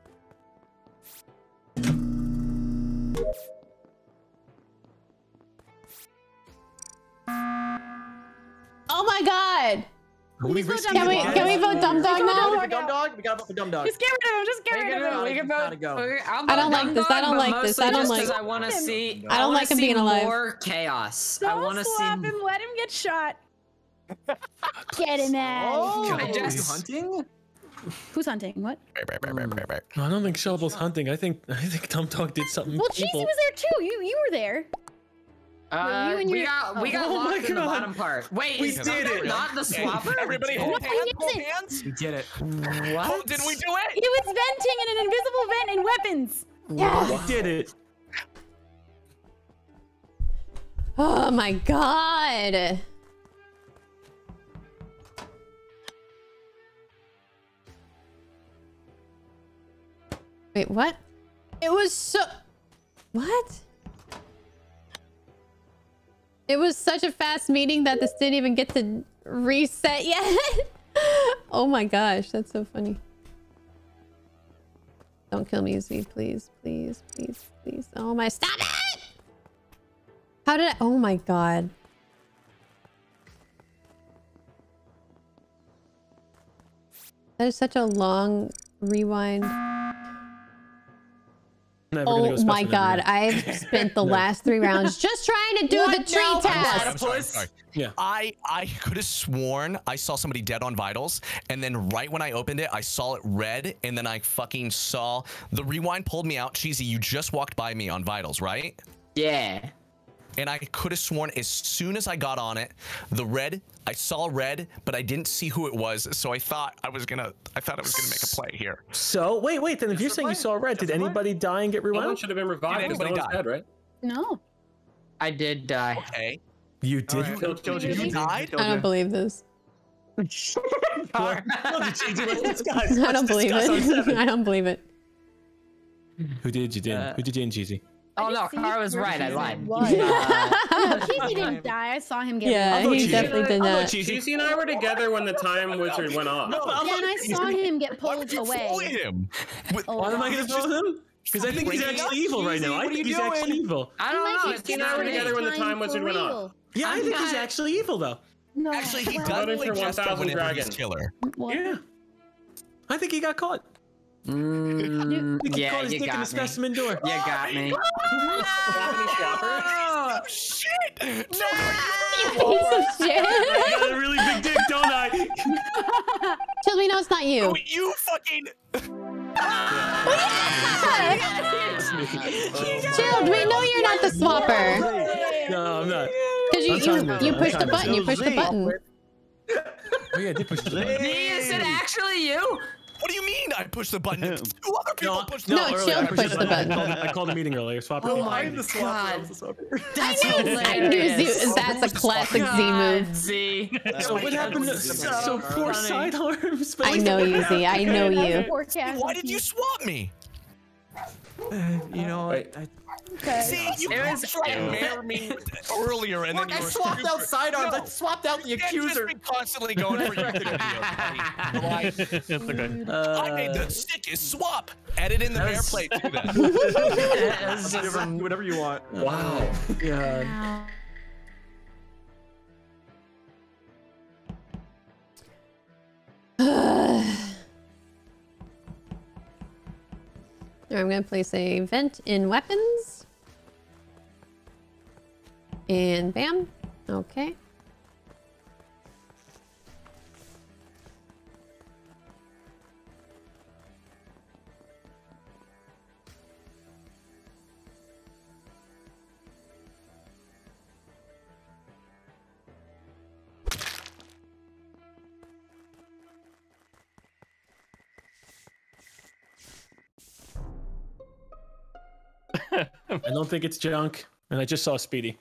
Speaker 3: Oh my god!
Speaker 1: Are we risking
Speaker 3: Can
Speaker 1: it
Speaker 3: we
Speaker 1: again?
Speaker 3: can we vote Dumb Dog
Speaker 10: Vote
Speaker 3: now?
Speaker 10: for Dumb Dog. We gotta vote for Dumb Dog.
Speaker 11: Just get rid of him. Just get
Speaker 2: We
Speaker 11: rid
Speaker 2: can
Speaker 11: of him.
Speaker 2: vote. We can
Speaker 10: Gotta
Speaker 2: vote.
Speaker 10: go.
Speaker 3: I don't like this, I don't like this, I don't like-
Speaker 2: Because I want to see.
Speaker 3: I don't like him being alive.
Speaker 2: More chaos. I
Speaker 11: Don't
Speaker 2: want to see.
Speaker 11: swap him. Let him get shot. Get him out.
Speaker 10: Oh,
Speaker 2: I just-
Speaker 10: you hunting?
Speaker 11: Who's hunting? What?
Speaker 1: I don't think Shovel's hunting. I think Dumb Dog did something.
Speaker 11: Well, Cheesy
Speaker 1: evil.
Speaker 11: was there too. You were there. you and
Speaker 2: we
Speaker 11: your-
Speaker 2: got
Speaker 11: oh.
Speaker 2: got
Speaker 1: Oh my
Speaker 2: locked in the
Speaker 1: God.
Speaker 2: bottom part. Wait,
Speaker 1: We
Speaker 2: is
Speaker 1: did
Speaker 2: Dumb Dog
Speaker 1: it.
Speaker 2: not the swapper?
Speaker 6: Everybody hold
Speaker 11: No,
Speaker 6: hands,
Speaker 11: he
Speaker 6: hold
Speaker 11: isn't.
Speaker 6: hands.
Speaker 10: We did it.
Speaker 2: What?
Speaker 6: Oh, did we do it?
Speaker 11: He was venting in an invisible vent and weapons.
Speaker 1: We did it.
Speaker 3: Oh my god! Wait, what? It was so... What? It was such a fast meeting that this didn't even get to reset yet. Oh my gosh, that's so funny. Don't kill me, Z, please, please, please, please. Oh my... Stop it! How did I... Oh my god. That is such a long rewind.
Speaker 1: Never gonna
Speaker 3: Oh
Speaker 1: go
Speaker 3: my
Speaker 1: specimen
Speaker 3: god,
Speaker 1: again.
Speaker 3: I've spent the last 3 rounds just trying to do the tree task.
Speaker 6: I'm sorry.
Speaker 1: Yeah.
Speaker 6: I could have sworn I saw somebody dead on vitals, and then right when I opened it, I saw it red, and then I fucking saw the rewind pulled me out. Cheesy, you just walked by me on vitals, right?
Speaker 2: Yeah.
Speaker 6: And I could have sworn as soon as I got on it, I saw red, but I didn't see who it was, so I thought I was gonna make a play here.
Speaker 1: So wait. Then if you're saying you saw red, did anybody die and get
Speaker 5: Someone
Speaker 1: rewound?
Speaker 5: should have been revived because no
Speaker 6: anybody
Speaker 5: one's
Speaker 6: die?
Speaker 5: dead, right?
Speaker 11: No.
Speaker 2: I did die.
Speaker 6: Okay.
Speaker 1: You did.
Speaker 10: Killed you.
Speaker 6: You died?
Speaker 3: I don't believe this.
Speaker 1: I
Speaker 3: I don't believe it. I don't believe it.
Speaker 1: Who did you, Din? Who did you in, Cheesy?
Speaker 2: Oh no,
Speaker 11: see
Speaker 2: Kara was
Speaker 11: where
Speaker 2: right. I
Speaker 11: Cheesy
Speaker 2: lied.
Speaker 11: was. No, Cheesy didn't die. I saw him get
Speaker 3: Yeah,
Speaker 11: pulled.
Speaker 3: he definitely did not.
Speaker 5: Cheesy and I were together when the time wizard went off.
Speaker 11: Yeah, and I saw him get
Speaker 6: Why
Speaker 11: pulled
Speaker 6: would you
Speaker 11: away.
Speaker 6: fool him?
Speaker 11: Oh,
Speaker 1: Why am I gonna vote him? Because I think he's actually evil right now. I think he's actually evil.
Speaker 2: I
Speaker 11: He might
Speaker 2: don't know.
Speaker 11: be
Speaker 2: It's
Speaker 5: Cheesy and I were
Speaker 11: scared
Speaker 5: together when the
Speaker 11: this
Speaker 5: time wizard
Speaker 11: for
Speaker 5: went
Speaker 11: real.
Speaker 5: off.
Speaker 1: Yeah, I
Speaker 2: I'm
Speaker 1: think he's
Speaker 2: not-
Speaker 1: actually evil though.
Speaker 11: No.
Speaker 6: Actually, he
Speaker 11: well,
Speaker 6: does
Speaker 5: Voting
Speaker 6: play
Speaker 5: for
Speaker 6: Jester
Speaker 5: 1000
Speaker 6: whenever he's
Speaker 5: Dragon.
Speaker 6: killer.
Speaker 11: what?
Speaker 1: Yeah. I think he got caught. I think he
Speaker 2: Yeah,
Speaker 1: caught his
Speaker 2: you
Speaker 1: dick in the
Speaker 2: got me.
Speaker 1: specimen door.
Speaker 2: You got me.
Speaker 6: Oh shit! No!
Speaker 3: You piece of shit.
Speaker 1: I got a really big dick, don't I?
Speaker 3: Till we know it's not you.
Speaker 6: Oh, you fucking.
Speaker 3: Chill, we know you're not the swapper.
Speaker 1: No, I'm not.
Speaker 3: Because
Speaker 1: I'm trying to-
Speaker 3: you
Speaker 1: I'm
Speaker 3: pushed the
Speaker 1: trying to-
Speaker 3: button, you pushed the button.
Speaker 1: Oh yeah, I did push the button.
Speaker 2: Is it actually you?
Speaker 6: What do you mean I pushed the button? Two other people pushed the
Speaker 3: No,
Speaker 6: button.
Speaker 3: Chill pushed the button.
Speaker 1: I called a meeting earlier. Swap.
Speaker 2: Oh my
Speaker 10: I'm the
Speaker 2: god.
Speaker 10: swapper.
Speaker 2: That's
Speaker 3: I knew Z. That's a classic Z move.
Speaker 2: Z.
Speaker 1: So what happened? So poor sidearms.
Speaker 3: I know you, Z. I know you.
Speaker 11: Forecast.
Speaker 6: Why did you swap me?
Speaker 10: You know,
Speaker 6: See, you tried to marry me earlier, and
Speaker 10: Look,
Speaker 6: then
Speaker 10: I
Speaker 6: you were
Speaker 10: swapped out
Speaker 6: stupid.
Speaker 10: sidearms.
Speaker 6: No.
Speaker 10: I swapped out the
Speaker 6: You can't
Speaker 10: accuser.
Speaker 6: just be constantly going for your videos, buddy.
Speaker 7: It's okay.
Speaker 6: I made the sickest swap. Edit in the bear plate too, then.
Speaker 10: Do whatever you want.
Speaker 5: Wow.
Speaker 10: Yeah.
Speaker 3: I'm gonna place a vent in weapons. And bam. Okay.
Speaker 1: I don't think it's junk, and I just saw Speedy.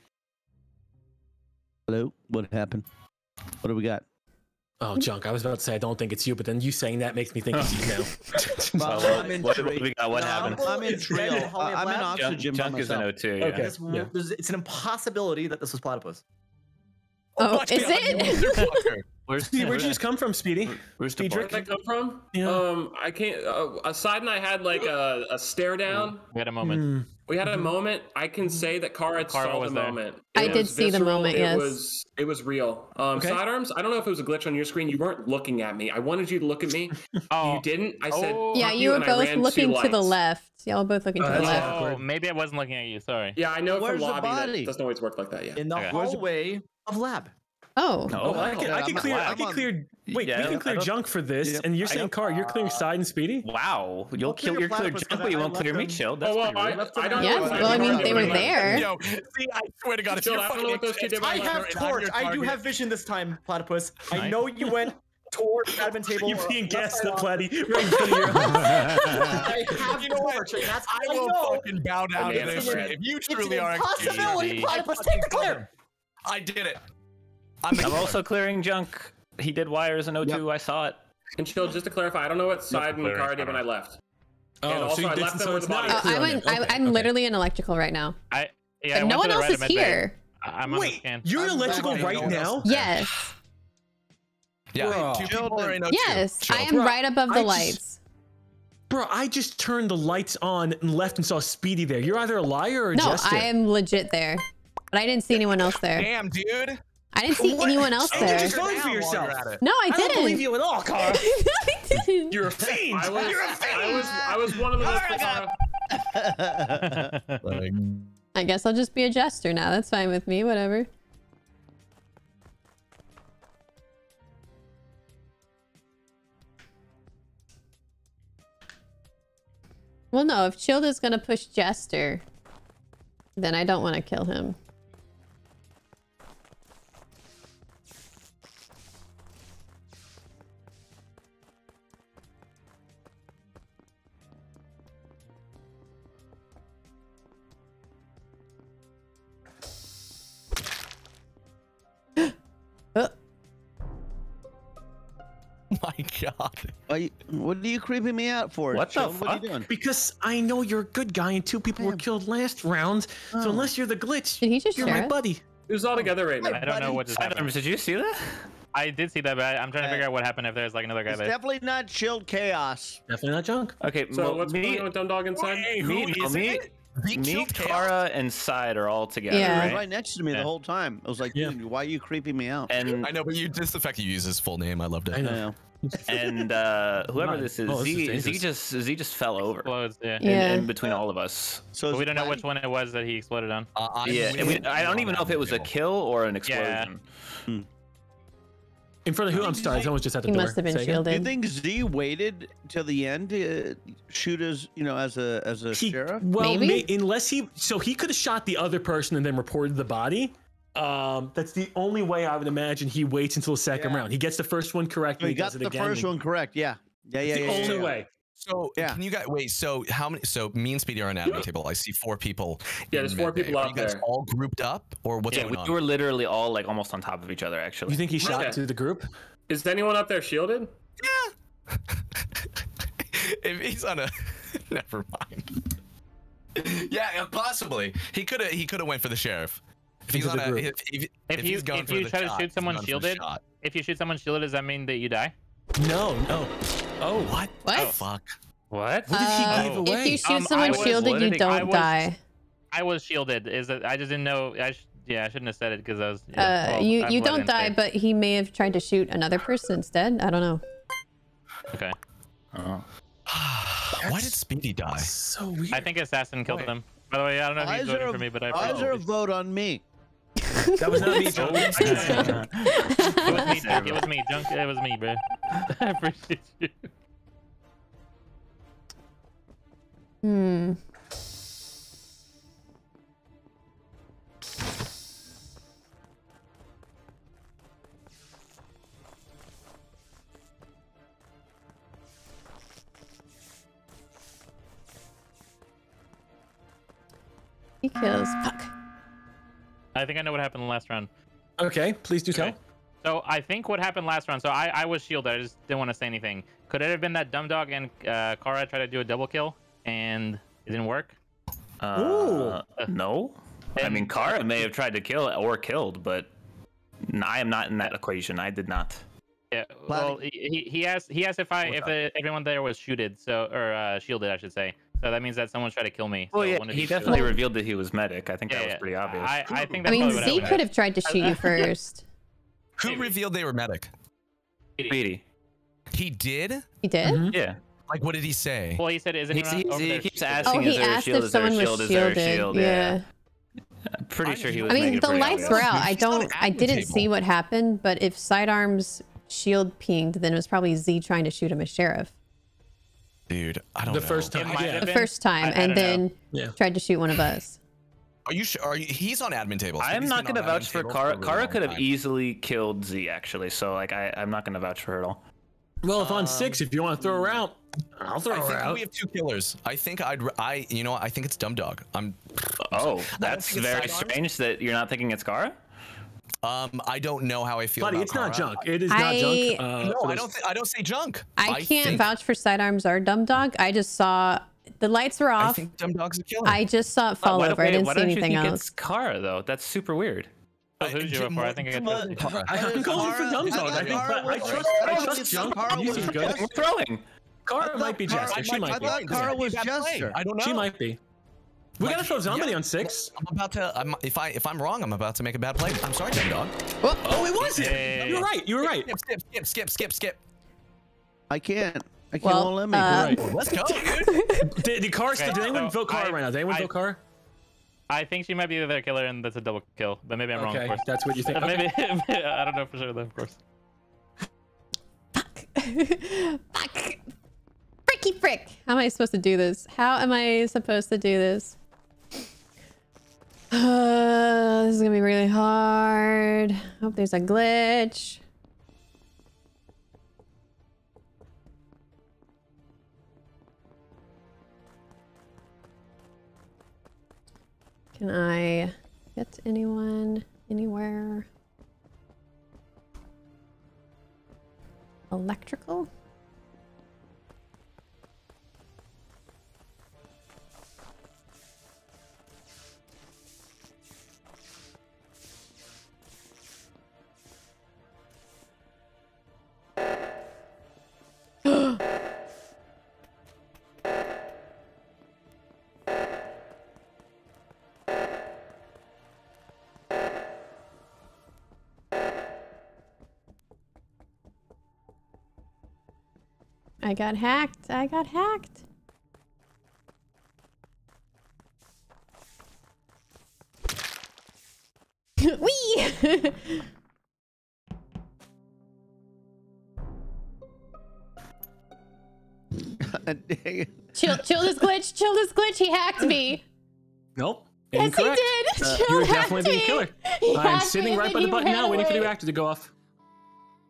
Speaker 4: Hello, what happened? What do we got?
Speaker 1: Oh, junk. I was about to say I don't think it's you, but then you saying that makes me think it's you now.
Speaker 4: Well, I'm in
Speaker 9: What
Speaker 4: tree.
Speaker 9: we got? What
Speaker 4: No,
Speaker 9: happened?
Speaker 4: I'm in trail. I'm in
Speaker 10: Junk-
Speaker 4: oxygen by
Speaker 9: Junk is an
Speaker 4: myself.
Speaker 9: O2. Yeah.
Speaker 1: Okay.
Speaker 10: It's an impossibility that this was platypus.
Speaker 3: Oh, is it?
Speaker 5: Where's
Speaker 1: Where'd you just come from, Speedy?
Speaker 9: Where's the
Speaker 1: Speedrick?
Speaker 5: Where'd I come from?
Speaker 1: Yeah.
Speaker 5: I can't. Aside and I had like a stare down.
Speaker 7: We had a moment.
Speaker 5: We had a moment. I can say that Kara
Speaker 7: Kara
Speaker 5: saw
Speaker 7: was
Speaker 5: the
Speaker 7: there.
Speaker 5: moment.
Speaker 3: I
Speaker 5: It
Speaker 3: did
Speaker 5: was
Speaker 3: see the
Speaker 5: visceral,
Speaker 3: moment,
Speaker 5: it
Speaker 3: yes.
Speaker 5: It was real. Sidearms. I don't know if it was a glitch on your screen. You weren't looking at me. I wanted you to look at me.
Speaker 7: Oh.
Speaker 5: You didn't. I said.
Speaker 7: Oh.
Speaker 3: Yeah,
Speaker 5: "Fuck
Speaker 3: you were
Speaker 5: and I
Speaker 3: both
Speaker 5: ran
Speaker 3: looking
Speaker 5: two
Speaker 3: to the
Speaker 5: lights.
Speaker 3: left. Y'all were both looking to the
Speaker 1: that's
Speaker 3: left.
Speaker 7: Oh, maybe I wasn't looking at you. Sorry.
Speaker 5: Yeah, I know
Speaker 4: Where's
Speaker 5: from
Speaker 4: the
Speaker 5: lobby
Speaker 4: body?
Speaker 5: that doesn't always work like that. Yeah.
Speaker 10: In the
Speaker 7: Okay.
Speaker 10: hallway of lab.
Speaker 3: Oh.
Speaker 5: Oh,
Speaker 1: I can
Speaker 4: I'm
Speaker 1: clear.
Speaker 4: on-
Speaker 1: I can
Speaker 4: I'm
Speaker 1: clear. Wait,
Speaker 9: Yeah,
Speaker 1: we can
Speaker 9: I
Speaker 1: clear
Speaker 9: don't-
Speaker 1: junk for this,
Speaker 4: Yep.
Speaker 1: and you're saying, Car, you're clearing side and Speedy?
Speaker 9: Wow, you'll
Speaker 10: I'll clear
Speaker 9: clear
Speaker 10: platypus
Speaker 9: junk,
Speaker 10: because
Speaker 9: but you
Speaker 10: I
Speaker 9: won't clear
Speaker 10: left
Speaker 9: me.
Speaker 10: them-
Speaker 9: Chill. That's
Speaker 5: Oh, well,
Speaker 9: pretty rude.
Speaker 5: I don't
Speaker 3: Yes,
Speaker 5: know.
Speaker 3: well, I mean, they were there.
Speaker 6: Yo, see, I swear to God, if
Speaker 5: Chill,
Speaker 6: you're
Speaker 5: I don't know
Speaker 6: fucking
Speaker 5: what those two did.
Speaker 10: I
Speaker 5: I'm
Speaker 10: have torch. I do have vision this time, platypus. I
Speaker 7: Nice.
Speaker 10: know you went toward the admin table.
Speaker 1: You're
Speaker 10: or
Speaker 1: being
Speaker 10: left
Speaker 1: gassed
Speaker 10: side
Speaker 1: up,
Speaker 10: off.
Speaker 1: Platy. Right in front of your eyes.
Speaker 10: I have
Speaker 6: You know what?
Speaker 10: torch, and that's
Speaker 6: I
Speaker 10: I
Speaker 6: will
Speaker 10: know.
Speaker 6: fucking bow down to
Speaker 5: Banana
Speaker 6: this.
Speaker 5: bread.
Speaker 6: If you
Speaker 10: It's
Speaker 6: truly
Speaker 10: an
Speaker 6: are
Speaker 10: impossibility,
Speaker 7: Easy.
Speaker 10: platypus. Take the clear.
Speaker 6: I did it. I'm
Speaker 9: I'm also clearing junk. He did wires in O2. I saw it.
Speaker 5: And Chill, just to clarify, I don't know what side
Speaker 7: clearing,
Speaker 5: Kara did
Speaker 7: I
Speaker 5: when
Speaker 7: don't
Speaker 5: I left.
Speaker 1: Oh,
Speaker 5: And also,
Speaker 1: you
Speaker 5: I
Speaker 1: did-
Speaker 5: left them
Speaker 1: so
Speaker 5: with
Speaker 1: it's
Speaker 5: the
Speaker 1: not
Speaker 5: body.
Speaker 3: Oh,
Speaker 1: clear on you.
Speaker 3: I'm
Speaker 1: Okay.
Speaker 3: literally in electrical right now.
Speaker 7: I
Speaker 3: But no one
Speaker 7: went to the
Speaker 3: else
Speaker 7: right
Speaker 3: is
Speaker 7: of mid bay.
Speaker 3: here.
Speaker 7: I'm on the
Speaker 1: Wait,
Speaker 7: scan.
Speaker 1: you're in
Speaker 4: I'm
Speaker 1: electrical
Speaker 4: back.
Speaker 1: right
Speaker 4: No one
Speaker 1: now?
Speaker 4: else.
Speaker 3: Yes.
Speaker 6: Yeah,
Speaker 1: Bro.
Speaker 6: two people are in O2.
Speaker 3: Yes. I am
Speaker 1: Bro,
Speaker 3: right above the
Speaker 1: I just-
Speaker 3: lights.
Speaker 1: Bro, I just turned the lights on and left and saw Speedy there. You're either a liar or a
Speaker 3: No,
Speaker 1: jester.
Speaker 3: I am legit there. But I didn't see anyone else there.
Speaker 6: Damn, dude.
Speaker 3: I didn't see
Speaker 1: What?
Speaker 3: anyone else
Speaker 1: And you
Speaker 3: there.
Speaker 1: just voted for
Speaker 6: Now while
Speaker 1: yourself.
Speaker 6: you're at it.
Speaker 3: No, I
Speaker 1: I don't
Speaker 3: didn't.
Speaker 1: believe you at all, Kara.
Speaker 3: I didn't.
Speaker 1: You're a fiend.
Speaker 5: You're a fiend. I was one of the most.
Speaker 3: I guess I'll just be a jester now. That's fine with me. Whatever. Well, no. If Childa's gonna push Jester, then I don't want to kill him.
Speaker 6: My God.
Speaker 4: What are you creeping me out for?
Speaker 9: What the
Speaker 4: Sheldon? What are you
Speaker 9: fuck?
Speaker 4: doing?
Speaker 1: Because I know you're a good guy and two people were killed last round. So unless you're the glitch,
Speaker 3: Did he just
Speaker 1: you're
Speaker 3: share
Speaker 1: my
Speaker 3: it?
Speaker 1: buddy.
Speaker 5: It was all together right now.
Speaker 7: I don't know what just happened.
Speaker 9: Did you see that?
Speaker 7: I did see that, but I'm trying to figure out what happened if there's like another guy
Speaker 4: It's
Speaker 7: there.
Speaker 4: definitely not chilled chaos.
Speaker 1: Definitely not junk.
Speaker 9: Okay,
Speaker 5: So
Speaker 9: well,
Speaker 5: what's going on with Dumb Dog inside?
Speaker 6: Hey, who is it? Beat
Speaker 9: me,
Speaker 6: Chilled Chaos?
Speaker 9: Kara, and Side are all together,
Speaker 3: Yeah.
Speaker 4: He was
Speaker 9: right?
Speaker 4: right next to me
Speaker 7: Yeah.
Speaker 4: the whole time. I was like,
Speaker 1: Yeah.
Speaker 4: dude, why are you creeping me out?
Speaker 9: And
Speaker 6: I know, but just the fact that you use his full name, I loved it.
Speaker 1: I
Speaker 4: I
Speaker 1: know.
Speaker 4: know.
Speaker 9: and whoever this is,
Speaker 1: Oh, this is
Speaker 9: Z just fell over
Speaker 7: Explodes, yeah.
Speaker 3: Yeah.
Speaker 9: in between all of us.
Speaker 4: So
Speaker 7: But we
Speaker 4: is
Speaker 7: don't know
Speaker 4: Platy-
Speaker 7: which one it was that he exploded on.
Speaker 9: Yeah, and I don't even know if it was a kill or an
Speaker 7: Yeah.
Speaker 9: explosion.
Speaker 1: In front of who? I'm sorry, someone's just at the
Speaker 3: He
Speaker 1: door.
Speaker 3: must have been
Speaker 1: Say again?
Speaker 4: Do you
Speaker 3: shielded.
Speaker 4: think Z waited till the end to shoot as as a sheriff?
Speaker 1: Well,
Speaker 3: Maybe?
Speaker 1: unless he could have shot the other person and then reported the body. That's the only way I would imagine he waits until the second
Speaker 4: Yeah.
Speaker 1: round. He gets the first one correct.
Speaker 4: So
Speaker 1: and
Speaker 4: he got
Speaker 1: does it
Speaker 4: the
Speaker 1: again,
Speaker 4: first
Speaker 1: and-
Speaker 4: one correct. Yeah. Yeah.
Speaker 1: It's the only way.
Speaker 6: So can you guys wait? So how many? So me and Speedy are on admin table. I see 4 people.
Speaker 5: Yeah, there's 4 people
Speaker 6: Are
Speaker 5: out
Speaker 6: you guys
Speaker 5: there.
Speaker 6: all grouped up, or what's
Speaker 9: Yeah,
Speaker 6: going on?
Speaker 9: we were literally all like almost on top of each other, actually.
Speaker 1: You think he shot
Speaker 5: Okay.
Speaker 1: to the group?
Speaker 5: Is anyone up there shielded?
Speaker 6: Yeah. If he's on a, never mind. Yeah, possibly. He could have went for the sheriff. If he's on a, if he's going for
Speaker 7: you
Speaker 6: the
Speaker 7: try
Speaker 6: shot,
Speaker 7: to shoot someone
Speaker 6: he's going for the
Speaker 7: shielded,
Speaker 6: shot.
Speaker 7: if you shoot someone shielded, does that mean that you die?
Speaker 1: No. Oh,
Speaker 6: What?
Speaker 3: What?
Speaker 6: Oh, fuck.
Speaker 7: What?
Speaker 1: What did he give away?
Speaker 3: If you shoot
Speaker 7: I
Speaker 3: someone
Speaker 7: was
Speaker 3: shielded, you
Speaker 7: literally-
Speaker 3: don't die.
Speaker 7: I was shielded. Is that I just didn't know. I shouldn't have said it because I was.
Speaker 3: You don't die, but he may have tried to shoot another person instead. I don't know.
Speaker 7: Okay.
Speaker 6: Why did Speedy die?
Speaker 1: So weird.
Speaker 7: I think Assassin killed him. By the way, I don't know if
Speaker 4: Why
Speaker 7: he's
Speaker 4: is there
Speaker 7: voting
Speaker 4: a-
Speaker 7: for me, but I
Speaker 4: Why is there a
Speaker 7: appreciate
Speaker 4: vote on me?
Speaker 1: That was not me, Joe.
Speaker 7: it. It was me, Junk. It was me, Junk. It was me, bro. I appreciate you.
Speaker 3: He kills Puck.
Speaker 7: I think I know what happened in the last round.
Speaker 1: Okay, please do tell.
Speaker 7: Okay. So I think what happened last round. So I was shielded. I just didn't want to say anything. Could it have been that Dumb Dog and Kara tried to do a double kill and it didn't work?
Speaker 9: No. I mean, Kara may have tried to kill or killed, but I am not in that equation. I did not.
Speaker 7: Yeah. Well, he asked if everyone there was shielded, shielded, I should say. So that means that someone tried to kill me.
Speaker 9: Well,
Speaker 7: so
Speaker 9: yeah,
Speaker 7: one of
Speaker 9: he
Speaker 7: you
Speaker 9: definitely
Speaker 7: shielded.
Speaker 9: revealed that he was medic. I think that was pretty obvious.
Speaker 7: I think
Speaker 3: I
Speaker 7: that's
Speaker 3: mean,
Speaker 7: probably what
Speaker 3: Z
Speaker 7: happened.
Speaker 3: could have tried to shoot you first.
Speaker 6: Who revealed they were medic?
Speaker 9: Speedy.
Speaker 6: He did?
Speaker 3: He did?
Speaker 9: Yeah.
Speaker 6: Like, what did he say?
Speaker 7: Well, he said, "Isn't
Speaker 9: He
Speaker 7: anyone over there
Speaker 9: keeps
Speaker 7: shielded?"
Speaker 9: asking,
Speaker 3: Oh,
Speaker 9: is
Speaker 3: he
Speaker 9: there a
Speaker 3: asked
Speaker 9: shield,
Speaker 3: if
Speaker 9: is there a
Speaker 3: someone was
Speaker 9: shield, is there a
Speaker 3: shielded.
Speaker 9: shield?
Speaker 3: Yeah.
Speaker 9: I'm pretty sure he was
Speaker 3: I mean,
Speaker 9: making it
Speaker 3: the
Speaker 9: pretty
Speaker 3: lights
Speaker 9: obvious.
Speaker 3: were out. I
Speaker 6: admin
Speaker 3: didn't
Speaker 6: table.
Speaker 3: see what happened, but if Sidearm's shield pinged, then it was probably Z trying to shoot him as sheriff.
Speaker 6: Dude, I don't
Speaker 1: The
Speaker 6: know.
Speaker 1: first time.
Speaker 7: It might
Speaker 1: Yeah.
Speaker 7: have
Speaker 3: The
Speaker 7: been.
Speaker 3: first time,
Speaker 7: I
Speaker 3: and
Speaker 7: don't
Speaker 3: then
Speaker 1: Yeah.
Speaker 3: tried to shoot one of us.
Speaker 6: Are you sure? He's on admin table.
Speaker 9: I am
Speaker 6: Speedy's
Speaker 9: not
Speaker 6: been
Speaker 9: going to
Speaker 6: on
Speaker 9: vouch
Speaker 6: admin
Speaker 9: for
Speaker 6: table
Speaker 9: Kara.
Speaker 6: a really
Speaker 9: Kara
Speaker 6: long
Speaker 9: could have
Speaker 6: time.
Speaker 9: easily killed Z, actually. So, like, I'm not going to vouch for her at all.
Speaker 1: Well, if on 6, if you want to throw her out, I'll throw
Speaker 6: I
Speaker 1: her
Speaker 6: think
Speaker 1: out.
Speaker 6: we have 2 killers. I think you know what? I think it's Dumb Dog.
Speaker 9: Oh, that's
Speaker 6: think it's
Speaker 9: very
Speaker 6: Sidearms.
Speaker 9: strange that you're not thinking it's Kara?
Speaker 6: I don't know how I feel
Speaker 1: Buddy,
Speaker 6: about
Speaker 1: it's not
Speaker 6: Kara.
Speaker 1: junk. It is not junk.
Speaker 6: No,
Speaker 1: for
Speaker 6: I
Speaker 1: those-
Speaker 6: don't say junk.
Speaker 3: I can't
Speaker 6: think,
Speaker 3: vouch for Sidearms or Dumb Dog. I just saw the lights were
Speaker 6: I
Speaker 3: off.
Speaker 6: think Dumb Dog's a killer.
Speaker 3: I just saw it fall
Speaker 9: Why-
Speaker 3: over. I didn't
Speaker 9: why
Speaker 3: see
Speaker 9: don't you
Speaker 3: anything
Speaker 9: think
Speaker 3: else.
Speaker 9: it's Kara, though? That's super weird.
Speaker 7: So who'd you vote for? I think I got Jesse.
Speaker 1: I'm going for Dumb Dog. I trust junk. He's good.
Speaker 9: We're throwing.
Speaker 1: Kara might be Jester. She might
Speaker 4: I
Speaker 1: be.
Speaker 4: thought Kara was Jester.
Speaker 6: I don't know.
Speaker 1: She might be. We gotta throw somebody on 6.
Speaker 6: I'm about to. If I'm wrong, I'm about to make a bad play. I'm sorry, Dumb Dog.
Speaker 1: Oh, it was
Speaker 7: Hey.
Speaker 1: it. You were right. You were right.
Speaker 6: Skip.
Speaker 4: I can't. I can't
Speaker 3: Well,
Speaker 4: won't let me.
Speaker 1: Right.
Speaker 6: Let's go, dude.
Speaker 1: Did Kara? Did anyone
Speaker 7: so
Speaker 1: vote Kara right now? Did anyone vote Kara?
Speaker 7: I think she might be the other killer, and that's a double kill. But maybe I'm wrong, of
Speaker 1: Okay,
Speaker 7: course.
Speaker 1: that's what you think. Okay.
Speaker 7: Maybe I don't know for sure, though, of course.
Speaker 3: Fuck. Fricky frick. How am I supposed to do this? How am I supposed to do this? This is gonna be really hard. Hope there's a glitch. Can I get anyone anywhere? Electrical? I got hacked. I got hacked. Wee! Chill this glitch. Chill this glitch. He hacked me.
Speaker 1: Nope.
Speaker 3: Yes,
Speaker 1: Incorrect.
Speaker 3: he did.
Speaker 1: You were
Speaker 3: Chill
Speaker 1: definitely
Speaker 3: hacked
Speaker 1: the
Speaker 3: me.
Speaker 1: killer.
Speaker 3: He
Speaker 1: I'm
Speaker 3: hacked
Speaker 1: sitting
Speaker 3: me
Speaker 1: right
Speaker 3: and
Speaker 1: by
Speaker 3: then
Speaker 1: the
Speaker 3: you
Speaker 1: button
Speaker 3: ran
Speaker 1: now, waiting for the
Speaker 3: away.
Speaker 1: reactor to go off.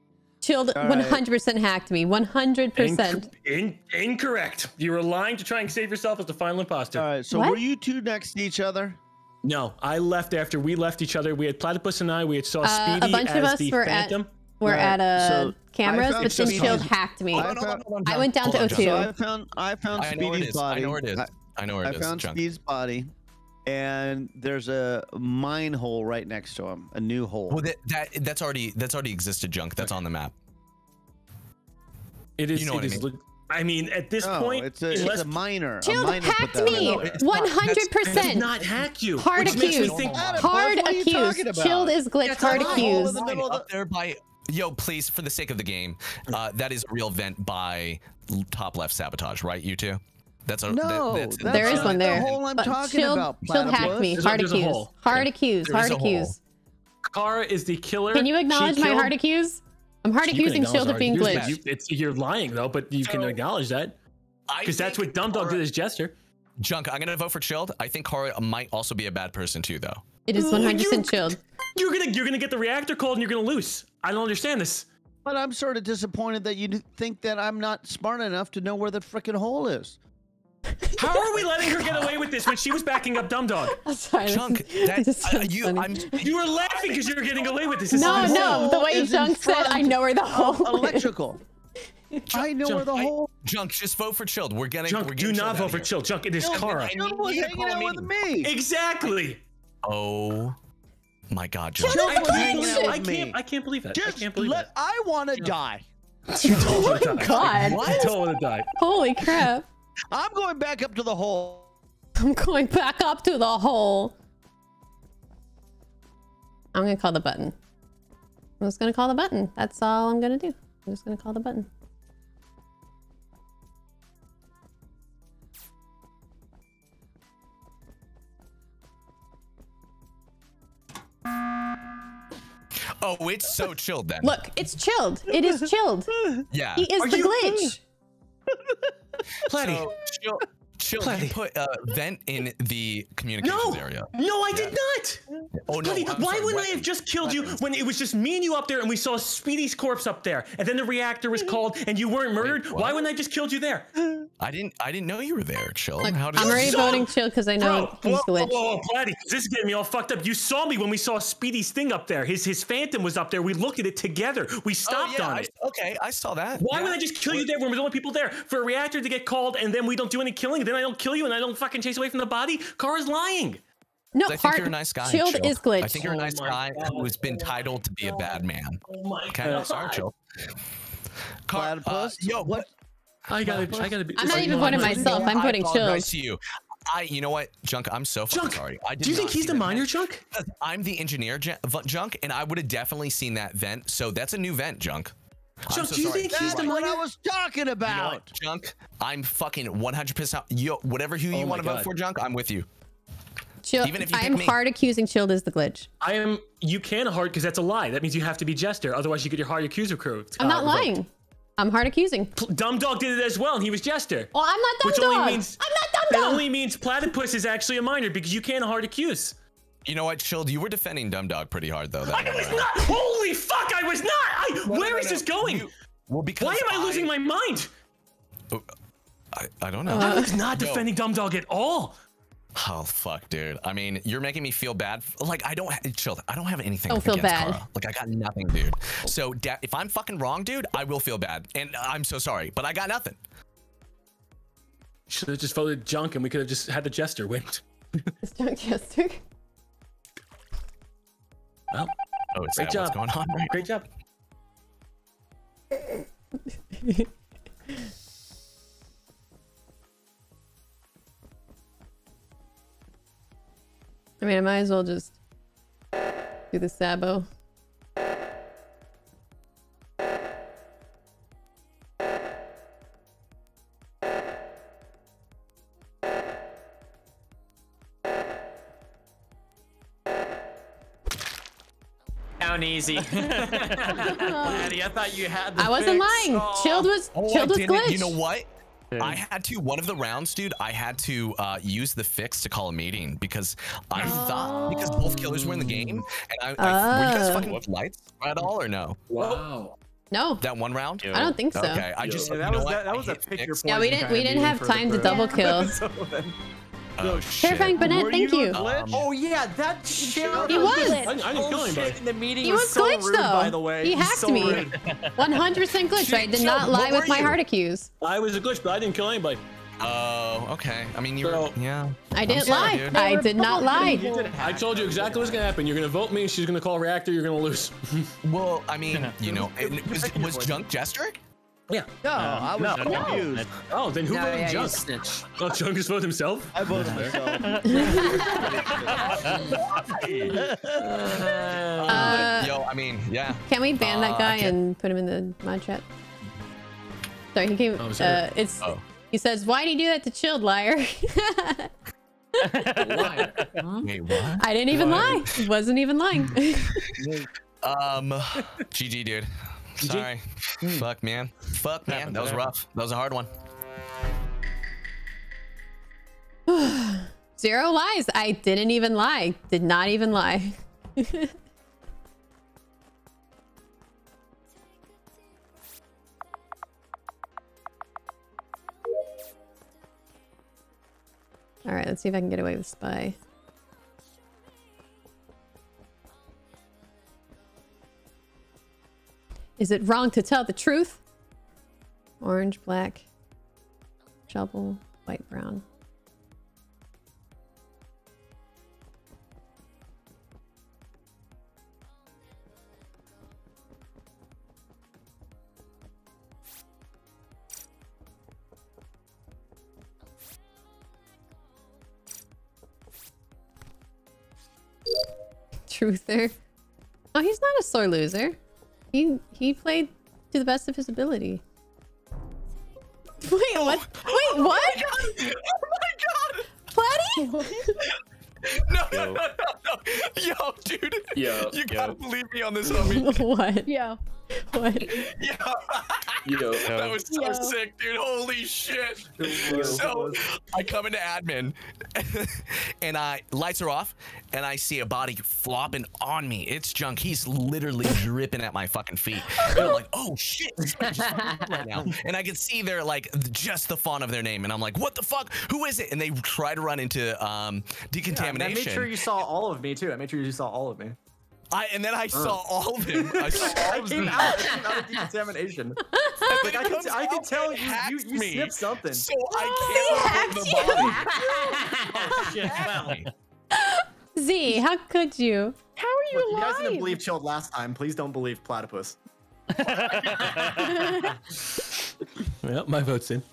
Speaker 3: Chilled 100% hacked me. 100%.
Speaker 1: Incorrect. You were lying to try and save yourself as the final imposter.
Speaker 4: All right, so
Speaker 3: What?
Speaker 4: were you two next to each other?
Speaker 1: No, I left after we left each other. We had Platypus and I. We had saw Speedy
Speaker 3: A bunch
Speaker 1: as
Speaker 3: of us
Speaker 1: the
Speaker 3: were
Speaker 1: Phantom.
Speaker 3: at
Speaker 4: so
Speaker 3: cameras,
Speaker 4: I
Speaker 3: but then
Speaker 4: found
Speaker 3: Chilled
Speaker 4: Speedy's-
Speaker 3: hacked me. I
Speaker 6: I
Speaker 3: went down to
Speaker 6: Hold on,
Speaker 3: O2.
Speaker 4: So I found
Speaker 6: I know where it
Speaker 4: Speedy's
Speaker 6: is.
Speaker 4: body.
Speaker 6: I know where it is. I know where it
Speaker 4: I
Speaker 6: is.
Speaker 4: found
Speaker 6: Junk.
Speaker 4: Speedy's body, and there's a mine hole right next to him, a new hole.
Speaker 6: Well, that's already existed, Junk. That's on the map.
Speaker 1: It is.
Speaker 6: You know what I mean.
Speaker 1: I mean, at this
Speaker 4: No,
Speaker 1: point,
Speaker 4: it's a miner.
Speaker 3: Chilled
Speaker 4: a miner put
Speaker 3: hacked
Speaker 4: that
Speaker 3: me.
Speaker 4: on.
Speaker 1: I did
Speaker 3: 100%.
Speaker 1: not hack you.
Speaker 3: Hard
Speaker 1: which makes me
Speaker 3: accused.
Speaker 1: think-
Speaker 3: Hard
Speaker 4: What are you
Speaker 3: accused.
Speaker 4: talking about?
Speaker 3: Chilled is glitch.
Speaker 1: That's
Speaker 3: Hard
Speaker 1: a lie.
Speaker 3: accused.
Speaker 4: In the middle of
Speaker 6: Up there by, yo, please, for the sake of the game, that is a real vent by top left sabotage, right? You two. That's a
Speaker 4: No,
Speaker 6: that's
Speaker 3: There is
Speaker 4: not
Speaker 3: one there.
Speaker 4: The hole I'm
Speaker 3: But
Speaker 4: talking
Speaker 3: Chilled,
Speaker 4: about.
Speaker 3: Chilled hacked me.
Speaker 1: There's
Speaker 3: Hard
Speaker 1: a
Speaker 3: accused.
Speaker 1: hole.
Speaker 3: Hard accused.
Speaker 6: There is
Speaker 3: Hard
Speaker 6: a hole.
Speaker 3: accused.
Speaker 1: Kara is the killer.
Speaker 3: Can you acknowledge
Speaker 1: She
Speaker 3: my
Speaker 1: killed-
Speaker 3: hard accused? I'm hard
Speaker 1: You can
Speaker 3: accusing
Speaker 1: acknowledge
Speaker 3: Chilled of
Speaker 1: hard
Speaker 3: being
Speaker 1: accused, but
Speaker 3: glitched.
Speaker 1: you're lying though, but you can acknowledge that because that's what Dumb Dog did as Jester.
Speaker 6: Junk. I'm gonna vote for Chilled. I think Kara might also be a bad person too, though.
Speaker 3: It is 100% Chilled.
Speaker 1: You're gonna get the reactor cold and you're gonna lose. I don't understand this.
Speaker 4: But I'm sort of disappointed that you think that I'm not smart enough to know where the frickin' hole is.
Speaker 1: How are we letting her get away with this when she was backing up Dumb Dog?
Speaker 3: I'm sorry.
Speaker 6: Junk.
Speaker 3: this is so funny.
Speaker 1: You were laughing because you were getting away with this. This
Speaker 3: No,
Speaker 1: is
Speaker 3: no. The way
Speaker 4: is in
Speaker 3: Junk said,
Speaker 4: front
Speaker 3: I know where the hole is.
Speaker 4: Electrical. I know where the hole.
Speaker 6: Junk. Just vote for Chilled. We're getting.
Speaker 1: Junk,
Speaker 6: we're
Speaker 1: do
Speaker 6: getting
Speaker 1: not
Speaker 6: Chilled
Speaker 1: vote
Speaker 6: out
Speaker 1: for
Speaker 6: here.
Speaker 1: Chill. Junk, it is Kara.
Speaker 4: Chilled was hanging out with me.
Speaker 1: Exactly.
Speaker 6: Oh my God, Junk.
Speaker 4: Chilled
Speaker 1: I
Speaker 4: was hanging
Speaker 1: can't,
Speaker 4: out with me.
Speaker 1: I can't believe that. I
Speaker 4: Just
Speaker 1: can't believe that.
Speaker 4: I want to die.
Speaker 1: You don't want to die.
Speaker 3: God.
Speaker 1: You don't want to die.
Speaker 3: Holy crap.
Speaker 4: I'm going back up to the hole.
Speaker 3: I'm going back up to the hole. I'm going to call the button. I'm just going to call the button. That's all I'm going to do. I'm just going to call the button.
Speaker 6: Oh, it's so chilled then.
Speaker 3: Look, it's chilled. It is chilled.
Speaker 6: Yeah.
Speaker 3: He is
Speaker 1: Are
Speaker 3: the
Speaker 1: you-
Speaker 3: glitch.
Speaker 1: Platy.
Speaker 6: So, Chill, you
Speaker 1: Platy.
Speaker 6: put vent in the communications area.
Speaker 1: No, I did not.
Speaker 6: Oh no!
Speaker 1: Platy,
Speaker 6: I'm
Speaker 1: why
Speaker 6: sorry,
Speaker 1: wouldn't I
Speaker 6: weapons.
Speaker 1: have just killed you when it was just me and you up there and we saw Speedy's corpse up there and then the reactor was called and you weren't murdered?
Speaker 6: what?
Speaker 1: Why wouldn't I just killed you there?
Speaker 6: I didn't know you were there, Chill.
Speaker 3: Look,
Speaker 6: How did
Speaker 3: I'm
Speaker 6: you-
Speaker 3: already voting chill because I know he's glitched.
Speaker 1: Whoa, Platy, this is getting me all fucked up. You saw me when we saw Speedy's thing up there. His Phantom was up there. We looked at it together. We stopped on it.
Speaker 6: Okay, I saw that.
Speaker 1: Why
Speaker 6: Yeah.
Speaker 1: would I just kill you there when we're the only people there? For a reactor to get called and then we don't do any killing, then I don't kill you and I don't fucking chase away from the body? Kara's lying.
Speaker 3: No,
Speaker 6: I think you're a nice guy.
Speaker 3: Chilled
Speaker 6: Chill.
Speaker 3: is glitched.
Speaker 6: I think you're a nice
Speaker 1: Oh my
Speaker 6: guy
Speaker 1: God.
Speaker 6: who's been titled to be a bad man.
Speaker 1: Oh my
Speaker 6: Okay,
Speaker 1: God.
Speaker 6: sorry, Chill.
Speaker 4: Platypus?
Speaker 6: Yo,
Speaker 4: What?
Speaker 1: I gotta be.
Speaker 3: I'm not even voting myself. I'm voting
Speaker 6: I apologize
Speaker 3: chill.
Speaker 6: to you. You know what, Junk? I'm so fucking
Speaker 1: Junk,
Speaker 6: sorry. I did
Speaker 1: do you think
Speaker 6: not
Speaker 1: he's
Speaker 6: see
Speaker 1: the
Speaker 6: that
Speaker 1: miner,
Speaker 6: vent.
Speaker 1: Junk?
Speaker 6: I'm the engineer, Junk, and I would have definitely seen that vent. So that's a new vent, Junk. I'm
Speaker 1: Junk,
Speaker 6: so
Speaker 1: do you
Speaker 6: sorry.
Speaker 1: think he's
Speaker 4: That's
Speaker 1: the
Speaker 4: what I
Speaker 1: miner?
Speaker 4: was talking
Speaker 6: You know
Speaker 4: about.
Speaker 6: what, Junk? I'm fucking 100%. Yo, whatever who you
Speaker 1: Oh my
Speaker 6: want to vote
Speaker 1: God.
Speaker 6: for, Junk, I'm with you.
Speaker 3: Chill.
Speaker 6: Even if you pick
Speaker 3: I'm
Speaker 6: me.
Speaker 3: hard accusing Chilled is the glitch.
Speaker 1: I am. You can hard because that's a lie. That means you have to be Jester. Otherwise, you get your hard accuser crew.
Speaker 3: I'm not lying. I'm hard accusing.
Speaker 1: Dumb Dog did it as well, and he was Jester.
Speaker 3: Well, I'm not dumb
Speaker 1: Which
Speaker 3: dog.
Speaker 1: only means
Speaker 3: I'm not dumb
Speaker 1: that
Speaker 3: dog.
Speaker 1: only means Platypus is actually a miner because you can't hard accuse.
Speaker 6: You know what, Chilled? You were defending Dumb Dog pretty hard, though.
Speaker 1: I was not. Holy fuck! I was not. Where is this going?
Speaker 6: Well, because
Speaker 1: Why am I losing my mind?
Speaker 6: I don't know.
Speaker 1: I was not
Speaker 6: Yo.
Speaker 1: defending Dumb Dog at all.
Speaker 6: Oh fuck, dude. I mean, you're making me feel bad. Like I don't chill. I don't have anything
Speaker 3: Don't feel
Speaker 6: against
Speaker 3: bad.
Speaker 6: Kara. Like I got nothing, dude. So if I'm fucking wrong, dude, I will feel bad, and I'm so sorry, but I got nothing.
Speaker 1: Should have just voted Junk, and we could have just had the Jester win.
Speaker 3: It's Junk Jester.
Speaker 1: Well,
Speaker 6: Oh, is
Speaker 1: great
Speaker 6: that
Speaker 1: job.
Speaker 6: what's going on? Right?
Speaker 1: Great job.
Speaker 3: I mean, I might as well just do the Sabo.
Speaker 10: Down easy. Laddie, I thought you had the
Speaker 3: I wasn't
Speaker 10: fix.
Speaker 3: lying.
Speaker 10: Oh.
Speaker 3: Chilled was
Speaker 6: Oh,
Speaker 3: Chilled
Speaker 6: I
Speaker 3: was
Speaker 6: didn't.
Speaker 3: glitch.
Speaker 6: You know what? I had to one of the rounds, dude. I had to use the fix to call a meeting because I thought because both killers were in the game, and were you guys fucking with lights at all or no?
Speaker 5: Wow.
Speaker 3: No.
Speaker 6: That one round?
Speaker 3: I don't think so.
Speaker 6: Okay, I just
Speaker 10: that was a pick your poison.
Speaker 3: Yeah, we didn't have time to double kill.
Speaker 6: Oh shit.
Speaker 3: Terrifying Bennett, thank you.
Speaker 10: Oh yeah, that shit.
Speaker 3: He was.
Speaker 1: I didn't kill anybody.
Speaker 10: In the meeting
Speaker 3: He was
Speaker 10: so
Speaker 3: glitched
Speaker 10: rude,
Speaker 3: though.
Speaker 10: by the way.
Speaker 3: He hacked me. 100% glitched. I did not lie with my heart accuse.
Speaker 1: I was a glitch, but I didn't kill anybody.
Speaker 6: Oh, okay. I mean, you were, yeah.
Speaker 3: I didn't
Speaker 6: sorry,
Speaker 3: lie.
Speaker 6: dude.
Speaker 3: I did not lie.
Speaker 1: I told you exactly what's gonna happen. You're gonna vote me. She's gonna call Reactor. You're gonna lose.
Speaker 6: Well, I mean, you know, was Junk Jester?
Speaker 1: Yeah.
Speaker 4: No, I was confused.
Speaker 1: Oh, then who voted
Speaker 2: you
Speaker 1: Junk?
Speaker 2: snitch.
Speaker 1: Oh, Junk just voted himself?
Speaker 4: I voted myself.
Speaker 6: Yo, I mean, yeah.
Speaker 3: Can we ban that guy and put him in the mod chat? Sorry, he came. It's. He says, "Why do you do that to Chilled, liar?"
Speaker 6: Wait, what?
Speaker 3: I didn't even lie. Wasn't even lying.
Speaker 6: GG, dude. Sorry. Fuck, man. Fuck, man. That was rough. That was a hard one.
Speaker 3: 0 lies. I didn't even lie. Did not even lie. All right, let's see if I can get away with spy. Is it wrong to tell the truth? Orange, black, shovel, white, brown. Truther. Oh, he's not a sore loser. He played to the best of his ability. Wait, what? Wait, what?
Speaker 6: Oh my god!
Speaker 3: Platy?
Speaker 6: No. Yo, dude.
Speaker 5: Yo.
Speaker 6: You gotta believe me on this, homie.
Speaker 3: What?
Speaker 11: Yeah.
Speaker 3: What?
Speaker 5: Yo.
Speaker 6: That was so sick, dude. Holy shit. So I come into admin and lights are off and I see a body flopping on me. It's Junk. He's literally dripping at my fucking feet. And I'm like, oh shit. Right now. And I can see they're like just the font of their name. And I'm like, what the fuck? Who is it? And they try to run into decontamination.
Speaker 10: I made sure you saw all of me too. I made sure you saw all of me.
Speaker 6: And then I saw all of them. I saw all of them.
Speaker 10: I came out of decontamination. Like I can tell you sniffed something.
Speaker 6: So I can't the body.
Speaker 3: Z, how could you?
Speaker 11: How are you
Speaker 10: Look,
Speaker 11: alive?
Speaker 10: you guys didn't believe Chilled last time. Please don't believe Platypus.
Speaker 1: Well, my vote's in.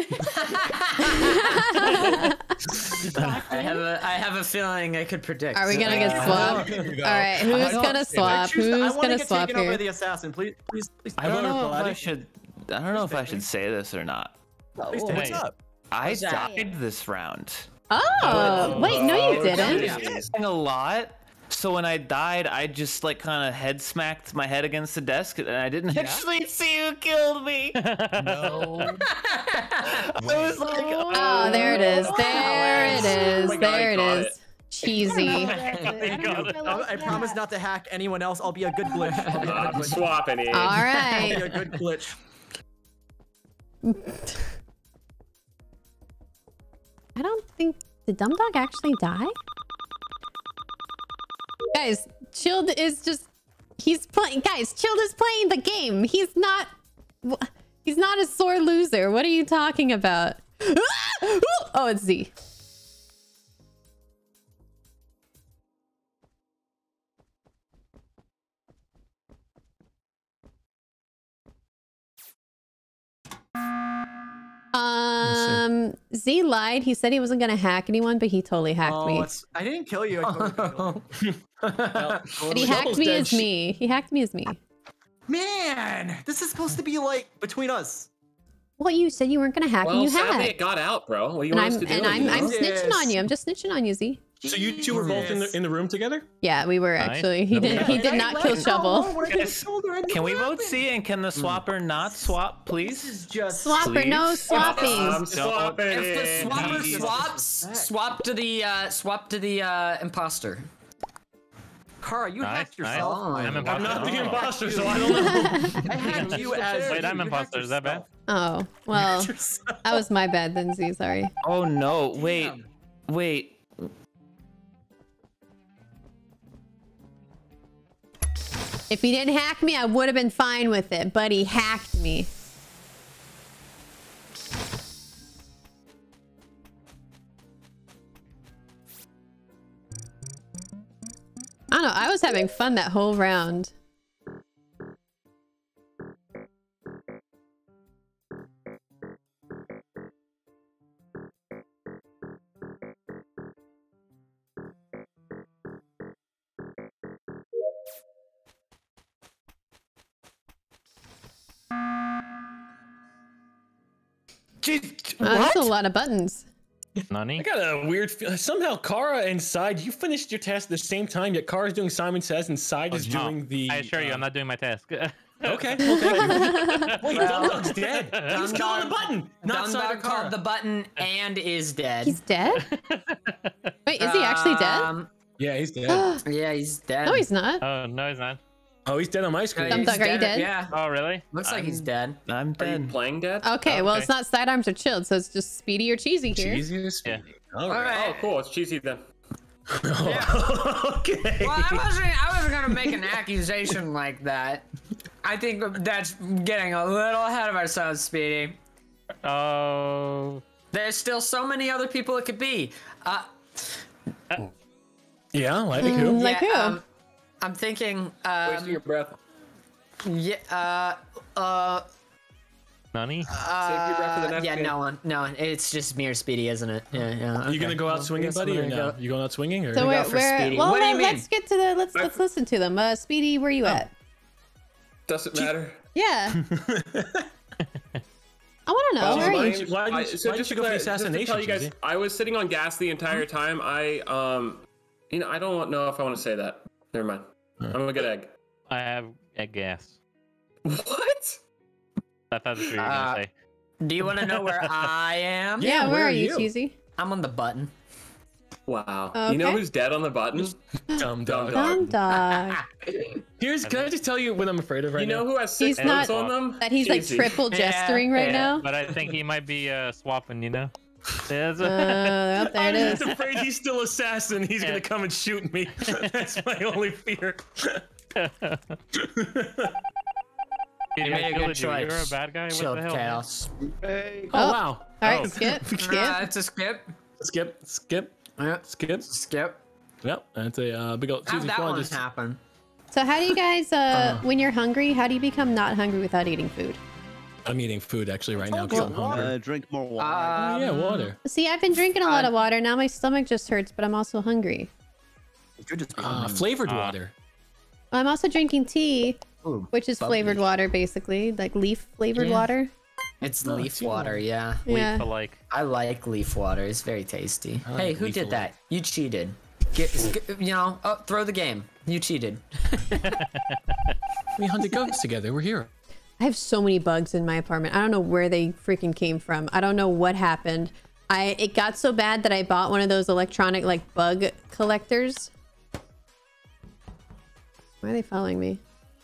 Speaker 2: I have a feeling I could predict.
Speaker 3: Are we gonna get swapped? All right, who's gonna swap? Who's gonna swap
Speaker 10: taken over
Speaker 3: here?
Speaker 10: the assassin. Please.
Speaker 9: I don't know if I should. I don't know if I should say this or not.
Speaker 6: What's up?
Speaker 9: I died this round.
Speaker 3: Oh, wait, no, you didn't.
Speaker 9: A lot. So when I died, I just like kind of head smacked my head against the desk, and I didn't actually see who killed me.
Speaker 6: No.
Speaker 9: I was like,
Speaker 3: Oh, there it is. There it is. There it is. Cheesy.
Speaker 10: I promise not to hack anyone else. I'll be a good glitch.
Speaker 5: I'm swapping it.
Speaker 3: All
Speaker 10: I'll
Speaker 3: right.
Speaker 10: be a good glitch.
Speaker 3: I don't think... Did Dumb Dog actually die? Guys, Chilled is just... He's playing... Guys, Chilled is playing the game. He's not... He's not a sore loser. What are you talking about? Oh, it's Z. Z lied. He said he wasn't gonna hack anyone, but he totally hacked me.
Speaker 10: I didn't kill you. I totally killed
Speaker 3: But he hacked me as me. He hacked me as me.
Speaker 10: Man, this is supposed to be like between us.
Speaker 3: Well, you said you weren't gonna hack, and you
Speaker 5: sadly,
Speaker 3: hacked.
Speaker 5: it got out, bro. What do you
Speaker 3: And
Speaker 5: want us to do?
Speaker 3: I'm snitching on you. I'm just snitching on you, Z.
Speaker 1: So you two were both in the room together?
Speaker 3: Yeah, we were actually. He did not kill Shovel.
Speaker 9: Can we vote C and can the swapper not swap, please?
Speaker 10: This is just
Speaker 3: Swapper, no swapping.
Speaker 5: I'm swapping.
Speaker 2: If the swapper swaps, swap to the imposter.
Speaker 10: Kara, you hacked
Speaker 7: Nice.
Speaker 10: yourself.
Speaker 7: I'm imposter.
Speaker 1: I'm not the
Speaker 7: Oh.
Speaker 1: imposter, so I don't know.
Speaker 10: I hacked you as.
Speaker 7: Wait, I'm
Speaker 10: you
Speaker 7: imposter.
Speaker 10: hacked
Speaker 7: Is that bad?
Speaker 10: yourself.
Speaker 3: Oh, well, that was my bad then, Z. Sorry.
Speaker 9: Oh no! Wait, wait.
Speaker 3: If he didn't hack me, I would have been fine with it, but he hacked me. I don't know. I was having fun that whole round. That's a lot of buttons.
Speaker 7: Nani?
Speaker 1: I got a weird feeling. Somehow, Kara and Side, you finished your task at the same time, yet Kara's doing Simon Says and Side is doing the...
Speaker 7: I assure you, I'm not doing my task.
Speaker 1: Okay, well, thank you. Wait, Dumdog's dead. He's killing the button. Not Side or
Speaker 2: Dumdog
Speaker 1: Kara.
Speaker 2: called the button and is dead.
Speaker 3: He's dead? Wait, is he actually dead?
Speaker 1: Yeah, he's dead.
Speaker 2: Yeah, he's dead.
Speaker 3: No, he's not.
Speaker 7: Oh, no, he's not.
Speaker 1: Oh, he's dead on my screen.
Speaker 3: Dumdog, are you dead?
Speaker 2: Yeah.
Speaker 7: Oh, really?
Speaker 2: Looks like he's dead.
Speaker 9: I'm
Speaker 5: Are you
Speaker 9: dead.
Speaker 5: playing dead?
Speaker 3: Okay,
Speaker 7: Oh,
Speaker 3: well,
Speaker 7: okay.
Speaker 3: it's not sidearms or chilled, so it's just Speedy or Cheesy here.
Speaker 1: Cheesy or Speedy? All
Speaker 2: All
Speaker 1: right.
Speaker 5: Oh, cool. It's cheesy then.
Speaker 1: Okay.
Speaker 2: Well, I wasn't gonna make an accusation like that. I think that's getting a little ahead of ourselves, Speedy.
Speaker 7: Oh.
Speaker 2: There's still so many other people it could be.
Speaker 1: Yeah, like who?
Speaker 3: Like who?
Speaker 2: I'm thinking.
Speaker 5: Wasting your breath.
Speaker 2: Yeah.
Speaker 7: Nani?
Speaker 5: Save your breath for the next
Speaker 2: Yeah.
Speaker 5: game.
Speaker 2: No one. No. It's just me or Speedy, isn't it? Yeah. Yeah.
Speaker 1: You gonna go out
Speaker 2: Well,
Speaker 1: swinging,
Speaker 2: I guess
Speaker 1: buddy, or
Speaker 2: I'm
Speaker 1: no?
Speaker 2: gonna go-
Speaker 1: You going out swinging, or?
Speaker 3: So
Speaker 2: go for Speedy.
Speaker 3: well,
Speaker 2: What do you mean?
Speaker 3: let's get to the let's listen to them. Speedy, where you at?
Speaker 5: Doesn't matter.
Speaker 3: Yeah. I want to know. Where are you?
Speaker 1: Why did you go for the
Speaker 5: Just to
Speaker 1: assassination,
Speaker 5: tell you guys,
Speaker 1: Cheesy?
Speaker 5: I was sitting on gas the entire time. I I don't know if I want to say that. Never mind. I'm a good egg.
Speaker 7: I have egg gas.
Speaker 5: What?
Speaker 7: I thought that's what you were gonna say.
Speaker 2: Do you want to know where I am?
Speaker 3: Yeah, where are you, Cheesy?
Speaker 2: I'm on the button.
Speaker 5: Wow.
Speaker 3: Okay.
Speaker 5: You know who's dead on the button?
Speaker 1: Dumdog.
Speaker 3: Dumdog.
Speaker 1: Can I just tell you what I'm afraid of right
Speaker 5: You
Speaker 1: now?
Speaker 5: know who has
Speaker 3: He's
Speaker 5: 6
Speaker 3: not.
Speaker 5: votes on them?
Speaker 3: That he's like
Speaker 5: Cheesy.
Speaker 3: triple gesturing right now.
Speaker 7: But I think he might be swapping, you know?
Speaker 3: Well, there it
Speaker 1: I'm
Speaker 3: is.
Speaker 1: just afraid he's still assassin. He's gonna come and shoot me. That's my only fear.
Speaker 2: You made a good
Speaker 7: You're a
Speaker 2: choice.
Speaker 7: bad guy? What
Speaker 2: Chilled
Speaker 7: the hell?
Speaker 2: chaos.
Speaker 1: Oh wow.
Speaker 3: All right,
Speaker 7: Oh.
Speaker 3: skip. Skip.
Speaker 2: It's a skip.
Speaker 1: Skip.
Speaker 2: Yeah.
Speaker 1: Skip.
Speaker 2: Skip.
Speaker 1: Yep. That's a big old
Speaker 2: How'd
Speaker 1: Cheesy
Speaker 2: that
Speaker 1: Fawn
Speaker 2: one
Speaker 1: just.
Speaker 2: happen?
Speaker 3: So how do you guys, when you're hungry, how do you become not hungry without eating food?
Speaker 1: I'm eating food actually right now because I'm hungry.
Speaker 4: Drink more water.
Speaker 1: Oh, yeah, water.
Speaker 3: See, I've been drinking a lot of water. Now my stomach just hurts, but I'm also hungry.
Speaker 10: You're just being hungry.
Speaker 1: Flavored water.
Speaker 3: I'm also drinking tea,
Speaker 10: Ooh,
Speaker 3: which is
Speaker 10: bubbly.
Speaker 3: flavored water, basically, like leaf flavored
Speaker 2: Yeah.
Speaker 3: water.
Speaker 2: It's leaf water, yeah.
Speaker 3: Yeah.
Speaker 7: But like,
Speaker 2: I like leaf water. It's very tasty. Hey, who did
Speaker 1: leaf
Speaker 2: that? You cheated. Throw the game. You cheated.
Speaker 1: We hunted ghosts together. We're here.
Speaker 3: I have so many bugs in my apartment. I don't know where they freaking came from. I don't know what happened. It got so bad that I bought one of those electronic like bug collectors. Why are they following me?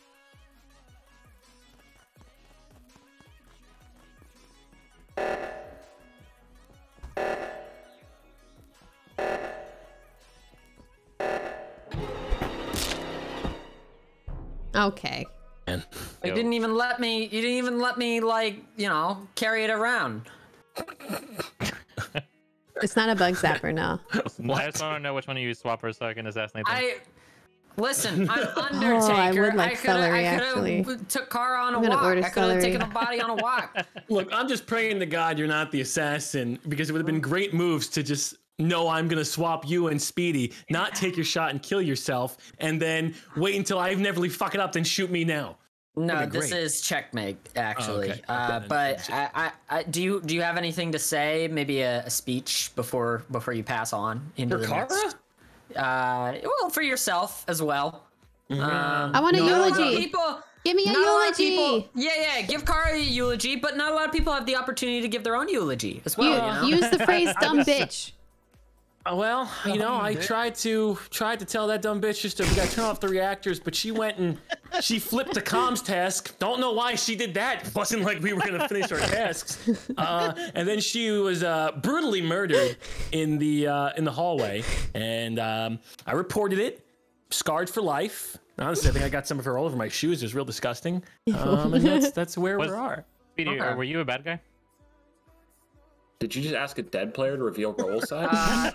Speaker 3: Okay.
Speaker 2: You didn't even let me. You didn't even let me like carry it around.
Speaker 3: It's not a bug zapper, no.
Speaker 7: I just want to know which one of you swappers so I can assassinate them.
Speaker 2: Listen, I'm Undertaker.
Speaker 3: I would like celery,
Speaker 2: I
Speaker 3: actually.
Speaker 2: took Kara on a
Speaker 3: I'm gonna
Speaker 2: walk.
Speaker 3: order
Speaker 2: I could have
Speaker 3: celery.
Speaker 2: taken a body on a walk.
Speaker 1: Look, I'm just praying to God you're not the assassin because it would have been great moves to just know I'm gonna swap you and Speedy, not take your shot and kill yourself, and then wait until I inevitably fuck it up, then shoot me now.
Speaker 2: No,
Speaker 1: That'd be
Speaker 2: this
Speaker 1: great.
Speaker 2: is checkmate, actually.
Speaker 1: okay.
Speaker 2: But do you have anything to say? Maybe a speech before you pass on into
Speaker 1: For
Speaker 2: the
Speaker 1: Kara?
Speaker 2: next. Well, for yourself as well.
Speaker 3: I want a eulogy.
Speaker 2: People.
Speaker 3: Give me a
Speaker 2: Not a lot of
Speaker 3: eulogy.
Speaker 2: people. Yeah. Give Kara a eulogy, but not a lot of people have the opportunity to give their own eulogy as well. You know?
Speaker 3: Use the phrase "dumb bitch."
Speaker 1: Well, you know, I tried to tell that dumb bitch just we gotta turn off the reactors, but she went and she flipped the comms task. Don't know why she did that. It wasn't like we were gonna finish our tasks. And then she was brutally murdered in the hallway, and I reported it, scarred for life. Honestly, I think I got some of her all over my shoes. It was real disgusting. And that's where we are.
Speaker 7: Speedy, were you a bad guy?
Speaker 5: Did you just ask a dead player to reveal role side?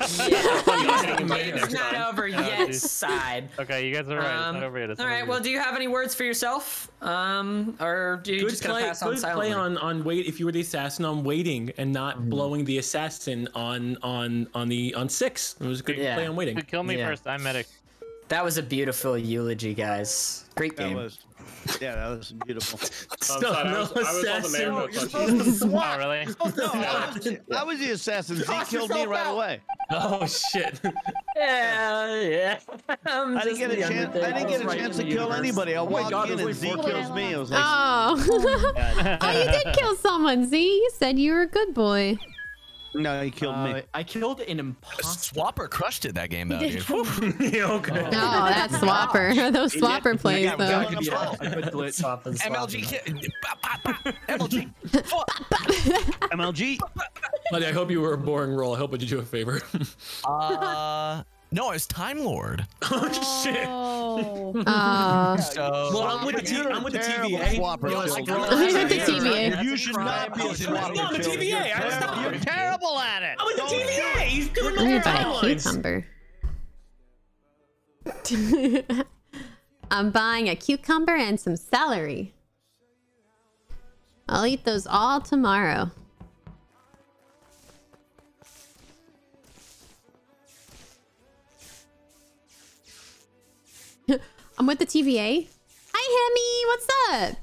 Speaker 2: It's not over yet, side.
Speaker 7: Okay, you guys are right. It's not over yet.
Speaker 2: All right. Well, do you have any words for yourself? Or do you just gonna pass on silently?
Speaker 1: Good play on wait. If you were the assassin on waiting and not blowing the assassin on 6. It was a good play on waiting.
Speaker 7: Kill me first. I'm medic.
Speaker 2: That was a beautiful eulogy, guys. Great game.
Speaker 4: That was beautiful.
Speaker 1: No assassin.
Speaker 7: Oh, really?
Speaker 4: I was the assassin. Z killed me right away.
Speaker 1: Oh shit.
Speaker 2: Yeah.
Speaker 4: I didn't get a chance to kill anybody. I walked in and Z kills me. I was like,
Speaker 3: oh, you did kill someone. Z, you said you were a good boy.
Speaker 4: No, he killed me.
Speaker 10: I killed an imposter.
Speaker 6: Swapper crushed it that game, though, dude.
Speaker 1: Okay.
Speaker 3: Oh, that's Swapper. Those Swapper plays, though.
Speaker 6: MLG. MLG.
Speaker 4: MLG.
Speaker 1: Buddy, I hope you were a boring role. I hope I did you a favor.
Speaker 6: No, I was Time Lord.
Speaker 1: Oh shit.
Speaker 6: So
Speaker 1: I'm with the TVA.
Speaker 3: I'm with the TVA.
Speaker 4: You should not be a swapper.
Speaker 1: No, the TVA.
Speaker 4: You're terrible at it.
Speaker 1: I'm with the TVA. He's doing
Speaker 3: I'm
Speaker 1: my
Speaker 3: gonna buy a cucumber. I'm buying a cucumber and some celery. I'll eat those all tomorrow. I'm with the TVA. Hi, Hemi. What's up?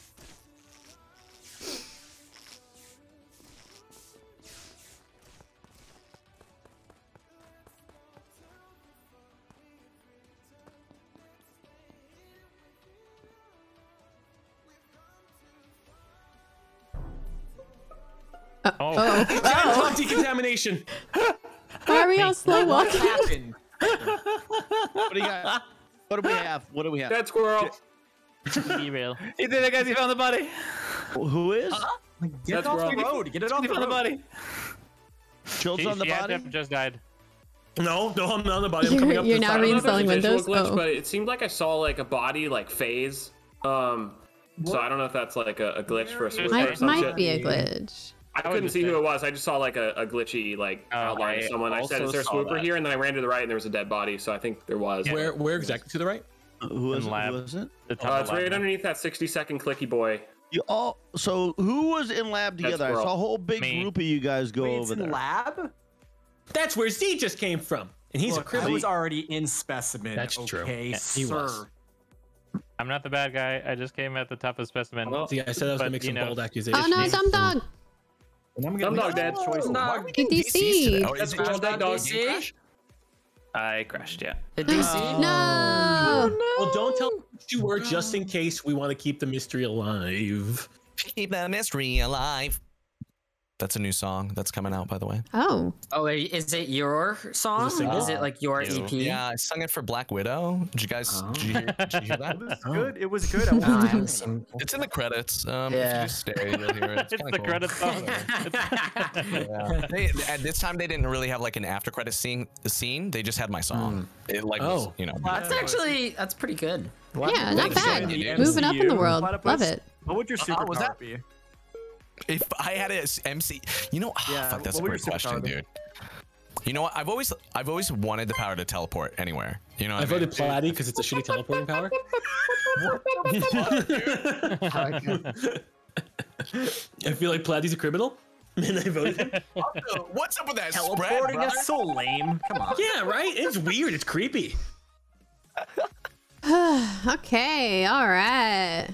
Speaker 1: Oh. Decontamination.
Speaker 3: Why are we all slow walking?
Speaker 4: What do you got? What do we have? What do we have?
Speaker 5: Dead squirrel.
Speaker 7: Email.
Speaker 9: You did it, guys. You found the body.
Speaker 4: Who is?
Speaker 10: Get off the road. Get it off the road.
Speaker 9: Body.
Speaker 4: Chill's on the body?
Speaker 7: Just died.
Speaker 1: No, I'm not on the body. I'm coming up
Speaker 3: You're
Speaker 1: to the
Speaker 3: now
Speaker 1: side.
Speaker 3: reinstalling Windows?
Speaker 5: Glitch, but it seemed like I saw like a body like phase. So I don't know if that's like a glitch for a switch or something.
Speaker 3: Might be a glitch.
Speaker 5: I couldn't see who it was. I just saw like a glitchy like outline of someone. I said, "Is there a swooper here?" And then I ran to the right, and there was a dead body. So I think there was.
Speaker 1: Where exactly to the right?
Speaker 4: Who is it?
Speaker 5: It's right underneath that 60-second clicky boy.
Speaker 4: So who was in lab together? I saw a whole big group of you guys go over there.
Speaker 10: Lab?
Speaker 1: That's where Z just came from, and he's a criminal.
Speaker 10: I was already in specimen.
Speaker 1: That's true.
Speaker 10: Okay,
Speaker 1: He was.
Speaker 10: sir.
Speaker 7: I'm not the bad guy. I just came at the top of specimen.
Speaker 1: See, I said I was gonna make some bold accusations.
Speaker 3: Oh no, dumb dog.
Speaker 5: Dumb dog dead.
Speaker 3: DC.
Speaker 5: That's dead dog.
Speaker 9: I crashed. Yeah.
Speaker 3: No.
Speaker 1: Well, don't tell us you were just in case we want to keep the mystery alive.
Speaker 6: Keep the mystery alive. That's a new song that's coming out, by the way.
Speaker 3: Oh.
Speaker 2: Oh, is it your song? Is it like your EP?
Speaker 6: Yeah, I sung it for Black Widow. Did you guys did you hear that?
Speaker 10: Good. It was good.
Speaker 6: It's in the credits. If you just stay, you'll hear it.
Speaker 7: It's the credits song.
Speaker 6: At this time, they didn't really have like an after credits scene. They just had my song. It like was, you know.
Speaker 2: That's pretty good.
Speaker 3: Yeah, not bad. Moving up in the world. Love it.
Speaker 10: What would your superpower be?
Speaker 6: If I had a MC, you know, fuck, that's a great question, dude. You know what? I've always wanted the power to teleport anywhere. You know, I
Speaker 1: voted Platy because it's a shitty teleporting power. I feel like Platy's a criminal, and I voted him.
Speaker 6: What's up with that
Speaker 10: Teleporting is so lame. Come on.
Speaker 1: Yeah, right. It's weird. It's creepy.
Speaker 3: Okay. All right.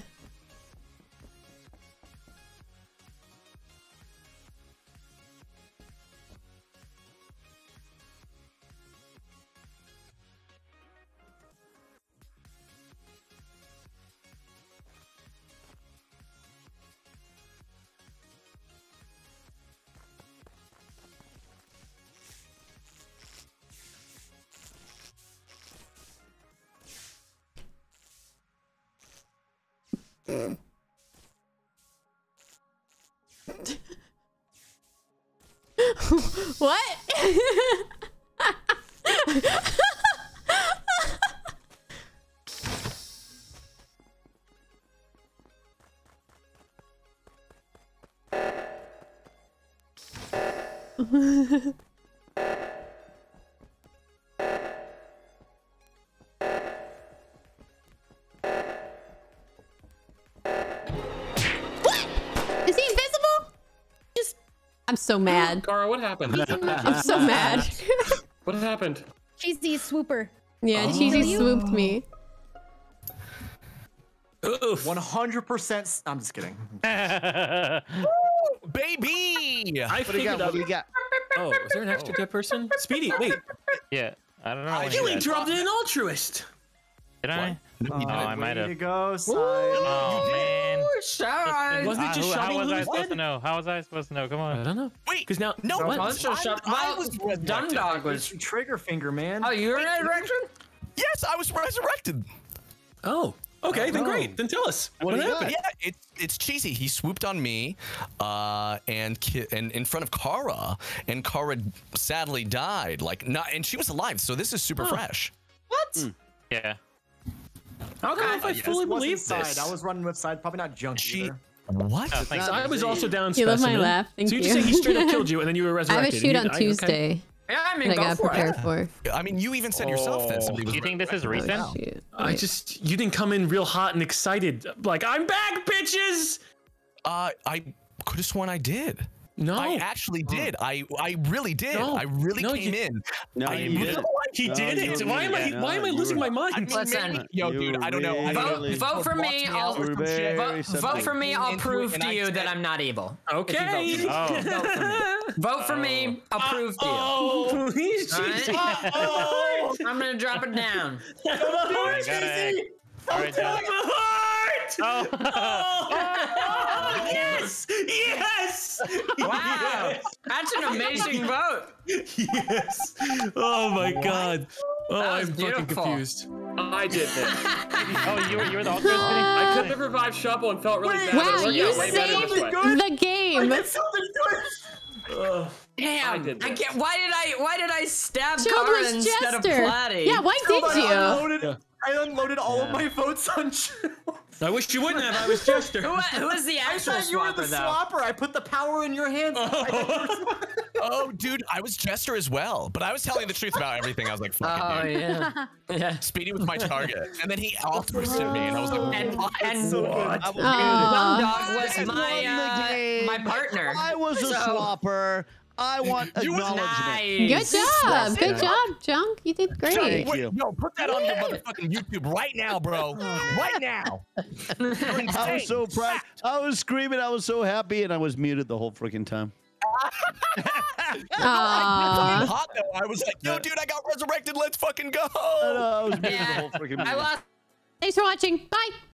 Speaker 3: What? Is he invisible? I'm so mad.
Speaker 5: Gara, what happened?
Speaker 3: I'm so mad.
Speaker 5: What happened?
Speaker 11: Cheesy swooper.
Speaker 3: Yeah, Cheesy swooped me.
Speaker 10: 100%. I'm just kidding.
Speaker 6: Baby!
Speaker 1: I figured out.
Speaker 4: What do you got?
Speaker 1: Oh, was there an extra dead person? Speedy, wait.
Speaker 7: Yeah, I don't know. when
Speaker 1: You
Speaker 7: he died.
Speaker 1: dropped in an altruist.
Speaker 7: Did I? Oh, I might
Speaker 10: Way
Speaker 7: have.
Speaker 10: to go, Sai.
Speaker 7: Oh man.
Speaker 1: Wasn't it just
Speaker 7: How
Speaker 1: Shovel
Speaker 7: was
Speaker 1: who
Speaker 7: I
Speaker 1: was
Speaker 7: supposed
Speaker 1: dead?
Speaker 7: to know? How was I supposed to know? Come
Speaker 1: I
Speaker 7: on.
Speaker 1: don't know.
Speaker 6: Wait,
Speaker 1: Because now,
Speaker 6: no,
Speaker 1: what?
Speaker 6: I was
Speaker 9: Dundog was.
Speaker 10: Trigger finger, man.
Speaker 9: Oh, you were resurrected?
Speaker 6: Yes, I was resurrected.
Speaker 1: Oh, okay, then great. Then tell us. What
Speaker 4: do you
Speaker 1: happened?
Speaker 4: got?
Speaker 6: Yeah, it's Cheesy. He swooped on me, and in front of Kara, and Kara sadly died. Like not, and she was alive. So this is super fresh.
Speaker 9: What?
Speaker 7: Yeah.
Speaker 1: I don't know if I fully believe
Speaker 10: Side.
Speaker 1: this.
Speaker 10: I was running with Side, probably not junk either.
Speaker 6: What?
Speaker 7: Oh, thanks.
Speaker 1: So I was also down
Speaker 3: You love my
Speaker 1: specimen.
Speaker 3: laugh. Thank
Speaker 1: so you
Speaker 3: you.
Speaker 1: just say he straight up killed you and then you were
Speaker 3: I have a
Speaker 1: resurrected.
Speaker 3: shoot
Speaker 1: and
Speaker 3: on
Speaker 1: you- okay.
Speaker 3: Tuesday
Speaker 9: Yeah, I mean,
Speaker 3: that I
Speaker 9: go
Speaker 3: got
Speaker 9: for
Speaker 3: prepared
Speaker 9: it.
Speaker 3: for.
Speaker 6: I mean, you even said yourself that somebody
Speaker 7: Do
Speaker 6: was.
Speaker 7: you think this is recent?
Speaker 3: Shoot.
Speaker 1: You didn't come in real hot and excited. Like, I'm back, bitches!
Speaker 6: I could have sworn I did.
Speaker 1: No.
Speaker 6: I actually did. I really did.
Speaker 1: No.
Speaker 6: I really
Speaker 1: No,
Speaker 6: came
Speaker 1: you-
Speaker 6: in.
Speaker 4: No,
Speaker 6: I
Speaker 4: you
Speaker 6: really-
Speaker 4: didn't.
Speaker 1: He
Speaker 4: No,
Speaker 1: did
Speaker 4: you
Speaker 1: it.
Speaker 4: were
Speaker 1: Why am I?
Speaker 4: really-
Speaker 1: Why am I
Speaker 4: no,
Speaker 1: losing
Speaker 4: you
Speaker 1: my
Speaker 4: were-
Speaker 1: mind?
Speaker 9: Listen,
Speaker 6: Yo,
Speaker 4: You
Speaker 6: dude, I don't know. I
Speaker 4: really-
Speaker 9: vote for me. I'll
Speaker 4: You're very
Speaker 9: vote for me. I'll prove to you that I'm not evil.
Speaker 1: Okay.
Speaker 7: Oh.
Speaker 9: Vote for me. I'll prove to you.
Speaker 1: Oh, he's
Speaker 9: All right?
Speaker 1: cheating. Oh,
Speaker 9: I'm gonna drop it down.
Speaker 7: I got it. All right, John.
Speaker 1: Oh.
Speaker 7: Oh.
Speaker 1: Yes! Yes!
Speaker 9: Wow, that's an amazing vote.
Speaker 1: Yes! Oh my god. Oh,
Speaker 9: That was
Speaker 1: I'm fucking
Speaker 9: beautiful.
Speaker 1: confused.
Speaker 5: I did this.
Speaker 7: Oh, you were the altruist.
Speaker 5: I couldn't have revived Shovel and felt really bad. but it
Speaker 3: Wow,
Speaker 5: worked
Speaker 3: you
Speaker 5: out way better
Speaker 3: saved
Speaker 5: this way.
Speaker 3: the game.
Speaker 9: Damn,
Speaker 5: did
Speaker 9: I
Speaker 5: this.
Speaker 9: can't. Why did I stab
Speaker 3: Chilled
Speaker 9: Kara
Speaker 3: was
Speaker 9: instead of
Speaker 3: Jester.
Speaker 9: Platy?
Speaker 3: Yeah, why did you?
Speaker 10: I unloaded all of my votes on Chill.
Speaker 1: I wish you wouldn't have. I was Jester.
Speaker 9: Who is the
Speaker 10: I
Speaker 9: actual
Speaker 10: thought you were the
Speaker 9: swapper though?
Speaker 10: swapper. I put the power in your hands.
Speaker 6: Oh, dude, I was Jester as well, but I was telling the truth about everything. I was like, fuck
Speaker 9: Oh
Speaker 6: it, dude.
Speaker 9: yeah, yeah.
Speaker 6: Speedy was my target, and then he altruisted me, and I was like,
Speaker 9: And
Speaker 6: what?
Speaker 3: Aw.
Speaker 9: Dundog was
Speaker 4: Won the game.
Speaker 9: my partner.
Speaker 4: I was a
Speaker 9: So-
Speaker 4: swapper. I want acknowledgement.
Speaker 9: Nice.
Speaker 3: Good job. Good job, Junk. You did great.
Speaker 4: Thank
Speaker 6: Wait,
Speaker 4: you.
Speaker 6: yo, put that on your motherfucking YouTube right now, bro. Right now.
Speaker 4: I was so proud. I was screaming. I was so happy, and I was muted the whole freaking time.
Speaker 3: Aww.
Speaker 6: Hot though. I was like, yo, dude, I got resurrected. Let's fucking go.
Speaker 4: I was muted the
Speaker 9: Yeah.
Speaker 4: whole freaking
Speaker 9: I
Speaker 4: meeting.
Speaker 9: lost.
Speaker 3: Thanks for watching. Bye.